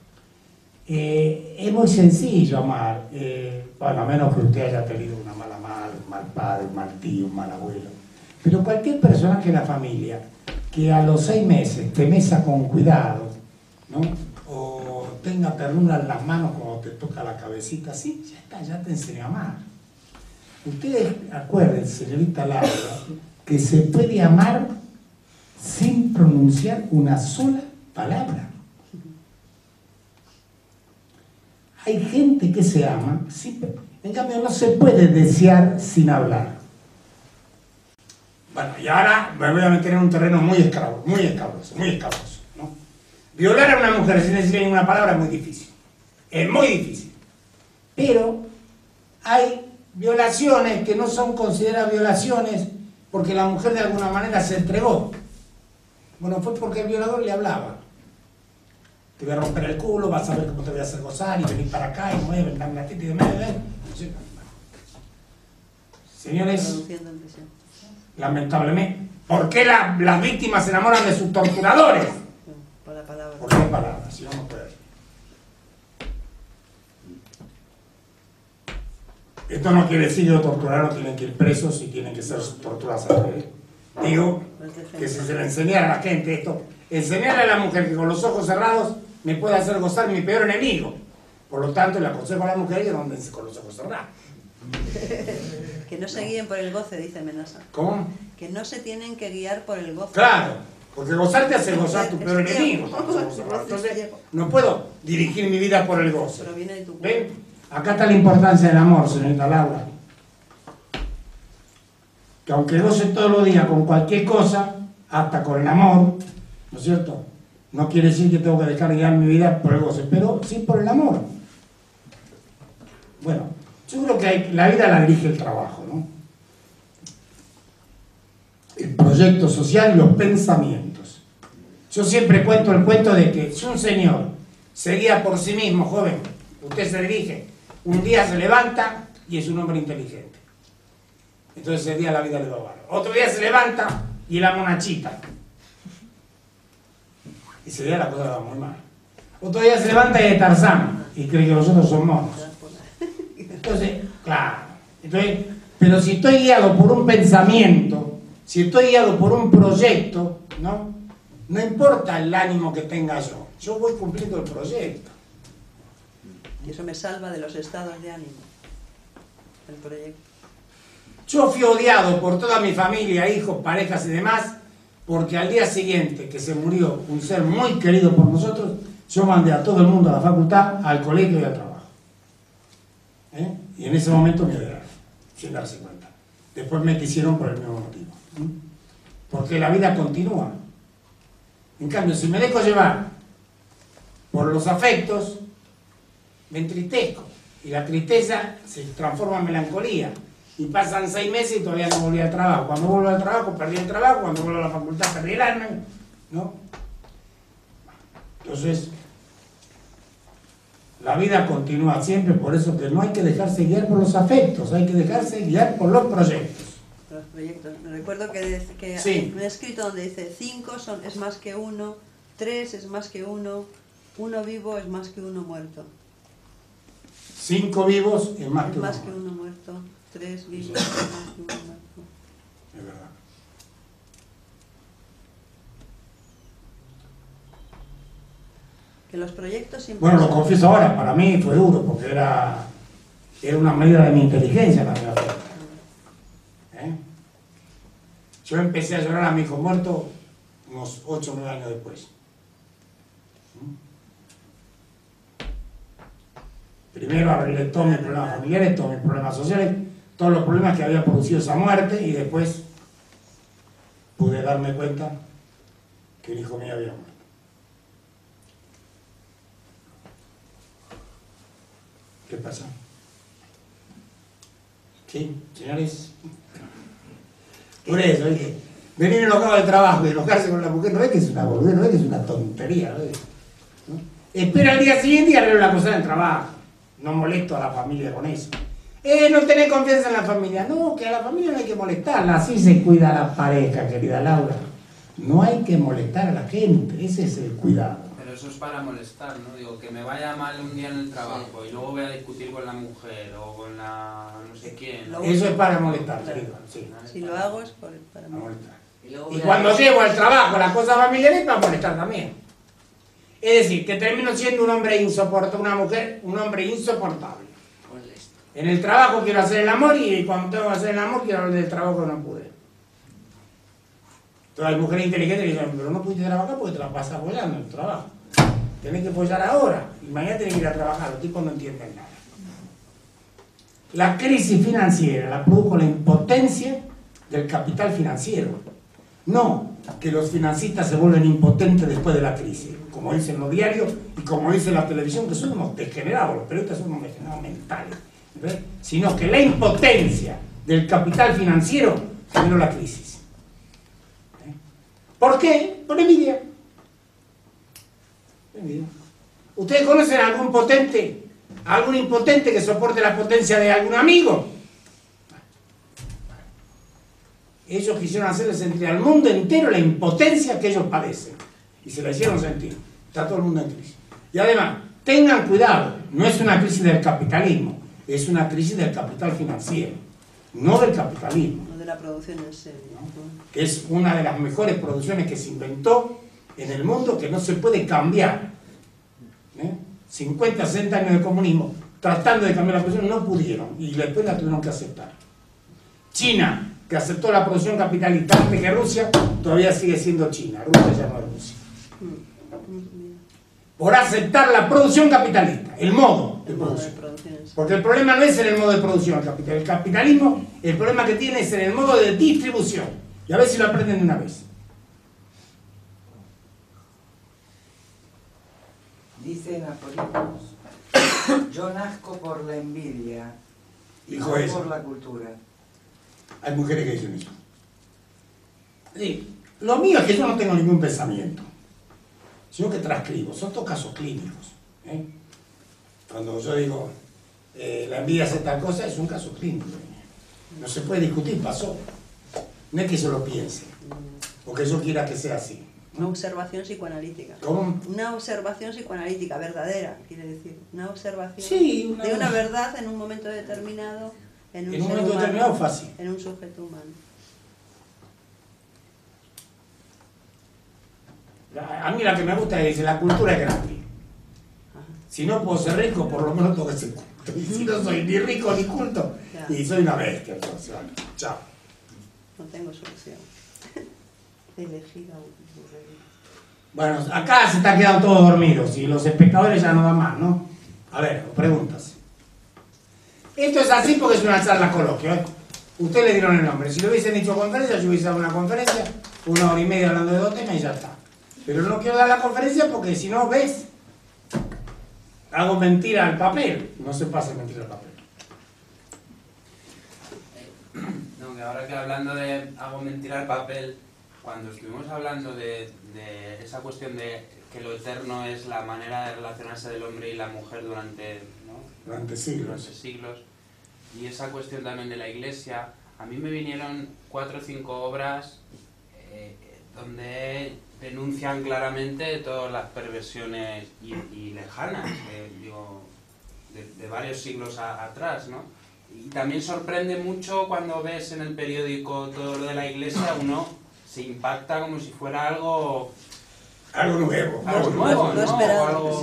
es muy sencillo amar. Bueno, a menos que usted haya tenido una mala madre, un mal padre, un mal tío, un mal abuelo. Pero cualquier personaje de la familia que a los 6 meses te mesa con cuidado, ¿no? O tenga ternura en las manos cuando te toca la cabecita, sí, ya está, ya te enseñó a amar. Ustedes acuerden, señorita Laura, que se puede amar sin pronunciar una sola palabra. Hay gente que se ama, en cambio no se puede desear sin hablar. Bueno, y ahora me voy a meter en un terreno muy escabroso, ¿no? Violar a una mujer sin decirle ninguna palabra es muy difícil. Es muy difícil. Pero hay violaciones que no son consideradas violaciones porque la mujer de alguna manera se entregó. Bueno, fue porque el violador le hablaba. Te voy a romper el culo, vas a ver cómo te voy a hacer gozar y venir para acá y mueve, dame la teta y demás. Señores, lamentablemente, ¿por qué las víctimas se enamoran de sus torturadores? Por la palabra. Por la palabra, si no, no puede. Esto no quiere decir que los torturados tienen que ir presos y tienen que ser torturados a través. Digo que si se le enseñara a la gente esto, enseñarle a la mujer que con los ojos cerrados me puede hacer gozar mi peor enemigo. Por lo tanto, le aconsejo a la mujer que no con los ojos cerrados. Que no se guíen por el goce, dice Menasa. ¿Cómo? Que no se tienen que guiar por el goce. Claro, porque gozar te hace gozar tu peor enemigo. Entonces, no puedo dirigir mi vida por el goce. Proviene de tu cuerpo. ¿Ven? Acá está la importancia del amor, señorita Laura. que aunque goce todos los días con cualquier cosa, hasta con el amor, ¿no es cierto? No quiere decir que tengo que dejar de guiar mi vida por el goce, pero sí por el amor. Bueno, yo creo que la vida la dirige el trabajo, ¿no? El proyecto social y los pensamientos. Yo siempre cuento el cuento de que si un señor se guía por sí mismo, joven, usted se dirige, un día se levanta y es un hombre inteligente. Entonces ese día la vida le va bárbaro. Otro día se levanta y la monachita. Y ese día la cosa va muy mal. Otro día se levanta y es Tarzán y cree que los otros son monos. Entonces, claro. Entonces, pero si estoy guiado por un pensamiento, si estoy guiado por un proyecto, ¿no? No importa el ánimo que tenga yo voy cumpliendo el proyecto. Y eso me salva de los estados de ánimo, el proyecto. Yo fui odiado por toda mi familia, hijos, parejas y demás, porque al día siguiente que se murió un ser muy querido por nosotros, yo mandé a todo el mundo a la facultad, al colegio y al trabajo. Y en ese momento me odiaron, sin darse cuenta. Después me quisieron por el mismo motivo. Porque la vida continúa. En cambio, si me dejo llevar por los afectos, me entristezco. Y la tristeza se transforma en melancolía. Y pasan 6 meses y todavía no volví al trabajo. Cuando vuelvo al trabajo, perdí el trabajo. Cuando vuelvo a la facultad, perdí el alma, ¿no? Entonces, la vida continúa siempre, por eso que no hay que dejarse guiar por los afectos, hay que dejarse guiar por los proyectos. Los proyectos. Me recuerdo que Sí. hay un escrito donde dice 5 es más que 1, 3 es más que 1, 1 vivo es más que 1 muerto. 5 vivos es más que 1 que 1 muerto. 3 vivos es más que 1 muerto. Es verdad. Que los proyectos siempre... Bueno, lo confieso ahora, para mí fue duro, porque era una medida de mi inteligencia la verdad. Yo empecé a llorar a mi hijo muerto unos 8 o 9 años después. Primero arreglé todos mis problemas familiares, todos mis problemas sociales, todos los problemas que había producido esa muerte, y después pude darme cuenta que el hijo mío había muerto. ¿Qué pasa? ¿Sí, señores? Por eso, ¿viste? Venir enojado del trabajo y enojarse con la mujer, no es que es una boludez, no es que es una tontería, ¿no? Espera al día siguiente y arreglo la cosa del trabajo. No molesto a la familia con eso. No tenés confianza en la familia. No, que a la familia no hay que molestarla, así se cuida la pareja, querida Laura. No hay que molestar a la gente, ese es el cuidado. Pero eso es para molestar, ¿no? Digo, que me vaya mal un día en el trabajo y luego voy a discutir con la mujer o con la no sé quién. Eso es para molestar, querido. Sí. Si lo hago es para molestar. Y cuando llego al trabajo, las cosas familiares, para molestar también. Es decir, que termino siendo un hombre insoportable, una mujer, un hombre insoportable. En el trabajo quiero hacer el amor y cuando tengo que hacer el amor quiero hablar del trabajo que no pude. Entonces hay mujeres inteligentes que dicen, pero no pudiste trabajar porque te la pasas apoyando en el trabajo. Tenés que apoyar ahora y mañana tenés que ir a trabajar. Los tipos no entienden nada. La crisis financiera la produjo la impotencia del capital financiero. No que los financistas se vuelven impotentes después de la crisis, como dicen los diarios y como dice la televisión, que son unos degenerados, los periodistas son unos degenerados mentales, ¿ves? Sino que la impotencia del capital financiero generó la crisis. ¿Por qué? Por envidia. ¿Ustedes conocen a algún potente, a algún impotente que soporte la potencia de algún amigo? Ellos quisieron hacerle sentir al mundo entero la impotencia que ellos padecen. Y se la hicieron sentir. Está todo el mundo en crisis. Y además, tengan cuidado, no es una crisis del capitalismo, es una crisis del capital financiero, no del capitalismo. No de la producción en serio. ¿No? Que es una de las mejores producciones que se inventó en el mundo, que no se puede cambiar. 50, 60 años de comunismo, tratando de cambiar la producción, no pudieron. Y después la tuvieron que aceptar. China, que aceptó la producción capitalista antes que Rusia, todavía sigue siendo China. Rusia ya no es Rusia. por aceptar la producción capitalista, el modo de producción. Porque el problema no es en el modo de producción, el capitalismo, el problema que tiene es en el modo de distribución. Y a ver si lo aprenden de una vez. Dice Napoleón, yo nazco por la envidia y no por la cultura. Hay mujeres que dicen eso. Sí, lo mío es que yo no tengo ningún pensamiento, sino que transcribo. Son todos casos clínicos. Cuando yo digo la envidia hace tal cosa, es un caso clínico. No se puede discutir, pasó. No es que yo lo piense, o que yo quiera que sea así. Una observación psicoanalítica. ¿Cómo? Una observación psicoanalítica verdadera, quiere decir. Una observación sí, de una verdad en un momento determinado, en un momento determinado fácil. En un sujeto humano. A mí la que me gusta es la cultura es grande. Si no puedo ser rico, por lo menos tengo que ser culto. Y si no soy ni rico ni culto, y soy una bestia, entonces, vale. Chao. No tengo solución. Elegir a un... Bueno, acá se están quedando todos dormidos y los espectadores ya no dan más, ¿no? A ver, preguntas. Esto es así porque es una charla coloquio, ¿eh? Ustedes le dieron el nombre. Si lo hubiesen dicho conferencia, yo hubiese dado una conferencia, 1 hora y media hablando de 2 temas y ya está. Pero no quiero dar la conferencia porque si no, ¿ves? Hago mentira al papel. No se pasa mentira al papel. No, que ahora que hablando de hago mentira al papel, cuando estuvimos hablando de esa cuestión de que lo eterno es la manera de relacionarse del hombre y la mujer durante siglos, y esa cuestión también de la Iglesia, a mí me vinieron 4 o 5 obras donde denuncian claramente todas las perversiones y lejanas, digo, de varios siglos atrás, ¿no? Y también sorprende mucho cuando ves en el periódico todo lo de la Iglesia, uno se impacta como si fuera algo nuevo, ¿no? esperado. Algo,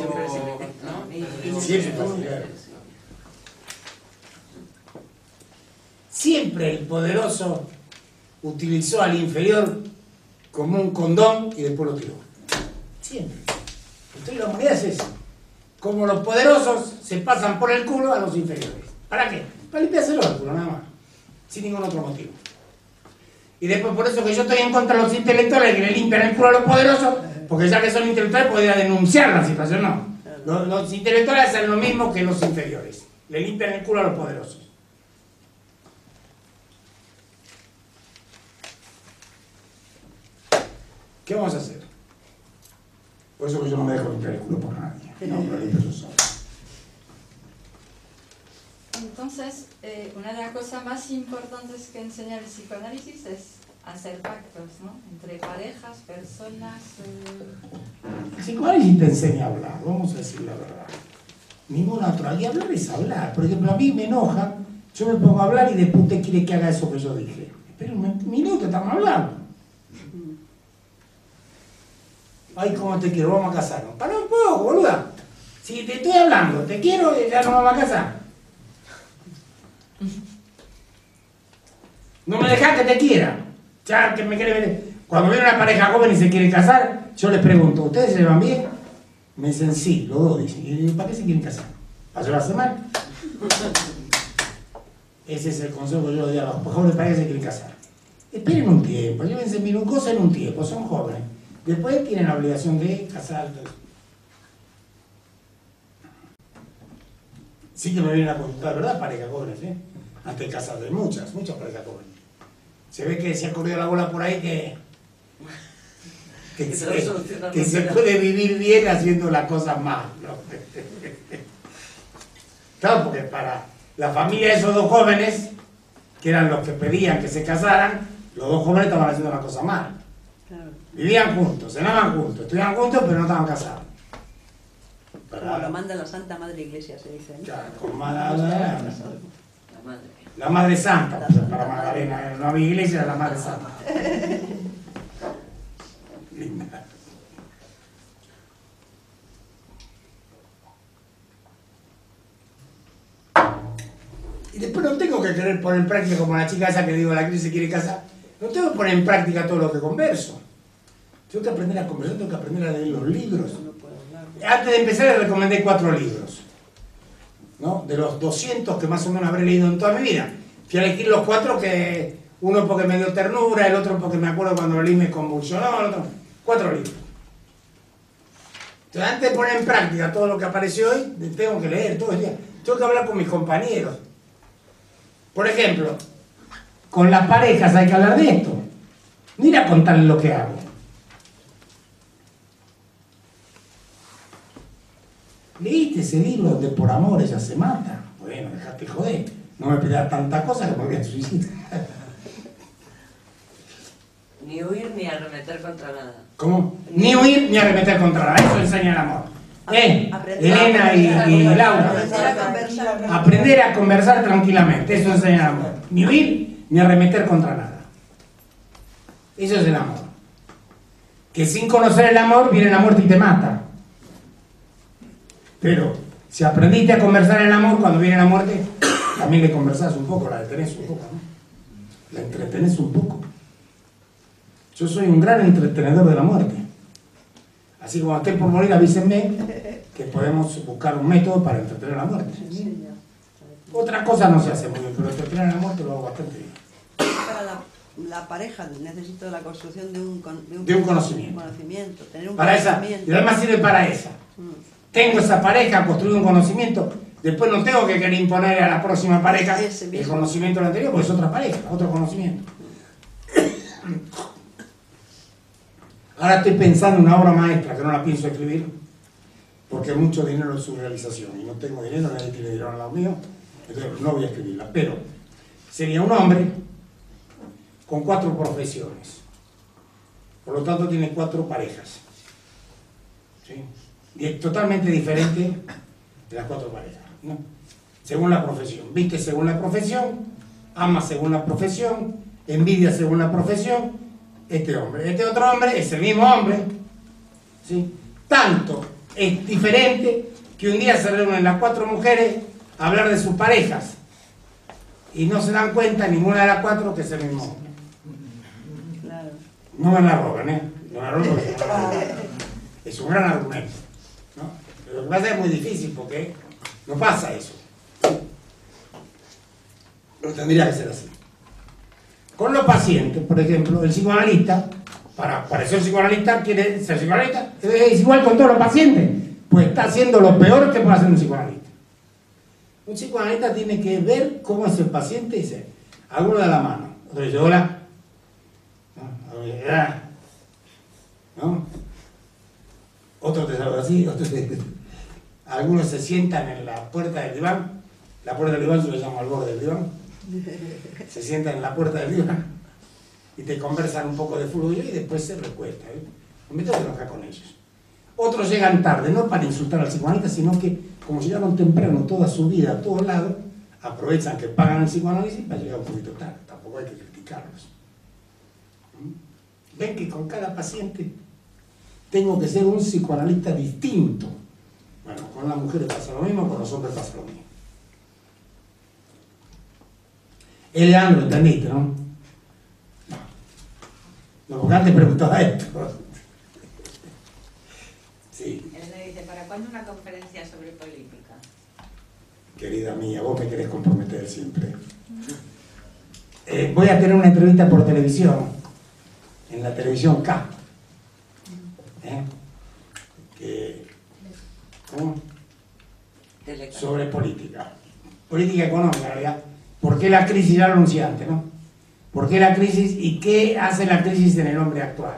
Siempre el poderoso utilizó al inferior como un condón y después lo tiró. Siempre. Entonces la humanidad es eso. Como los poderosos se pasan por el culo a los inferiores. ¿Para qué? Para limpiarse el culo, nada más. Sin ningún otro motivo. Y después por eso que yo estoy en contra de los intelectuales que le limpian el culo a los poderosos, porque ya que son intelectuales podría denunciar la situación, no. Los intelectuales hacen lo mismo que los inferiores. Le limpian el culo a los poderosos. ¿Qué vamos a hacer? Por eso que yo no me dejo limpiar el culo por nadie. No, pero limpio yo solo. Entonces, una de las cosas más importantes que enseña el psicoanálisis es hacer pactos, ¿no? Entre parejas, personas... El psicoanálisis te enseña a hablar, vamos a decir la verdad. Ninguna otra. Y hablar es hablar. Por ejemplo, a mí me enoja, yo me pongo a hablar y después usted quiere que haga eso que yo dije. Espera un minuto, estamos hablando. Ay, cómo te quiero, vamos a casarnos. Para un poco, boluda. Si te estoy hablando, te quiero, ya no vamos a casar. No me dejas que te quiera. Ya que me quiere ver. Cuando viene una pareja joven y se quiere casar, yo les pregunto, ¿ustedes se llevan bien? Me dicen sí, los dos dicen. Y digo, ¿para qué se quieren casar? ¿Para llevarse mal? Ese es el consejo que yo doy a los jóvenes para que se quieren casar. Esperen un tiempo, llévense bien un cosa en un tiempo, son jóvenes. Después tienen la obligación de casar. Sí que me vienen a consultar, ¿verdad? Parejas jóvenes, ¿eh? Antes de casarse, muchas parejas jóvenes. Se ve que se ha corrido la bola por ahí que se puede vivir bien haciendo las cosas mal, ¿no? Claro, porque para la familia de esos dos jóvenes, que eran los que pedían que se casaran, los dos jóvenes estaban haciendo una cosa mal. Vivían juntos, cenaban juntos, estudiaban juntos, pero no estaban casados. Como lo manda la Santa Madre Iglesia, se dice, ¿no? Claro, como la Madre Santa, para Magdalena, no había iglesia, era la Madre Santa. Linda. Y después no tengo que querer poner en práctica, como la chica esa que digo, la que se quiere casar, no tengo que poner en práctica todo lo que converso. Tengo que aprender a conversar, tengo que aprender a leer los libros. Antes de empezar le recomendé 4 libros, ¿no? De los 200 que más o menos habré leído en toda mi vida. Fui a elegir los 4 que, uno porque me dio ternura, el otro porque me acuerdo cuando lo leí me convulsionó, el otro, 4 libros. Entonces, antes de poner en práctica todo lo que apareció hoy, tengo que leer todo el día. Tengo que hablar con mis compañeros. Por ejemplo, con las parejas hay que hablar de esto. No ir a contarles lo que hago. ¿Leíste ese libro donde por amor ella se mata? Bueno, dejate joder. No me pidas tanta cosa que me voy a suicidar. Ni huir ni arremeter contra nada. ¿Cómo? Ni huir ni arremeter contra nada. Eso enseña el amor. Elena y Laura. Aprender a conversar tranquilamente. Eso enseña el amor. Ni huir ni arremeter contra nada. Eso es el amor. Que sin conocer el amor viene la muerte y te mata. Pero si aprendiste a conversar en el amor, cuando viene la muerte, también le conversás un poco, la detenés un poco, ¿no? La entretenés un poco. Yo soy un gran entretenedor de la muerte. Así que cuando esté por morir, avísenme que podemos buscar un método para entretener la muerte. Otra cosa no se hace muy bien, pero entretener la muerte lo hago bastante bien. Para la pareja necesito la construcción de un conocimiento. Tener un para conocimiento. Esa, y además sirve para esa. Tengo esa pareja, construido un conocimiento, después no tengo que querer imponer a la próxima pareja el conocimiento del anterior, porque es otra pareja, otro conocimiento. Ahora estoy pensando en una obra maestra que no la pienso escribir, porque mucho dinero es su realización, y no tengo dinero, nadie tiene dinero al lado mío, entonces no voy a escribirla, pero sería un hombre con 4 profesiones, por lo tanto tiene 4 parejas, ¿sí? Y es totalmente diferente de las 4 parejas, ¿no? Según la profesión, viste según la profesión, ama según la profesión, envidia según la profesión. Este hombre, este otro hombre es el mismo hombre, ¿sí? Tanto es diferente que un día se reúnen las 4 mujeres a hablar de sus parejas y no se dan cuenta ninguna de las 4 que es el mismo hombre. No me la roban, ¿eh? No me la roban porque es un gran argumento, ¿no? Pero lo que pasa es muy difícil porque no pasa eso. Pero tendría que ser así. Con los pacientes, por ejemplo, el psicoanalista, para ser psicoanalista, quiere ser psicoanalista, es igual con todos los pacientes, pues está haciendo lo peor que puede hacer un psicoanalista. Un psicoanalista tiene que ver cómo es el paciente y dice, alguno da la mano, otro dice, hola, ¿no? Otro te saluda así, otro te... Algunos se sientan en la puerta del diván, la puerta del diván se lo llama al borde del diván, se sientan en la puerta del diván y te conversan un poco de fluyo y después se recuestan, ¿eh? No me tengo que enojar con ellos. Otros llegan tarde, no para insultar al psicoanalista, sino que como llegaron temprano toda su vida a todos lados, aprovechan que pagan el psicoanálisis para llegar un poquito tarde. Tampoco hay que criticarlos. Ven que con cada paciente tengo que ser un psicoanalista distinto. Bueno, con las mujeres pasa lo mismo, con los hombres pasa lo mismo. Leandro, ¿entendiste, no? No, porque antes preguntaba esto. Sí. Él le dice, ¿para cuándo una conferencia sobre política? Querida mía, vos me querés comprometer siempre. Voy a tener una entrevista por televisión, en la televisión K. ¿Cómo? Sobre política. Política económica, ¿verdad? ¿Por qué la crisis? Ya lo anuncié antes, ¿no? ¿Por qué la crisis y qué hace la crisis en el hombre actual?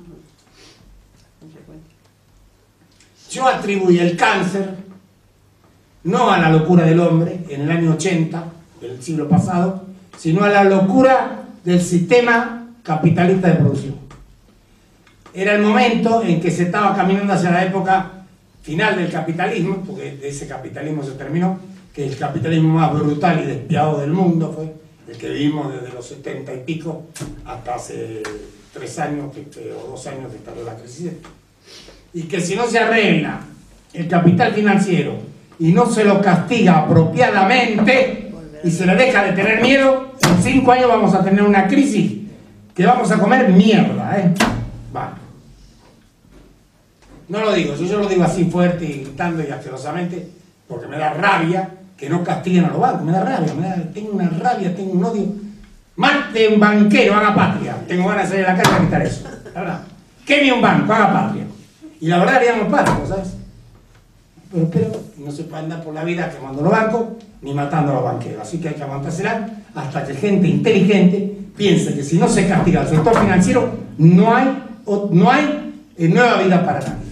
Yo atribuí el cáncer no a la locura del hombre en el año 80 del siglo pasado, sino a la locura del sistema capitalista de producción. Era el momento en que se estaba caminando hacia la época final del capitalismo, porque de ese capitalismo se terminó, que el capitalismo más brutal y despiadado del mundo fue el que vivimos desde los 70 y pico hasta hace 3 años o 2 años que tardó la crisis. Y que si no se arregla el capital financiero y no se lo castiga apropiadamente y se le deja de tener miedo, en 5 años vamos a tener una crisis que vamos a comer mierda, ¿eh? Vale. No lo digo, yo lo digo así fuerte y gritando y asquerosamente, porque me da rabia que no castiguen a los bancos, me da rabia, tengo una rabia, tengo un odio. Mate un banquero, haga patria. Tengo ganas de salir a la calle a quitar eso, la verdad. Queme un banco, haga patria. Y la verdad haríamos patria, ¿sabes? Pero no se puede andar por la vida quemando los bancos ni matando a los banqueros. Así que hay que aguantársela hasta que gente inteligente piense que si no se castiga al sector financiero, no hay nueva vida para nadie.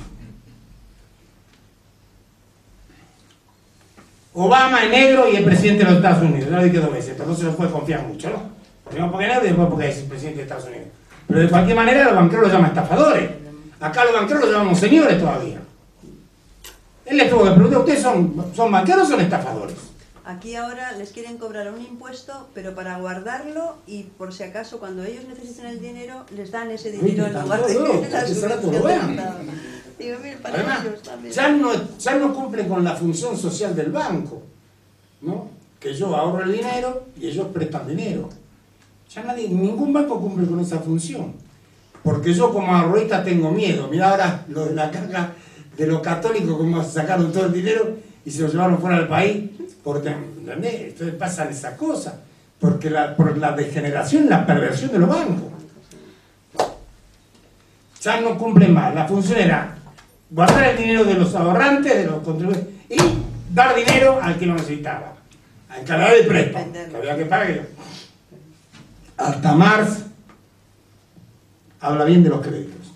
Obama es negro y es presidente de los Estados Unidos. Ya lo dije 2 veces, entonces no se lo puede confiar mucho, ¿no? Primero porque es negro y después porque es presidente de Estados Unidos. Pero de cualquier manera los banqueros los llaman estafadores. Acá los banqueros los llamamos señores todavía. Él les tuvo que preguntar, ¿ustedes son banqueros o son estafadores? Aquí ahora les quieren cobrar un impuesto, pero para guardarlo y por si acaso cuando ellos necesiten el dinero, les dan ese dinero en lugar de la subvención del Estado. Digo, mira, para además, ellos también. Ya no cumplen con la función social del banco, ¿no? Que yo ahorro el dinero y ellos prestan dinero. Ya ningún banco cumple con esa función. Porque yo como ahorrista tengo miedo. Mira ahora lo de la carga de los católicos, como sacaron todo el dinero y se lo llevaron fuera del país. Porque, ¿entendés? Entonces pasan esas cosas. Porque por la degeneración, la perversión de los bancos. Ya no cumplen más. La función era guardar el dinero de los ahorrantes, de los contribuyentes, y dar dinero al que lo necesitaba. A encargar el préstamo, que había que pagar. Hasta Marx habla bien de los créditos.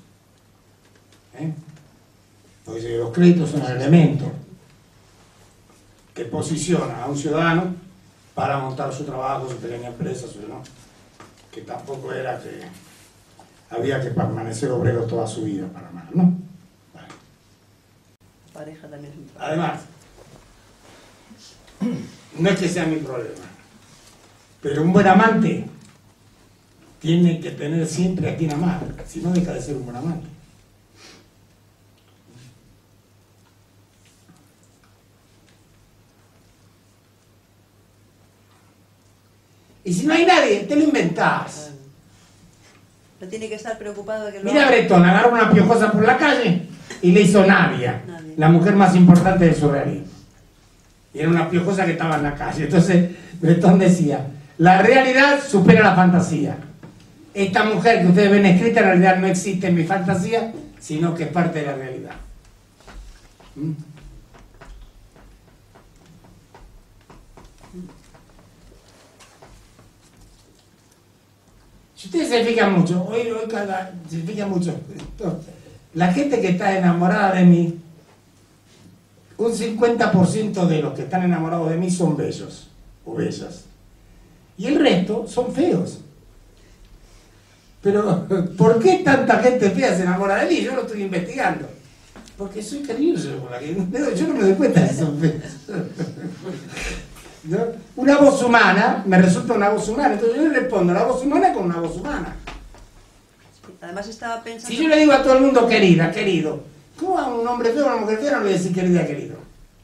Porque dice que los créditos son el elemento que posiciona a un ciudadano para montar su trabajo, su pequeña empresa, ¿no? Que tampoco era que había que permanecer obrero toda su vida para nada, ¿no? Vale. Pareja también es un problema. Además, no es que sea mi problema, pero un buen amante tiene que tener siempre a quien amar, si no deja de ser un buen amante. Y si no hay nadie, te lo inventás. No tiene que estar preocupado de que lo Mira a haga. Bretón, agarró una piojosa por la calle y le hizo Nadia, la mujer más importante del surrealismo. Y era una piojosa que estaba en la calle. Entonces Bretón decía, la realidad supera la fantasía. Esta mujer que ustedes ven escrita en realidad no existe en mi fantasía, sino que es parte de la realidad. ¿Mm? Si ustedes se fijan mucho, hoy se fijan mucho, la gente que está enamorada de mí, un 50% de los que están enamorados de mí son bellos o bellas. Y el resto son feos. Pero, ¿por qué tanta gente fea se enamora de mí? Yo lo estoy investigando. Porque soy cariñoso con la que... Yo no me doy cuenta de que son feos. ¿No? Una voz humana me resulta una voz humana, entonces yo le respondo a la voz humana con una voz humana. Además estaba pensando... Si yo le digo a todo el mundo querida, querido, ¿cómo a un hombre feo o a una mujer fea no le voy a decir querida, querido?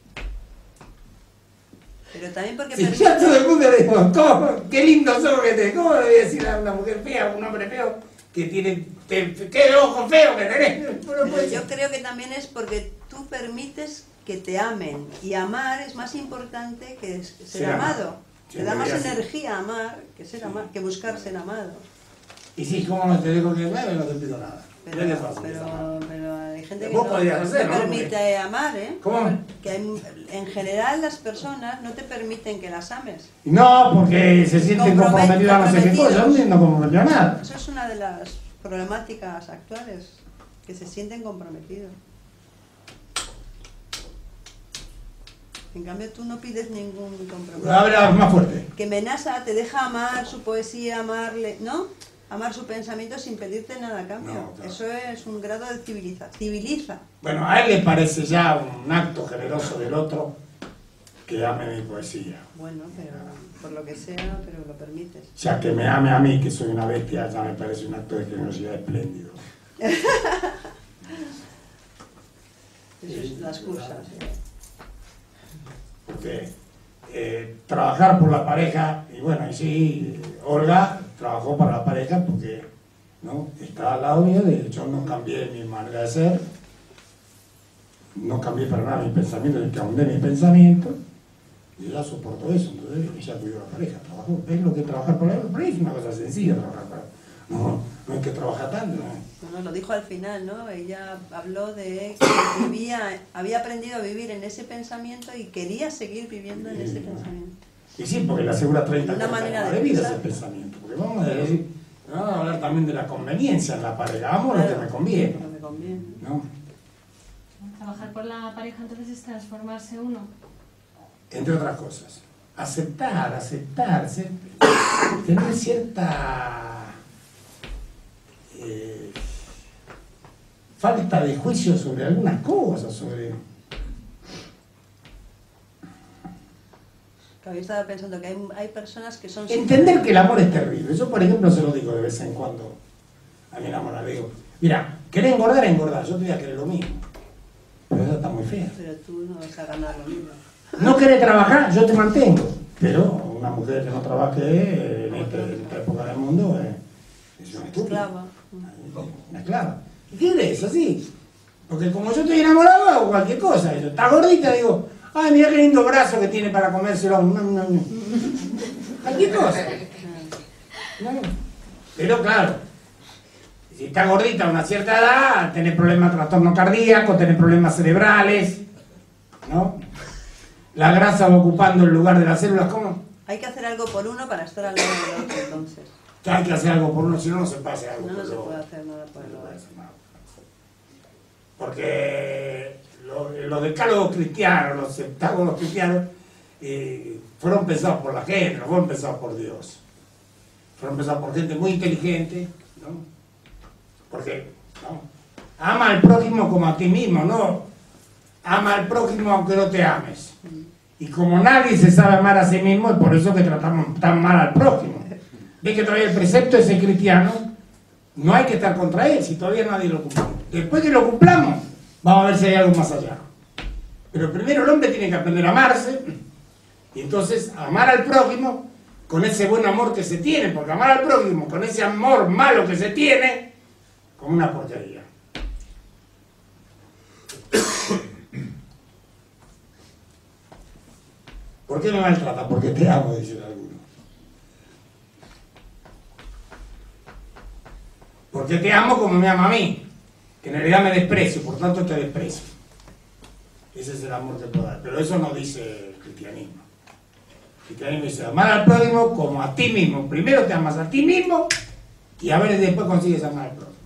Pero también porque... Si yo a todo el mundo le digo, ¿cómo? Qué lindo sos que tenés, ¿cómo le voy a decir a una mujer fea o a un hombre feo que tiene... qué ojo feo que tenés? Pero yo creo que también es porque tú permites que te amen, y amar es más importante que ser amado. Te da más energía amar que ser amado, que buscar ser amado. Y si como no te digo que me no te pido nada. Pero hay gente que vos no podrías hacer, ¿no? permite amar, ¿eh? ¿Cómo? Que en general las personas no te permiten que las ames. No, porque se sienten comprometidos a no sé qué cosa, yo no entiendo comprometido a nada. Eso es una de las problemáticas actuales, que se sienten comprometidos. En cambio tú no pides ningún compromiso. Habla más fuerte. Que Menasa te deja amar su poesía, amarle, ¿no? Amar su pensamiento sin pedirte nada a cambio. No, claro. Eso es un grado de civiliza. Bueno, a él le parece ya un acto generoso del otro que ame mi poesía. Bueno, pero por lo que sea, pero lo permites. Ya que me ame a mí, que soy una bestia, ya me parece un acto de generosidad espléndido. Eso es las cursas. Porque trabajar por la pareja, y bueno, y sí, Olga trabajó para la pareja porque ¿no? Está al lado mío, de hecho no cambié mi manera de ser, no cambié para nada mi pensamiento, que ahondé mi pensamiento, y ya soporto eso. Entonces ella cuidó la pareja, trabajó. ¿Ves lo que es trabajar por ahí? Es una cosa sencilla trabajar para... No hay que trabajar tanto, ¿no? No, lo dijo al final, ¿no? Ella habló de que había aprendido a vivir en ese pensamiento y quería seguir viviendo en ese pensamiento. Y sí, porque le asegura 30 Una manera de vida ese pensamiento. Porque vamos a decir, vamos a hablar también de la conveniencia en la pareja. Amo lo que me conviene. ¿No? Trabajar por la pareja entonces es transformarse uno. Entre otras cosas. Aceptar, tener cierta falta de juicio sobre algunas cosas, sobre... Yo estaba pensando que hay personas que son... Entender que el amor es terrible. Yo, por ejemplo, se lo digo de vez en cuando a mi enamorada. Le digo, mira, ¿querés engordar? Engordar. Yo te voy a querer lo mismo. Pero eso está muy feo. Pero tú no vas a ganar lo mismo. ¿No querés trabajar? Yo te mantengo. Pero una mujer que no trabaje en esta época del mundo es una estúpida. Una esclava. ¿Y qué eres? Así. Porque como yo estoy enamorado, hago cualquier cosa. Yo, está gordita, digo, ay, mira qué lindo brazo que tiene para comérselo. No. Cualquier cosa. No. Pero claro, si está gordita a una cierta edad, tenés problemas de trastorno cardíaco, tenés problemas cerebrales, ¿no? La grasa va ocupando el lugar de las células, ¿cómo? Hay que hacer algo por uno para estar al lado del otro, entonces. Que hay que hacer algo por uno, si no, no se puede hacer algo por No el se otro. puede hacer nada por el otro. Porque los decálogos cristianos, los septágonos cristianos, fueron pensados por la gente, no fueron pensados por Dios. Fueron pensados por gente muy inteligente, ¿no? Porque, ¿no? Ama al prójimo como a ti mismo, ¿no? Ama al prójimo aunque no te ames. Y como nadie se sabe amar a sí mismo, es por eso que tratamos tan mal al prójimo. Ve que todavía el precepto ese cristiano, no hay que estar contra él, si todavía nadie lo cumple. Después que lo cumplamos, vamos a ver si hay algo más allá. Pero primero el hombre tiene que aprender a amarse, y entonces amar al prójimo con ese buen amor que se tiene, porque amar al prójimo con ese amor malo que se tiene, como una porquería. ¿Por qué me maltrata? Porque te amo, dicen algunos. Porque te amo como me ama a mí, que en realidad me desprecio, por tanto te desprecio. Ese es el amor que puedo dar. Pero eso no dice el cristianismo. El cristianismo dice amar al prójimo como a ti mismo. Primero te amas a ti mismo y a ver después consigues amar al prójimo.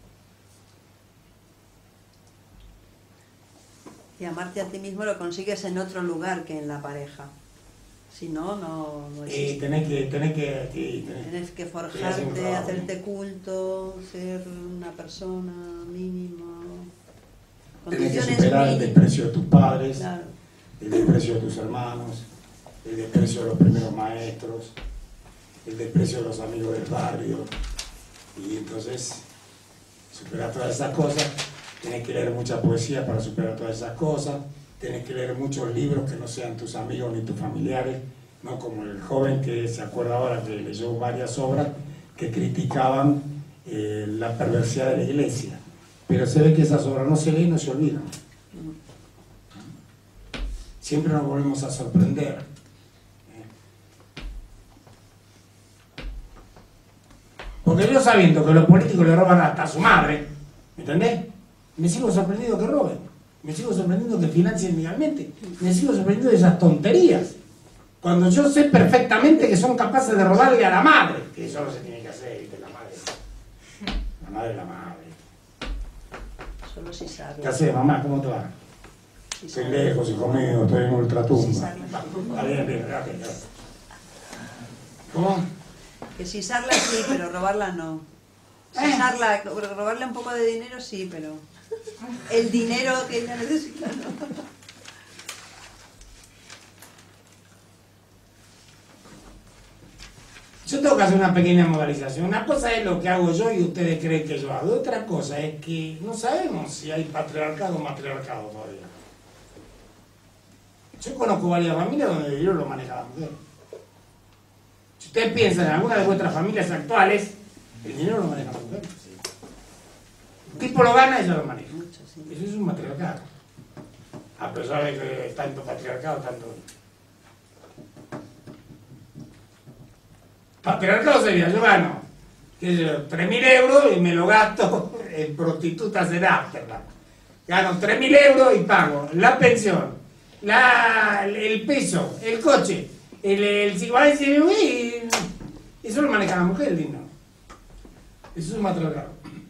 Y amarte a ti mismo lo consigues en otro lugar que en la pareja. Si no, no existe. Tenés que forjarte, hacerte culto, ser una persona mínima. Tenés que superar el desprecio de tus padres, claro, el desprecio de tus hermanos, el desprecio de los primeros maestros, el desprecio de los amigos del barrio. Y entonces, superar todas esas cosas. Tenés que leer mucha poesía para superar todas esas cosas. Tenés que leer muchos libros que no sean tus amigos ni tus familiares, no como el joven que se acuerda ahora que leyó varias obras que criticaban la perversidad de la iglesia. Pero se ve que esas obras no se leen y no se olvidan. Siempre nos volvemos a sorprender. Porque yo sabiendo que los políticos le roban hasta a su madre, ¿me entendés? Me sigo sorprendiendo que roben, me sigo sorprendiendo que financien legalmente, me sigo sorprendiendo de esas tonterías. Cuando yo sé perfectamente que son capaces de robarle a la madre, que eso no se tiene que hacer, ¿viste? La madre es la madre. Solo si sabes. ¿Qué haces, mamá? ¿Cómo te va? Estoy lejos, hijo mío, estoy en ultratumba. Está bien, gracias. ¿Cómo? Que sisarla sí, pero robarla no. Sisarla, robarle un poco de dinero sí, pero el dinero que ella necesita no. Yo tengo que hacer una pequeña modalización. Una cosa es lo que hago yo y ustedes creen que yo hago. Otra cosa es que no sabemos si hay patriarcado o matriarcado todavía. Yo conozco varias familias donde el dinero lo maneja la mujer. Si ustedes piensan en alguna de vuestras familias actuales, el dinero lo maneja la mujer. El tipo lo gana y ella lo maneja. Eso es un matriarcado. A pesar de que tanto patriarcado, tanto... Patriarcado sería, yo gano 3.000 euros y me lo gasto en prostitutas en Ámsterdam. Gano 3.000 euros y pago la pensión, el piso, el coche, el psicoanálisis y eso lo maneja la mujer, el dinero. Eso es un matriarcado.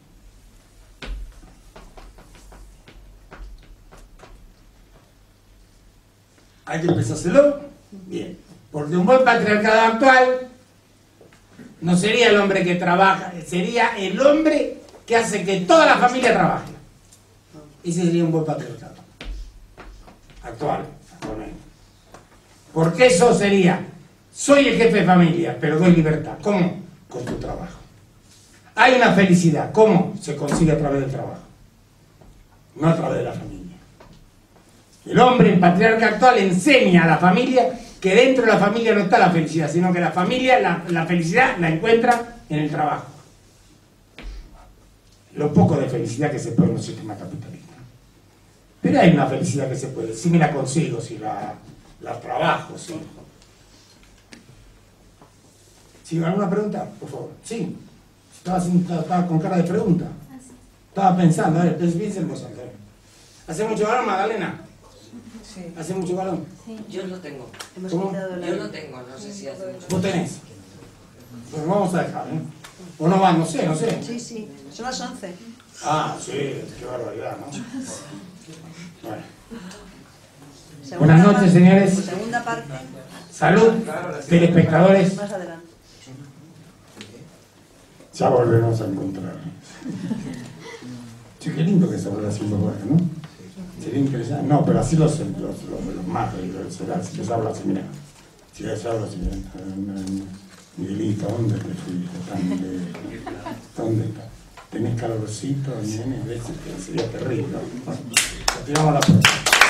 Hay que pensárselo bien, porque un buen patriarcado actual no sería el hombre que trabaja, sería el hombre que hace que toda la familia trabaje. Ese sería un buen patriarcado actual. Porque eso sería, soy el jefe de familia, pero doy libertad. ¿Cómo? Con tu trabajo. Hay una felicidad. ¿Cómo? Se consigue a través del trabajo, no a través de la familia. El hombre, el patriarca actual, enseña a la familia que dentro de la familia no está la felicidad, sino que la familia, la felicidad la encuentra en el trabajo. Lo poco de felicidad que se puede en un sistema capitalista. Pero hay una felicidad que se puede, si me la consigo, si la trabajo, sí. ¿Sí? ¿Alguna pregunta? Por favor. Sí. Estaba con cara de pregunta. Estaba pensando, a ver, piensa en vos. ¿Hace mucho calor, Magdalena? Sí. ¿Hace mucho calor? Sí. Yo lo tengo. ¿Cómo? Yo lo tengo, no sé si hace mucho. ¿Vos tenés? Pues vamos a dejar, ¿eh? ¿O no va? No sé. Sí, sí. Son las 11. Ah, sí, qué barbaridad, ¿no? Bueno. Segunda Buenas noches, señores. Segunda parte. Salud, telespectadores. Más adelante. Ya volveremos a encontrar. Sí, qué lindo que se vuelva haciendo ahora, ¿no? Sería interesante. No, pero así los mato, si les hablo así, mira. Si les hablo así, mira. Miguelito, ¿dónde te fuiste? ¿Dónde está? ¿Tenés calorcito, nene? ¿Ves? Sería terrible, ¿no? Bueno, continuamos a la próxima.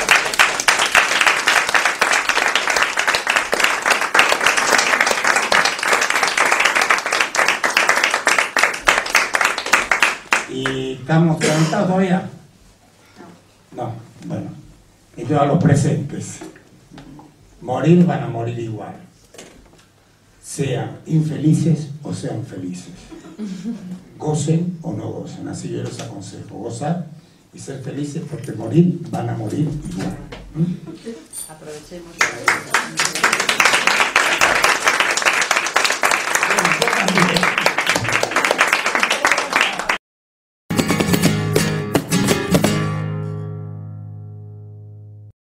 ¿Y estamos conectados todavía? No, bueno. Entonces a los presentes. Morir van a morir igual. Sean infelices o sean felices. Gocen o no gocen. Así yo les aconsejo. Gozar y ser felices porque morir van a morir igual. Aprovechemos.